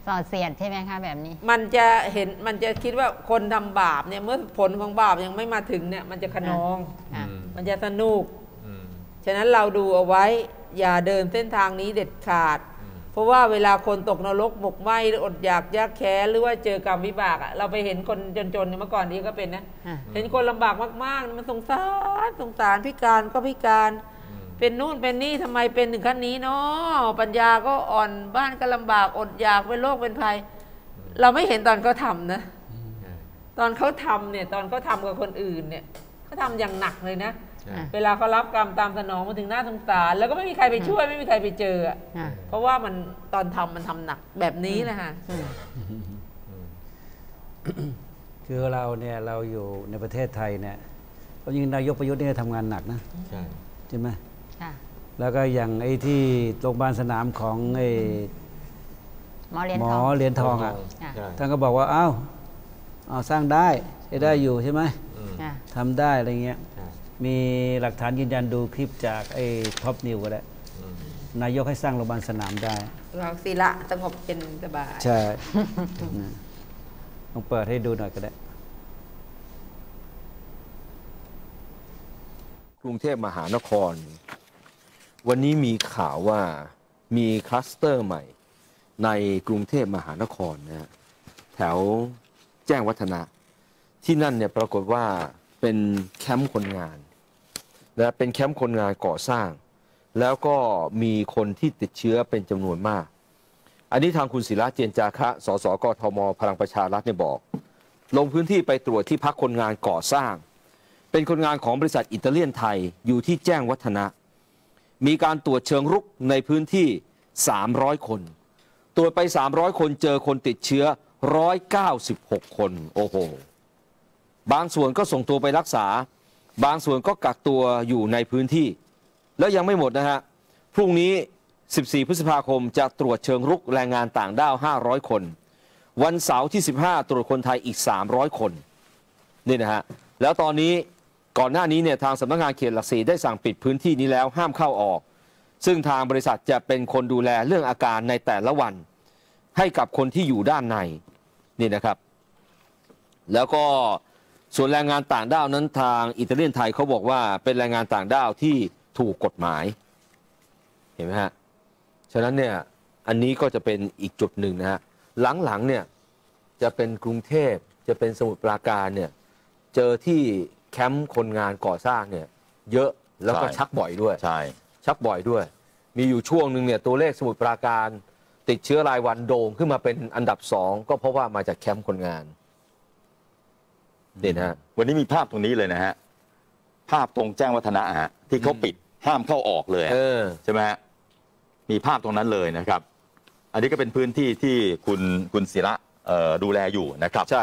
ส่อเสียดใช่ไหมคะแบบนี้มันจะเห็นมันจะคิดว่าคนทำบาปเนี่ยเมื่อผลของบาปยังไม่มาถึงเนี่ยมันจะขนองมันจะสนุกฉะนั้นเราดูเอาไว้อย่าเดินเส้นทางนี้เด็ดขาดเพราะว่าเวลาคนตกนรกบกไหม้หรืออดอยากยากแค้นหรือว่าเจอกรรมวิบากอะเราไปเห็นคนจนๆเมื่อก่อนนี้ก็เป็นนะเห็นคนลำบากมากๆมันสงสารสงสารพิการก็พิการเป็นนู่นเป็นนี่ทำไมเป็นถึงขั้นนี้เนาะปัญญาก็อ่อนบ้านก็ลำบากอดอยากเป็นโรคเป็นภัยเราไม่เห็นตอนเขาทำนะตอนเขาทำเนี่ยตอนเขาทำกับคนอื่นเนี่ยเขาทำอย่างหนักเลยนะเวลาเขารับกรรมตามสนองมาถึงหน้าสงสารแล้วก็ไม่มีใครไปช่วยไม่มีใครไปเจอเพราะว่ามันตอนทำมันทำหนักแบบนี้แหละค่ะคือเราเนี่ยเราอยู่ในประเทศไทยเนี่ยเรายิงนายกประยุทธ์เนี่ยทำงานหนักนะใช่ไหมแล้วก็อย่างไอ้ที่โรงพยาบาลสนามของไอ้หมอเหรียญหมทอองเหรียญทองอ่ะท่านก็บอกว่าอ้าวเอาสร้างได้ใช้ได้อยู่ใช่ไหมทำได้อะไรเงี้ยมีหลักฐานยืนยันดูคลิปจากไอ้ท็อปนิวก็ได้นายกให้สร้างโรงพยาบาลสนามได้เราศิละสงบเป็นสบายใช่ลองเปิดให้ดูหน่อยก็ได้กรุงเทพมหานครวันนี้มีข่าวว่ามีคลัสเตอร์ใหม่ในกรุงเทพมหานครนะฮะแถวแจ้งวัฒนะที่นั่นเนี่ยปรากฏว่าเป็นแคมป์คนงานและเป็นแคมป์คนงานก่อสร้างแล้วก็มีคนที่ติดเชื้อเป็นจำนวนมากอันนี้ทางคุณศิระเจนจาคะสสกทมพลังประชารัฐเนี่ยบอกลงพื้นที่ไปตรวจที่พักคนงานก่อสร้างเป็นคนงานของบริษัทอิตาเลียนไทยอยู่ที่แจ้งวัฒนะมีการตรวจเชิงรุกในพื้นที่สามร้อยคนตรวจไปสามร้อยคนเจอคนติดเชื้อหนึ่งร้อยเก้าสิบหกคนโอ้โหบางส่วนก็ส่งตัวไปรักษาบางส่วนก็กักตัวอยู่ในพื้นที่แล้วยังไม่หมดนะฮะพรุ่งนี้สิบสี่พฤษภาคมจะตรวจเชิงรุกแรงงานต่างด้าวห้าร้อยคนวันเสาร์ที่สิบห้าตรวจคนไทยอีกสามร้อยคนนี่นะฮะแล้วตอนนี้ก่อนหน้านี้เนี่ยทางสำนักงานเขตหลักสี่ได้สั่งปิดพื้นที่นี้แล้วห้ามเข้าออกซึ่งทางบริษัทจะเป็นคนดูแลเรื่องอาการในแต่ละวันให้กับคนที่อยู่ด้านในนี่นะครับแล้วก็ส่วนแรงงานต่างด้าวนั้นทางอิตาเลียนไทยเขาบอกว่าเป็นแรงงานต่างด้าวที่ถูกกฎหมายเห็นไหมฮะฉะนั้นเนี่ยอันนี้ก็จะเป็นอีกจุดหนึ่งนะฮะหลังๆเนี่ยจะเป็นกรุงเทพจะเป็นสมุทรปราการเนี่ยเจอที่แคมป์คนงานก่อสร้างเนี่ยเยอะแล้วก็ชักบ่อยด้วยใช่ชักบ่อยด้วยมีอยู่ช่วงหนึ่งเนี่ยตัวเลขสมุทรปราการติดเชื้อรายวันโด่งขึ้นมาเป็นอันดับสองก็เพราะว่ามาจากแคมป์คนงานนี่นะฮะวันนี้มีภาพตรงนี้เลยนะฮะภาพตรงแจ้งวัฒนะฮะที่เขาปิดห้ามเข้าออกเลยใช่ไหมฮะมีภาพตรงนั้นเลยนะครับอันนี้ก็เป็นพื้นที่ที่คุณคุณศิระดูแลอยู่นะครับใช่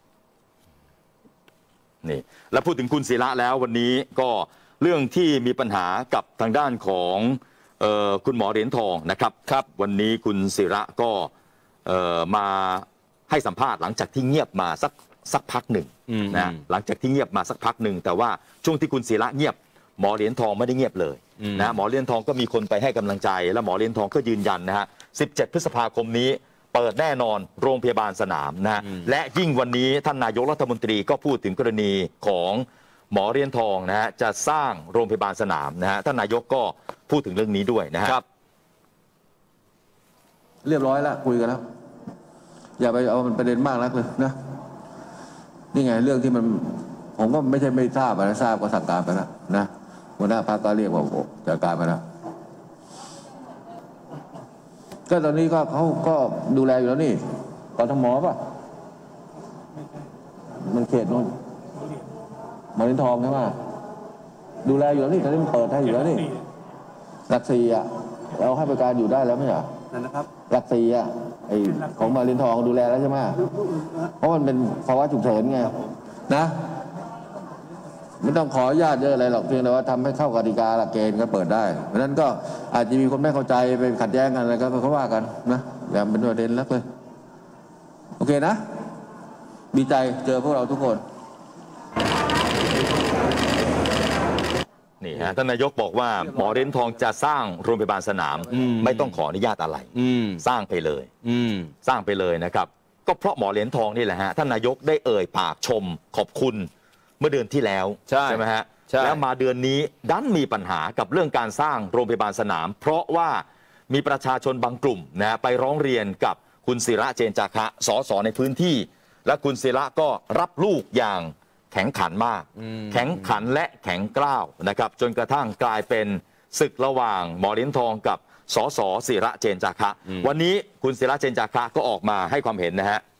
นี่แล้วพูดถึงคุณศิระแล้ววันนี้ก็เรื่องที่มีปัญหากับทางด้านของเอ่อคุณหมอเหรียญทองนะครับครับวันนี้คุณศิระก็เอ่อมาให้สัมภาษณ์หลังจากที่เงียบมาสักสักพักหนึ่งนะหลังจากที่เงียบมาสักพักหนึ่งแต่ว่าช่วงที่คุณศิระเงียบหมอเหรียญทองไม่ได้เงียบเลยนะหมอเหรียญทองก็มีคนไปให้กำลังใจและหมอเหรียญทองก็ยืนยันนะฮะสิบเจ็ดพฤษภาคมนี้เปิดแน่นอนโรงพยาบาลสนามนะฮะและยิ่งวันนี้ท่านนายกรัฐมนตรีก็พูดถึงกรณีของหมอเหรียญทองนะฮะจะสร้างโรงพยาบาลสนามนะฮะท่านนายกก็พูดถึงเรื่องนี้ด้วยนะฮะเรียบร้อยแล้วคุยกันแล้วอย่าไปเอามันประเด็นมากนักเลยนะนี่ไงเรื่องที่มันผมก็ไม่ใช่ไม่ทราบนะทราบก็สั่งการไปแล้วนะหัวหน้าพรรคก็เรียกว่าจัดการไปแล้วก็ตอนนี้ก็เขาก็ดูแลอยู่แล้วนี่กทมป่ะมันเขตโน่นหมอเหรียญทองใช่ไหมดูแลอยู่แล้วนี่ตอนนี้มันเปิดให้อยู่แล้วนี่หลักสี่อ่ะเราให้บริการอยู่ได้แล้วไม่ใช่เหรอนะครับหลักสี่อ่ะไอของหมอเหรียญทองดูแลแล้วใช่ไหมเพราะมันเป็นภาวะฉุกเฉินไงนะไม่ต้องขออนุญาตเยอะอะไรหรอกเพียงแต่ว่าทำให้เข้ากติกาหลักเกณฑ์ก็เปิดได้เพราะนั้นก็อาจจะมีคนไม่เข้าใจไปขัดแย้งกันอะไรก็เขาว่ากันนะอย่าเป็นประเด็นแล้วเลยโอเคนะดีใจเจอพวกเราทุกคนนี่ฮะท่านนายกบอกว่าหมอเหรียญทองจะสร้างโรงพยาบาลสนามไม่ต้องขออนุญาตอะไรสร้างไปเลยสร้างไปเลยนะครับก็เพราะหมอเหรียญทองนี่แหละฮะท่านนายกได้เอ่ยปากชมขอบคุณเมื่อเดือนที่แล้วใช่ไหมฮะแล้วมาเดือนนี้ดันมีปัญหากับเรื่องการสร้างโรงพยาบาลสนามเพราะว่ามีประชาชนบางกลุ่มนะไปร้องเรียนกับคุณศิระเจนจาคะสสในพื้นที่และคุณศิระก็รับลูกอย่างแข็งขันมากแข็งขันและแข็งกร้าวนะครับจนกระทั่งกลายเป็นศึกระหว่างหมอเหรียญทองกับสสศิระเจนจาคะวันนี้คุณศิระเจนจาคะก็ออกมาให้ความเห็นนะฮะ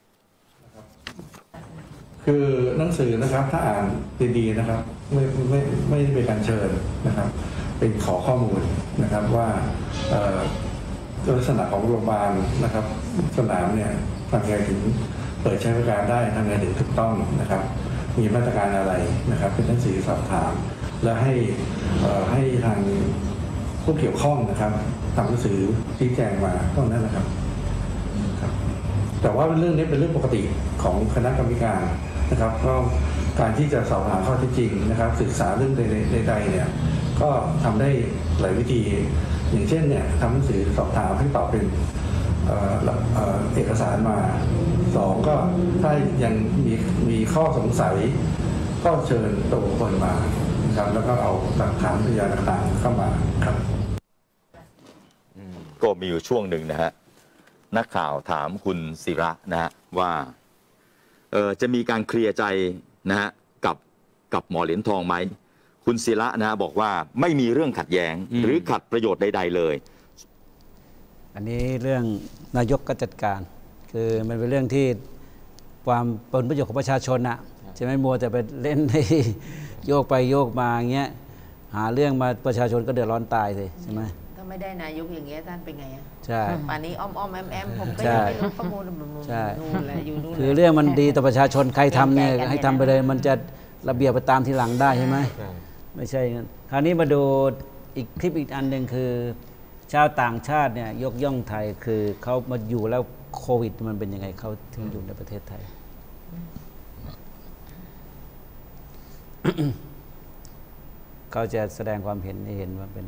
คือหนังสือนะครับถ้าอ่านดีๆนะครับไม่ไม่ไม่ได้เป็นการเชิญนะครับเป็นขอข้อมูลนะครับว่าลักษณะของโรงพยาบาลนะครับสนามเนี่ยทำไงถึงเปิดใช้บริการได้ทำไงถึงถูกต้องนะครับมีมาตรการอะไรนะครับเป็นหนังสือสอบถามและให้ให้ทางผู้เกี่ยวข้องนะครับทำหนังสือชี้แจงมาเท่านั้นนะครับแต่ว่าเรื่องนี้เป็นเรื่องปกติของคณะกรรมการนะครับก็การที่จะสอบหาข้อเท็จจริงนะครับศึกษาเรื่องใดๆเนี่ยก็ทำได้หลายวิธีอย่างเช่นเนี่ยทำหนังสือสอบถามให้ตอบเป็นเอ่อเอ่อเอกสารมาสองก็ถ้ายังมีมีข้อสงสัยก็เชิญตัวบุคคลมานะครับแล้วก็เอาหลักฐานพยานต่างๆเข้ามาครับก็มีอยู่ช่วงหนึ่งนะฮะนักข่าวถามคุณศิระนะฮะว่าเออจะมีการเคลียร์ใจนะฮะกับกับหมอเหรียญทองไหมคุณศิระนะฮะบอกว่าไม่มีเรื่องขัดแย้งหรือขัดประโยชน์ใดๆเลยอันนี้เรื่องนายกก็จัดการคือมันเป็นเรื่องที่ความผลประโยชน์ของประชาชนนะใช่ไหมมัวแต่ไปเล่นให้โยกไปโยกมาอย่างเงี้ยหาเรื่องมาประชาชนก็เดือดร้อนตายสิใช่ไหมถ้าไม่ได้นายกอย่างเงี้ยท่านเป็นไงอ่ะใช่ป่านนี้อ้อมอ้อมแอมแอมผมก็ยังไม่รู้ข้อมูลใช่นู่นแหละอยู่นู่นคือเรื่องมันดีต่อประชาชนใครทำเนี่ยให้ทำไปเลยมันจะระเบียบไปตามทีหลังได้ใช่ไหมไม่ใช่งั้นคราวนี้มาดูอีกคลิปอีกอันหนึ่งคือชาวต่างชาติเนี่ยยกย่องไทยคือเขามาอยู่แล้วโควิดมันเป็นยังไงเขาถึงอยู่ในประเทศไทย เขาจะแสดงความเห็นให้เห็นว่าเป็น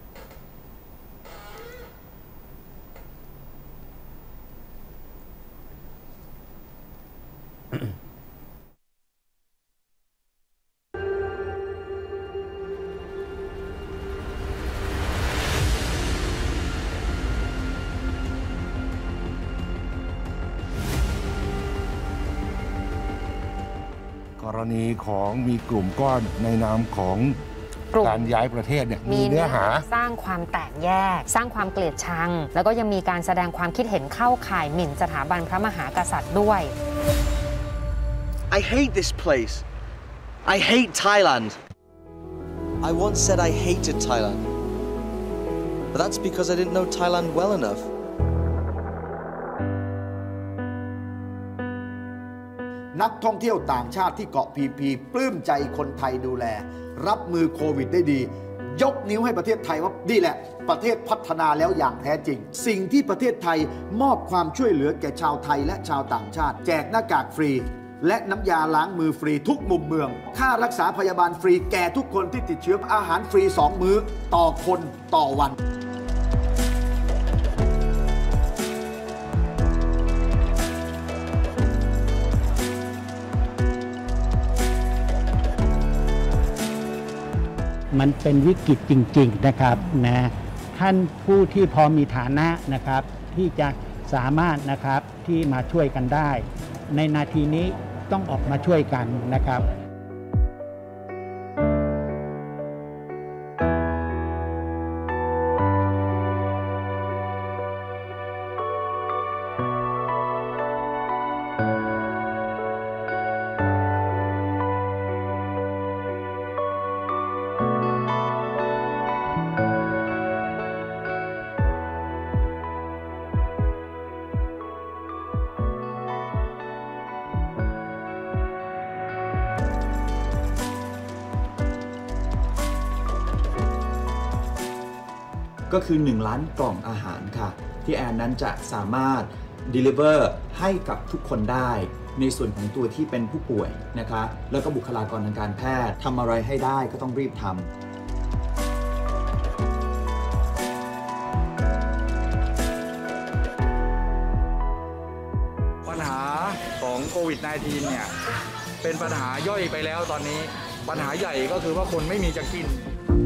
กรณีของมีกลุ่มก้อนในนามของการย้ายประเทศเนี่ยมีเนื้อหาสร้างความแตกแยกสร้างความเกลียดชังแล้วก็ยังมีการแสดงความคิดเห็นเข้าข่ายหมิ่นสถาบันพระมหากษัตริย์ด้วย I hate this place. I hate Thailand. I once said I hated Thailand, but that's because I didn't know Thailand well enough. นักท่องเที่ยวต่างชาติที่เกาะพีพีปลื้มใจคนไทยดูแลรับมือโควิดได้ดียกนิ้วให้ประเทศไทยว่านี่แหละประเทศพัฒนาแล้วอย่างแท้จริงสิ่งที่ประเทศไทยมอบความช่วยเหลือแก่ชาวไทยและชาวต่างชาติแจกหน้ากากฟรีและน้ำยาล้างมือฟรีทุกมุมเมืองค่ารักษาพยาบาลฟรีแก่ทุกคนที่ติดเชื้ออาหารฟรีสองมื้อต่อคนต่อวันมันเป็นวิกฤตจริงๆนะครับนะท่านผู้ที่พอมีฐานะนะครับที่จะสามารถนะครับที่มาช่วยกันได้ในนาทีนี้ต้องออกมาช่วยกันนะครับก็คือหนึ่งล้านกล่องอาหารค่ะที่แอนนั้นจะสามารถ deliver ให้กับทุกคนได้ในส่วนของตัวที่เป็นผู้ป่วยนะคะแล้วก็บุคลากรทางการแพทย์ทำอะไรให้ได้ก็ต้องรีบทำของโควิด สิบเก้า เนี่ยเป็นปัญหาย่อยไปแล้วตอนนี้ปัญหาใหญ่ก็คือว่าคนไม่มีจะกิน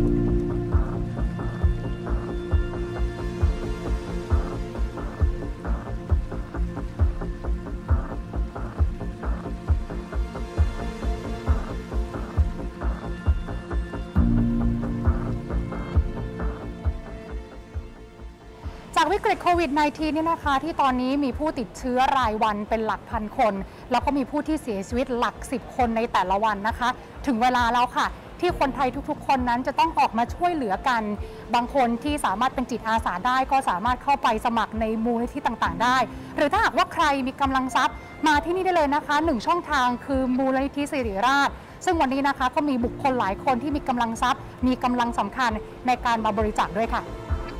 จากวิกฤตโควิด สิบเก้า เนี่ยนะคะที่ตอนนี้มีผู้ติดเชื้อรายวันเป็นหลักพันคนแล้วก็มีผู้ที่เสียชีวิตหลักสิบคนในแต่ละวันนะคะถึงเวลาแล้วค่ะที่คนไทยทุกๆคนนั้นจะต้องออกมาช่วยเหลือกันบางคนที่สามารถเป็นจิตอาสาได้ก็สามารถเข้าไปสมัครในมูลนิธิต่างๆได้หรือถ้าหากว่าใครมีกำลังทรัพย์มาที่นี่ได้เลยนะคะหนึ่งช่องทางคือมูลนิธิสิริราชซึ่งวันนี้นะคะก็มีบุคคลหลายคนที่มีกำลังทรัพย์มีกำลังสำคัญในการมาบริจาคด้วยค่ะ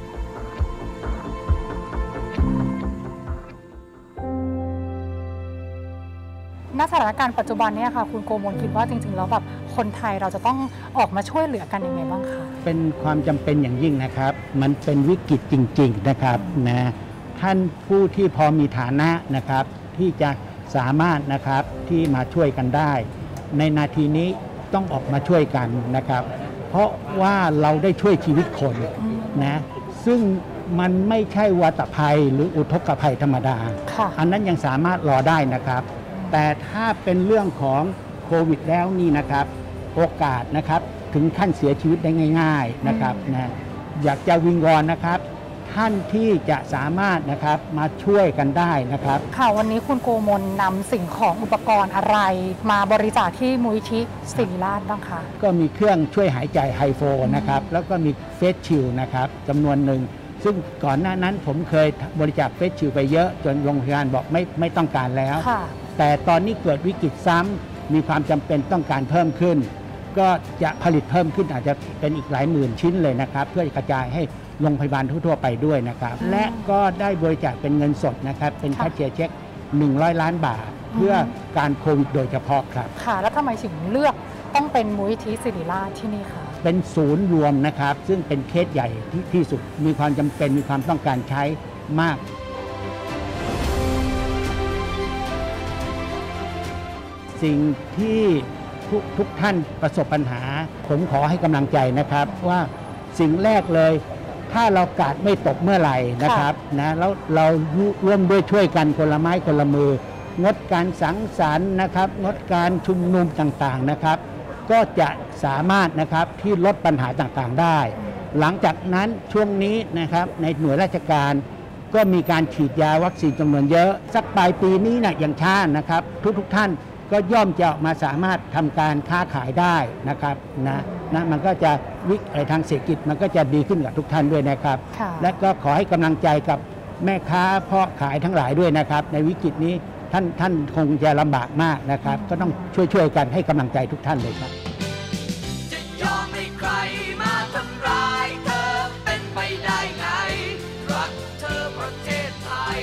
ณสถานการณ์ปัจจุบันนี้ค่ะคุณโกมลคิดว่าจริงๆแล้วแบบคนไทยเราจะต้องออกมาช่วยเหลือกันยังไงบ้างคะเป็นความจำเป็นอย่างยิ่งนะครับมันเป็นวิกฤตจริงๆนะครับนะท่านผู้ที่พอมีฐานะนะครับที่จะสามารถนะครับที่มาช่วยกันได้ในนาทีนี้ต้องออกมาช่วยกันนะครับเพราะว่าเราได้ช่วยชีวิตคนนะซึ่งมันไม่ใช่วัฏภัยหรืออุทกภัยธรรมดาอันนั้นยังสามารถรอได้นะครับแต่ถ้าเป็นเรื่องของโควิดแล้วนี่นะครับโอกาสนะครับถึงขั้นเสียชีวิตได้ง่ายๆนะครับนะอยากจะวิงวอนนะครับท่านที่จะสามารถนะครับมาช่วยกันได้นะครับค่ะวันนี้คุณโกมลนำสิ่งของอุปกรณ์อะไรมาบริจาคที่มูลนิธิศิริราชบ้างคะก็มีเครื่องช่วยหายใจไฮโฟนะครับแล้วก็มีเฟสชิลนะครับจำนวนหนึ่งซึ่งก่อนหน้านั้นผมเคยบริจาคเฟสชิลไปเยอะจนโรงพยาบาลบอกไม่ไม่ต้องการแล้วแต่ตอนนี้เกิดวิกฤตซ้ำมีความจำเป็นต้องการเพิ่มขึ้นก็จะผลิตเพิ่มขึ้นอาจจะเป็นอีกหลายหมื่นชิ้นเลยนะครับเพื่อกระจายให้โรงพยาบาลทั่วๆไปด้วยนะครับและก็ได้บริจาคเป็นเงินสดนะครับเป็นค่าเชียร์เช็คหนึ่งร้อยล้านบาทเพื่อการโควิดโดยเฉพาะครับค่ะแล้วทำไมถึงเลือกต้องเป็นมูลนิธิศิริราชที่นี่คะเป็นศูนย์รวมนะครับซึ่งเป็นเคสใหญ่ที่ที่สุดมีความจำเป็นมีความต้องการใช้มากสิ่งที่ทุกทุกท่านประสบปัญหาผมขอให้กำลังใจนะครับว่าสิ่งแรกเลยถ้าเรากาดไม่ตกเมื่อไหร่นะครับนะแล้วเราร่วมด้วยช่วยกันคนละไม้คนละมืองดการสังสรรค์นะครับงดการชุมนุมต่างๆนะครับก็จะสามารถนะครับที่ลดปัญหาต่างๆได้หลังจากนั้นช่วงนี้นะครับในหน่วยราชการก็มีการฉีดยาวัคซีนจำนวนเยอะสักปลายปีนี้นะอย่างช้านะครับทุกๆท่านก็ย่อมจะมาสามารถทำการค้าขายได้นะครับนะนะมันก็จะวิกทางเศรษฐกิจมันก็จะดีขึ้นกับทุกท่านด้วยนะครับและก็ขอให้กำลังใจกับแม่ค้าพ่อขายทั้งหลายด้วยนะครับในวิกฤตนี้ท่านท่านคงจะลำบากมากนะครับก็ต้องช่วยช่วยกันให้กำลังใจทุกท่านเลยครับจะยอมให้ใครมาทำร้ายเธอเป็นไปได้ไงรักเธอประเทศไทย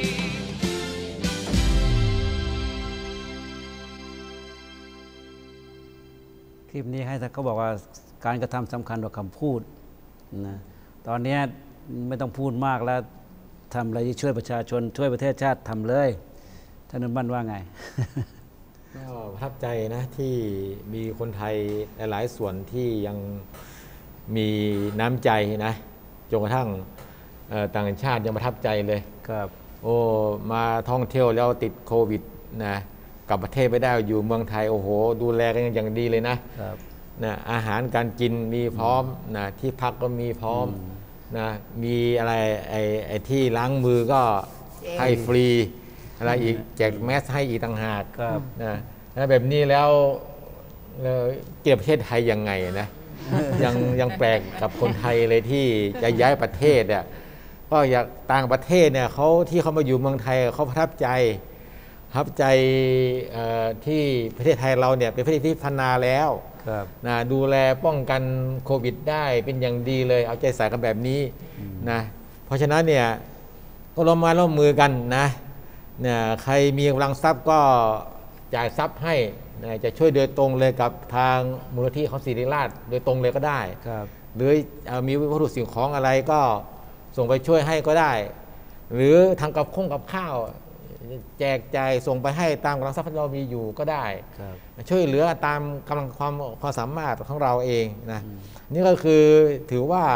คลิปนี้ให้เขาบอกว่าการกระทำสำคัญกว่าคำพูดนะตอนนี้ไม่ต้องพูดมากแล้วทำอะไรที่ช่วยประชาชนช่วยประเทศชาติทำเลยท่านนุ่มบ้านว่าไงก็ประทับใจนะที่มีคนไทยหลายส่วนที่ยังมีน้ำใจนะจนกระทั่งต่างชาติยังประทับใจเลยครับโอ้มาท่องเที่ยวแล้วติดโควิดนะกลับประเทศไม่ได้อยู่เมืองไทยโอ้โหดูแลกันอย่างดีเลยนะครับนะอาหารการกินมีพร้อมนะที่พักก็มีพร้อมนะมีอะไรไอ้ไอ้ที่ล้างมือก็ให้ฟรีอะไรอีกแจกแมสให้อีกต่างหากนะนะแบบนี้แล้วเกี่ยวประเทศไทยยังไงนะยังยังแปลกกับคนไทยเลยที่จะย้ายประเทศเนี่ยก็อยากต่างประเทศเนี่ยเขาที่เขามาอยู่เมืองไทยเขาประทับใจประทับใจที่ประเทศไทยเราเนี่ยเป็นประเทศที่พัฒนาแล้วนะดูแลป้องกันโควิดได้เป็นอย่างดีเลยเอาใจใส่กันแบบนี้นะเพราะฉะนั้นเนี่ยก็ร่วมมาร่วมมือกันนะเนี่ยใครมีกำลังทรัพย์ก็จ่ายทรัพย์ให้นะจะช่วยโดยตรงเลยกับทางมูลนิธิของศิริราชโดยตรงเลยก็ได้หรือมีวัตถุสิ่งของอะไรก็ส่งไปช่วยให้ก็ได้หรือทางกับข้องกับข้าวแจกจ่ายส่งไปให้ตามกำลังทรัพย์ที่เรามีอยู่ก็ได้ช่วยเหลือตามกำลังความความสามารถของเราเองนะนี่ก็คือถือว่า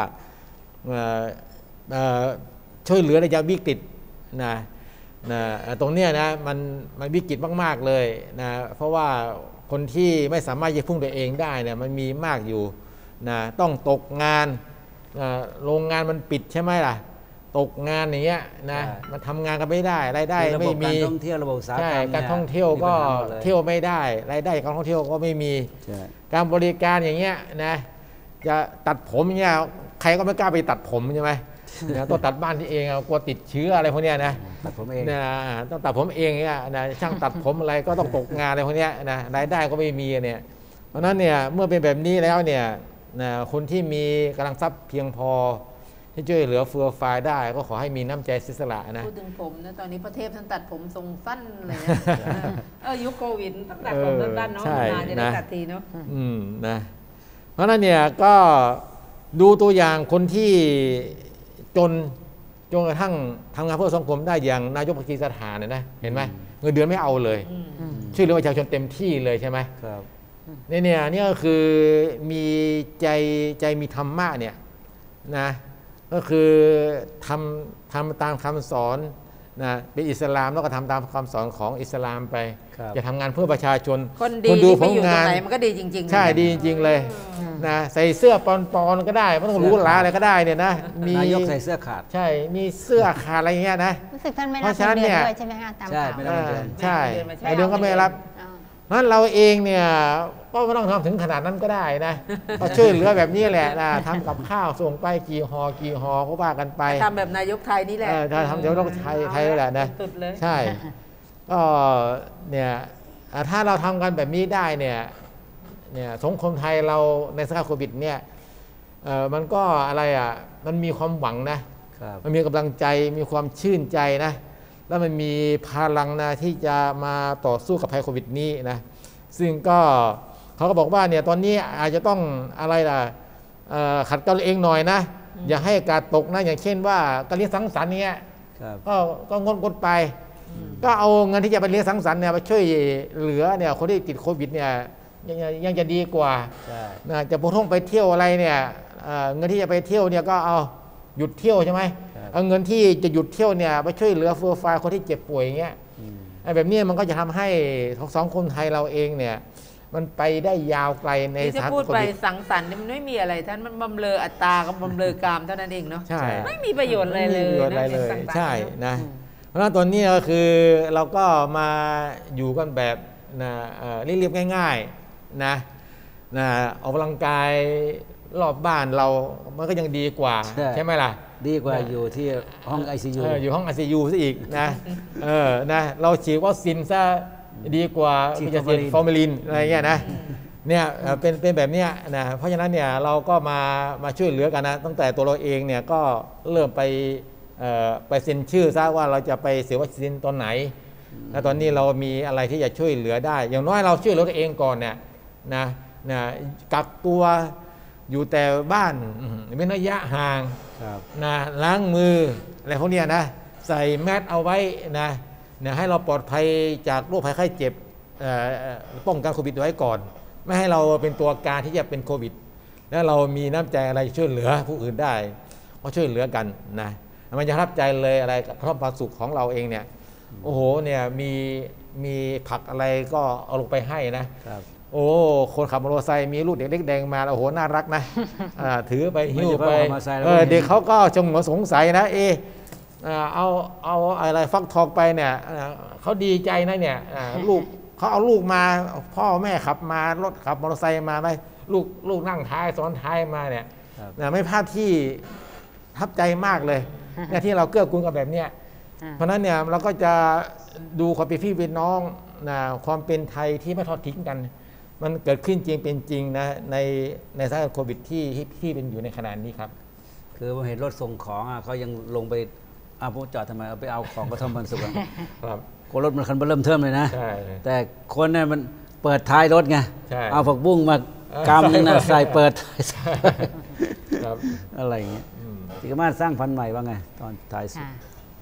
ช่วยเหลือในยามวิกฤตนะนะตรงเนี้ยนะมันมันวิกฤตมากๆเลยนะเพราะว่าคนที่ไม่สามารถจะพึ่งตัวเองได้เนี่ยมันมีมากอยู่นะต้องตกงานโรงงานมันปิดใช่ไหมล่ะตกงานอย่างเงี้ยนะมันทำงานกันไม่ได้รายได้ไม่มีการท่องเที่ยวระบบอุตสาหกรรมการท่องเที่ยวก็เที่ยวไม่ได้รายได้การท่องเที่ยวก็ไม่มีการบริการอย่างเงี้ยนะจะตัดผมอย่างเงี้ยใครก็ไม่กล้าไปตัดผมใช่ไหมต้องตัดบ้านที่เองกลัวติดเชื้ออะไรพวกเนี้ยนะตัดผมเองนะต้องตัดผมเองเนี่ยนะช่างตัดผมอะไรก็ต้องตกงานอะไรพวกเนี้ยนะรายได้ก็ไม่มีเนี่ยเพราะนั้นเนี่ยเมื่อเป็นแบบนี้แล้วเนี่ยนะคนที่มีกำลังทรัพย์เพียงพอที่ช่วยเหลือเฟือฟายได้ก็ขอให้มีน้ำใจเสียสละนะพูดถึงผมนะตอนนี้พระเทพท่านตัดผมทรงสั้นเลยนะเออยุคโควิดต้องตัดผมสั้นๆเนาะนานจะได้ตัดทีเนาะอืมนะเพราะนั้นเนี่ยก็ดูตัวอย่างคนที่จนจนกระทั่งทำงานเพื่อสังคมได้อย่างนายกปากีสถานเนี่ยนะเห็นไหมเงินเดือนไม่เอาเลยช่วยเหลือประชาชนเต็มที่เลยใช่ไหมครับนี่เนี่ยนี่ก็คือมีใจใจมีธรรมะเนี่ยนะก็คือทำทำตามคำสอนนะเป็นอิสลามแล้วก็ทำตามคำสอนของอิสลามไปจะทำงานเพื่อประชาชนคนดีดูผลงานมันก็ดีจริงๆใช่ดีจริงๆเลยนะใส่เสื้อปอนๆก็ได้ไม่ต้องรู้ลาอะไรก็ได้เนี่ยนะมีนายกใส่เสื้อขาดใช่มีเสื้อขาดอะไรเงี้ยนะรู้สึกท่านไม่รับเงินเดือนด้วยใช่ไหมคะตามข่าวใช่ไม่รับเงินเดือนใช่ไอเดือนก็ไม่รับนั้นเราเองเนี่ยก็ไม่ต้องทำถึงขนาดนั้นก็ได้นะก็ช่วยเหลือแบบนี้แหละนะทำกับข้าวส่งไปกี่ห่อกี่ห่อก็ว่ากันไปทำแบบนายกไทยนี่แหละถ้าทำเดี๋ยวต้องไทยไทยแหละนะใช่ก็เนี่ยถ้าเราทำกันแบบนี้ได้เนี่ยเนี่ยสังคมไทยเราในสถานการณ์โควิดเนี่ยมันก็อะไรอ่ะมันมีความหวังนะมันมีกำลังใจมีความชื่นใจนะแล้วมันมีพลังนะที่จะมาต่อสู้กับภัยโควิดนี้นะซึ่งก็เขาก็บอกว่าเนี่ยตอนนี้อาจจะต้องอะไรล่ะขัดเกลาเองหน่อยนะอย่าให้กาดตกนะอย่างเช่นว่าการเลี้ยงสังสรรค์เนี่ยก็ก็งดงดไปก็เอาเงินที่จะไปเลี้ยงสังสรรค์เนี่ยไปช่วยเหลือเนี่ยคนที่ติดโควิดเนี่ยยังยังจะดีกว่านะจะพุ่งไปเที่ยวอะไรเนี่ยเงินที่จะไปเที่ยวเนี่ยก็เอาหยุดเที่ยวใช่ไหมเอาเงินที่จะหยุดเที่ยวเนี่ยไปช่วยเหลือเฟื่อฟายคนที่เจ็บป่วยอย่างเงี้ยไอ้แบบนี้มันก็จะทำให้ทั้งสองคนไทยเราเองเนี่ยมันไปได้ยาวไกลในสถานการณ์โควิดที่พูดไปสังสรรค์มันไม่มีอะไรท่านมันบำเรออัตรากับบำเรอกามเท่านั้นเองเนาะใช่ไม่มีประโยชน์อะไรเลยนะใช่นะเพราะฉะนั้นตอนนี้ก็คือเราก็มาอยู่กันแบบนะเรียบๆง่ายๆนะนะออกกำลังกายรอบบ้านเรามันก็ยังดีกว่าใช่ไหมล่ะดีกว่าอยู่ที่ห้อง ไอ ซี ยูอยู่ห้อง ไอ ซี ยู ซะอีกนะเออนะเราฉีดวัคซีนซะดีกว่าที่จะฉีดฟอร์มาลินอะไรเงี้ยนะเนี่ยเป็นเป็นแบบเนี้ยนะเพราะฉะนั้นเนี่ยเราก็มามาช่วยเหลือกันนะตั้งแต่ตัวเราเองเนี่ยก็เริ่มไปไปเซ็นชื่อซะว่าเราจะไปเสียวัคซีนตอนไหนแล้วตอนนี้เรามีอะไรที่จะช่วยเหลือได้อย่างน้อยเราช่วยเหลือตัวเองก่อนเนี่ยนะนะกักตัวอยู่แต่บ้านเว้นระยะห่างนะล้างมืออะไรพวกนี้นะใส่แมสเอาไว้นะนะให้เราปลอดภัยจากโรคภัยไข้เจ็บป้องกันโควิดไว้ก่อนไม่ให้เราเป็นตัวการที่จะเป็นโควิดแล้วเรามีน้ำใจอะไรช่วยเหลือผู้อื่นได้ก็ช่วยเหลือกันนะมันจะรับใจเลยอะไรความความสุขของเราเองเนี่ยโอ้โหเนี่ยมีมีผักอะไรก็เอาลงไปให้นะโอ้คนขับมอเตอร์ไซค์มีลูกเด็กเล็กแดงมาโอ้โหน่ารักนะถือไปหิ้วไปเด็กเขาก็จงหัวสงสัยนะเอเอาเอาอะไรฟักทองไปเนี่ยเขาดีใจนะเนี่ยลูกเขาเอาลูกมาพ่อแม่ขับมารถขับมอเตอร์ไซค์มาไหมลูกลูกนั่งท้ายซ้อนท้ายมาเนี่ยไม่ภาพที่ทับใจมากเลยเนี่ยที่เราเกื้อกูลกับแบบเนี้ยเพราะนั้นเนี่ยเราก็จะดูความเป็นพี่เป็นน้องนะความเป็นไทยที่ไม่ทอดทิ้งกันมันเกิดขึ้นจริงเป็นจริงนะในในสถานการณ์โควิดที่ที่เป็นอยู่ในขณะนี้ครับคือผมเห็นรถส่งของอ่ะเขายังลงไปเอาผมจอดทำไมเอาไปเอาของกระท่อมบรรสุกครับคนรถมันคันเริ่มเทิมเลยนะแต่คนเนี่ยมันเปิดท้ายรถไงเอาผักบุ้งมากำนึงนะใส่เปิดอะไรอย่างเงี้ยสิกามาสร้างพันธุ์ใหม่ว่าไงตอนท้ายสุด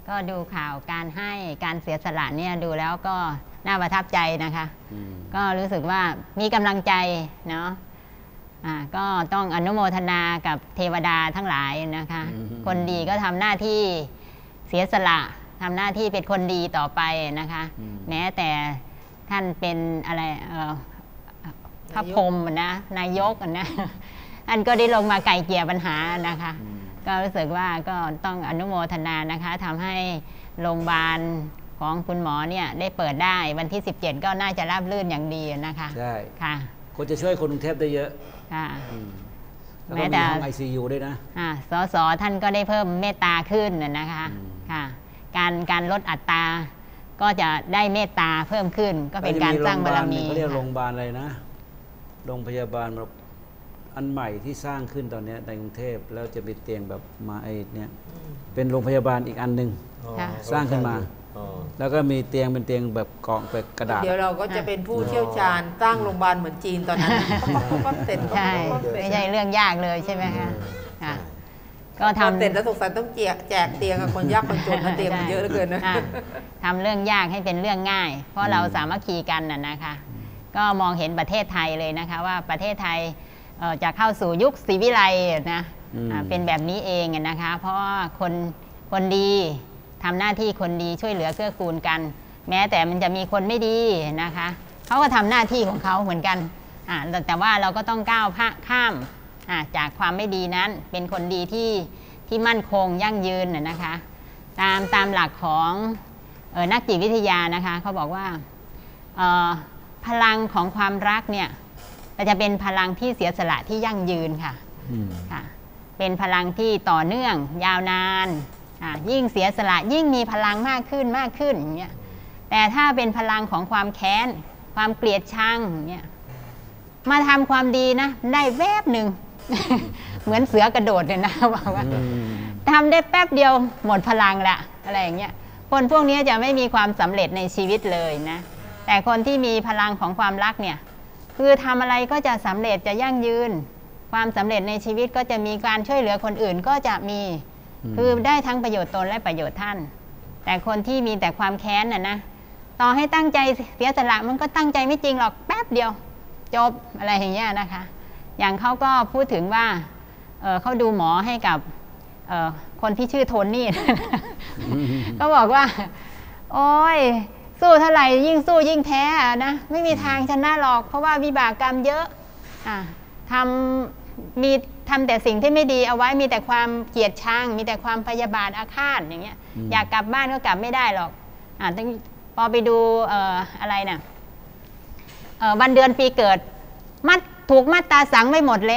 ก็ดูข่าวการให้การเสียสละเนี่ยดูแล้วก็น่าประทับใจนะคะก็รู้สึกว่ามีกำลังใจเนาะอ่าก็ต้องอนุโมทนากับเทวดาทั้งหลายนะคะคนดีก็ทำหน้าที่เสียสละทำหน้าที่เป็นคนดีต่อไปนะคะแม้แต่ท่านเป็นอะไรพระพรหมนะนายกนะท่านก็ได้ลงมาไกลเกลี่ยปัญหานะคะก็รู้สึกว่าก็ต้องอนุโมทนานะคะทำให้โรงพยาบาลของคุณหมอเนี่ยได้เปิดได้วันที่สิบเจ็ดก็น่าจะราบรื่นอย่างดีนะคะใช่ค่ะคนจะช่วยคนกรุงเทพได้เยอะค่ะแม้แต่ห้อง ไอ ซี ยู ด้วยนะอ่าสสท่านก็ได้เพิ่มเมตตาขึ้นนะคะค่ะการการลดอัตราก็จะได้เมตตาเพิ่มขึ้นก็เป็นการสร้างบารมีเขาเรียกโรงพยาบาลอะไรนะโรงพยาบาลอันใหม่ที่สร้างขึ้นตอนนี้ในกรุงเทพแล้วจะมีเตียงแบบมาไอ้เนี่ยเป็นโรงพยาบาลอีกอันหนึ่งสร้างขึ้นมาแล้วก็มีเตียงเป็นเตียงแบบกองเป็นกระดาษเดี๋ยวเราก็จะเป็นผู้เชี่ยวชาญสร้างโรงพยาบาลเหมือนจีนตอนนั้นก็เสร็จใช่ไม่ใช่เรื่องยากเลยใช่ไหมคะก็ทำเสร็จแล้วสงสัยต้องแจกแจกเตียงกับคนยากคนจนเตียงมันเยอะเหลือเกินนะทำเรื่องยากให้เป็นเรื่องง่ายเพราะเราสามัคคีกันน่ะนะคะก็มองเห็นประเทศไทยเลยนะคะว่าประเทศไทยจะเข้าสู่ยุคศรีวิไลนะเป็นแบบนี้เองนะคะเพราะคนคนดีทำหน้าที่คนดีช่วยเหลือเกื้อกูลกันแม้แต่มันจะมีคนไม่ดีนะคะเขาก็ทำหน้าที่ของเขาเหมือนกันแต่ว่าเราก็ต้องก้าวข้ามจากความไม่ดีนั้นเป็นคนดีที่ที่มั่นคงยั่งยืนนะคะตามตามหลักของเออนักจิตวิทยานะคะเขาบอกว่าพลังของความรักเนี่ยจะเป็นพลังที่เสียสละที่ยั่งยืนค่ะค่ะเป็นพลังที่ต่อเนื่องยาวนานยิ่งเสียสละยิ่งมีพลังมากขึ้นมากขึ้นอย่างเงี้ยแต่ถ้าเป็นพลังของความแค้นความเกลียดชังเนี่ยมาทำความดีนะได้แวบหนึ่ง เหมือนเสือกระโดดเลยนะบอกว่าทำได้แป๊บเดียวหมดพลังละอะไรอย่างเงี้ยคนพวกนี้จะไม่มีความสำเร็จในชีวิตเลยนะแต่คนที่มีพลังของความรักเนี่ยคือทำอะไรก็จะสำเร็จจะยั่งยืนความสำเร็จในชีวิตก็จะมีการช่วยเหลือคนอื่นก็จะมีคือได้ทั้งประโยชน์ตนและประโยชน์ท่านแต่คนที่มีแต่ความแค้นน่ะนะต่อให้ตั้งใจเสียสละมันก็ตั้งใจไม่จริงหรอกแป๊บเดียวจบอะไรอย่างเงี้ยนะคะอย่างเขาก็พูดถึงว่า เ, เขาดูหมอให้กับคนที่ชื่อโทนี่ ก็บอกว่าโอ้ยสู้เท่าไหร่ยิ่งสู้ยิ่งแพ้นะไม่มีทางชนะหรอกเพราะว่าวิบากกรรมเยอะอะทำมีทำแต่สิ่งที่ไม่ดีเอาไว้มีแต่ความเกลียดชังมีแต่ความพยาบาทอาฆาตอย่างเงี้ยอยากกลับบ้านก็กลับไม่ได้หรอกอ่าต้องพอไปดูเอ่ออะไรน่ะเอ่อวันเดือนปีเกิดมัดถูกมัดตาสังไม่หมดแล้ว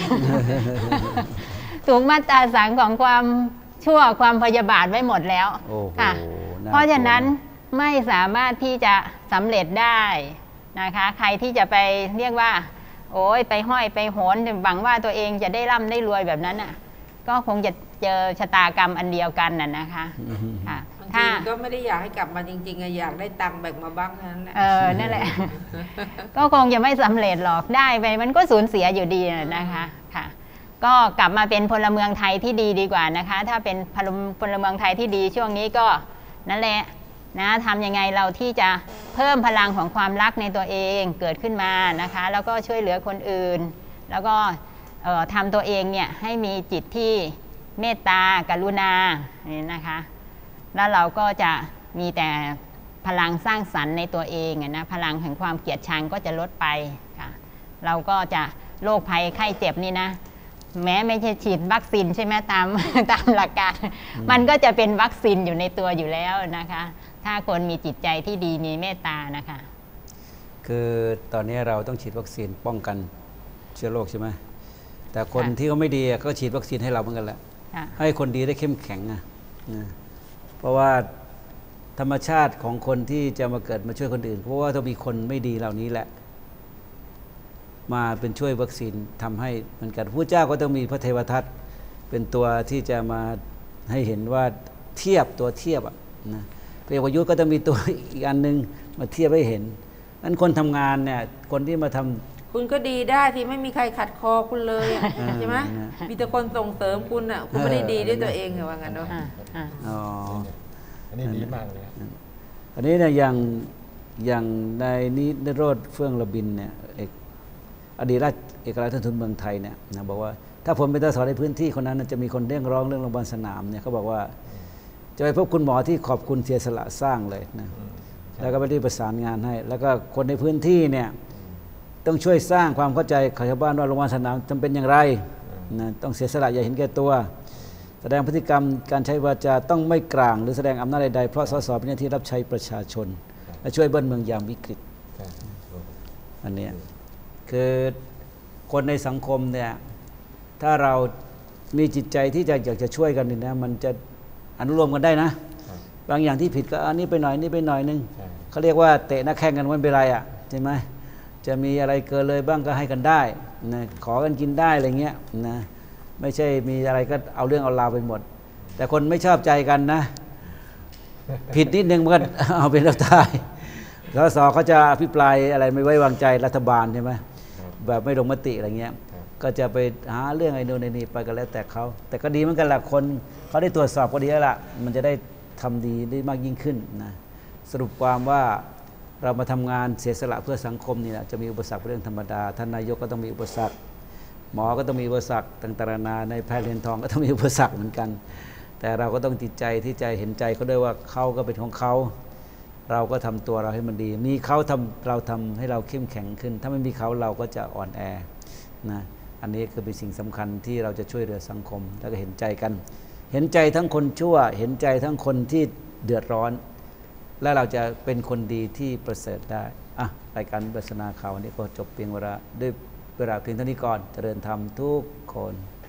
ถูกมัดตาสังของความชั่วความพยาบาทไว้หมดแล้วค่ะเพราะฉะนั้นไม่สามารถที่จะสำเร็จได้นะคะใครที่จะไปเรียกว่าโอ้ยไปห้อยไปโหนหวังว่าตัวเองจะได้ร่ำได้รวยแบบนั้นน่ะก็คงจะเจอชะตากรรมอันเดียวกันน่ะนะคะค่ะบางทีก็ไม่ได้อยากให้กลับมาจริงๆอยากได้ตังค์แบ่งมาบ้างนั้นแหละเออนั่นแหละ ก็คงจะไม่สำเร็จหรอกได้ไปมันก็สูญเสียอยู่ดีนะคะค่ะก็กลับมาเป็นพลเมืองไทยที่ดีดีกว่านะคะถ้าเป็นพลเมืองไทยที่ดีช่วงนี้ก็นั่นแหละนะทำยังไงเราที่จะเพิ่มพลังของความรักในตัวเองเกิดขึ้นมานะคะแล้วก็ช่วยเหลือคนอื่นแล้วก็ทำตัวเองเนี่ยให้มีจิตที่เมตตากรุณาเนี่ยนะคะแล้วเราก็จะมีแต่พลังสร้างสรรค์ในตัวเองนะพลังแห่งความเกลียดชังก็จะลดไปค่ะเราก็จะโรคภัยไข้เจ็บนี่นะแม้ไม่ใช่ฉีดวัคซีนใช่ไหมตามตามหลักการมันก็จะเป็นวัคซีนอยู่ในตัวอยู่แล้วนะคะถ้าคนมีจิตใจที่ดีมีเมตตานะคะคือตอนนี้เราต้องฉีดวัคซีนป้องกันเชื้อโรคใช่ไหมแต่คนที่เขาไม่ดีก็ฉีดวัคซีนให้เราเหมือนกันแหละให้คนดีได้เข้มแข็งอ่ะเพราะว่าธรรมชาติของคนที่จะมาเกิดมาช่วยคนอื่นเพราะว่าต้องมีคนไม่ดีเหล่านี้แหละมาเป็นช่วยวัคซีนทำให้เหมือนกันพระเจ้าก็ต้องมีพระเทวทัตเป็นตัวที่จะมาให้เห็นว่าเทียบตัวเทียบอ่ะนะพระเอกยุทธก็จะมีตัวอีกอันนึงมาเทียบให้เห็นนั้นคนทำงานเนี่ยคนที่มาทำคุณก็ดีได้ที่ไม่มีใครขัดคอคุณเลยใช่ไหมมีแต่คนส่งเสริมคุณอ่ะคุณไม่ได้ดีด้วยตัวเองเหรอว่างั้นเนาะอ๋ออันนี้ดีมากเลยอันนี้เนี่ยอย่างอย่างในนินโรธเฟื่องระบินเนี่ยเอกอดีตราชเอกอัครราชทูตเมืองไทยเนี่ยนะบอกว่าถ้าผมเป็นสสในพื้นที่คนนั้นจะมีคนเรียกร้องเรื่องโรงพยาบาลสนามเนี่ยเขาบอกว่าจะไปพบคุณหมอที่ขอบคุณเสียสละสร้างเลยนะแล้วก็ไปได้ประสานงานให้ แล้วก็คนในพื้นที่เนี่ยต้องช่วยสร้างความเข้าใจของชาวบ้านว่าโรงพยาบาลสนามจำเป็นอย่างไรนะต้องเสียสละอย่าเห็นแก่ตัวแสดงพฤติกรรมการใช้วาจาต้องไม่กลางหรือแสดงอำนาจใดๆเพราะสสเป็นหน้าที่รับใช้ประชาชนและช่วยบ้านเมืองยามวิกฤตอันนี้คือคนในสังคมเนี่ยถ้าเรามีจิตใจที่จะอยากจะช่วยกันนี่นะมันจะอนุโลมกันได้นะบางอย่างที่ผิดก็อันนี้ไปหน่อยนี่ไปหน่อยนึงเขาเรียกว่าเตะนักแข่งกันวันเป็นไรอ่ะใช่ไหมจะมีอะไรเกินเลยบ้างก็ให้กันได้นะขอกันกินได้อะไรเงี้ยนะไม่ใช่มีอะไรก็เอาเรื่องเอาราวไปหมดแต่คนไม่ชอบใจกันนะผิดนิดนึงมันก็เอาเป็นรับได้สสเขาจะอภิปรายอะไรไม่ไว้วางใจรัฐบาลใช่ไหมแบบไม่ลงมติอะไรเงี้ยก็จะไปหาเรื่องไอ้โน่นไอ้นี่ไปกันแล้วแต่เขาแต่ก็ดีเหมือนกันละคนเขาได้ตรวจสอบก็ดีแล้วล่ะมันจะได้ทำดีได้มากยิ่งขึ้นนะสรุปความว่าเรามาทำงานเสียสละเพื่อสังคมนี่แหละจะมีอุปสรรคเป็นเรื่องธรรมดาท่านนายกก็ต้องมีอุปสรรคหมอก็ต้องมีอุปสรรคต่างๆนานาในแพทย์เหรียญทองก็ต้องมีอุปสรรคเหมือนกันแต่เราก็ต้องจิตใจที่ใจเห็นใจเขาด้วยว่าเขาก็เป็นของเขาเราก็ทำตัวเราให้มันดีมีเขาทำเราทำให้เราเข้มแข็งขึ้นถ้าไม่มีเขาเราก็จะอ่อนแอนะอันนี้คือเป็นสิ่งสำคัญที่เราจะช่วยเหลือสังคมแล้วก็เห็นใจกันเห็นใจทั้งคนชั่วเห็นใจทั้งคนที่เดือดร้อนและเราจะเป็นคนดีที่ประเสริฐได้อ่ะรายการวิปัสสนาข่าววันนี้ก็จบเพียงเวลาด้วยเวลาเพียงเท่านี้ก่อนเจริญธรรมทุกคน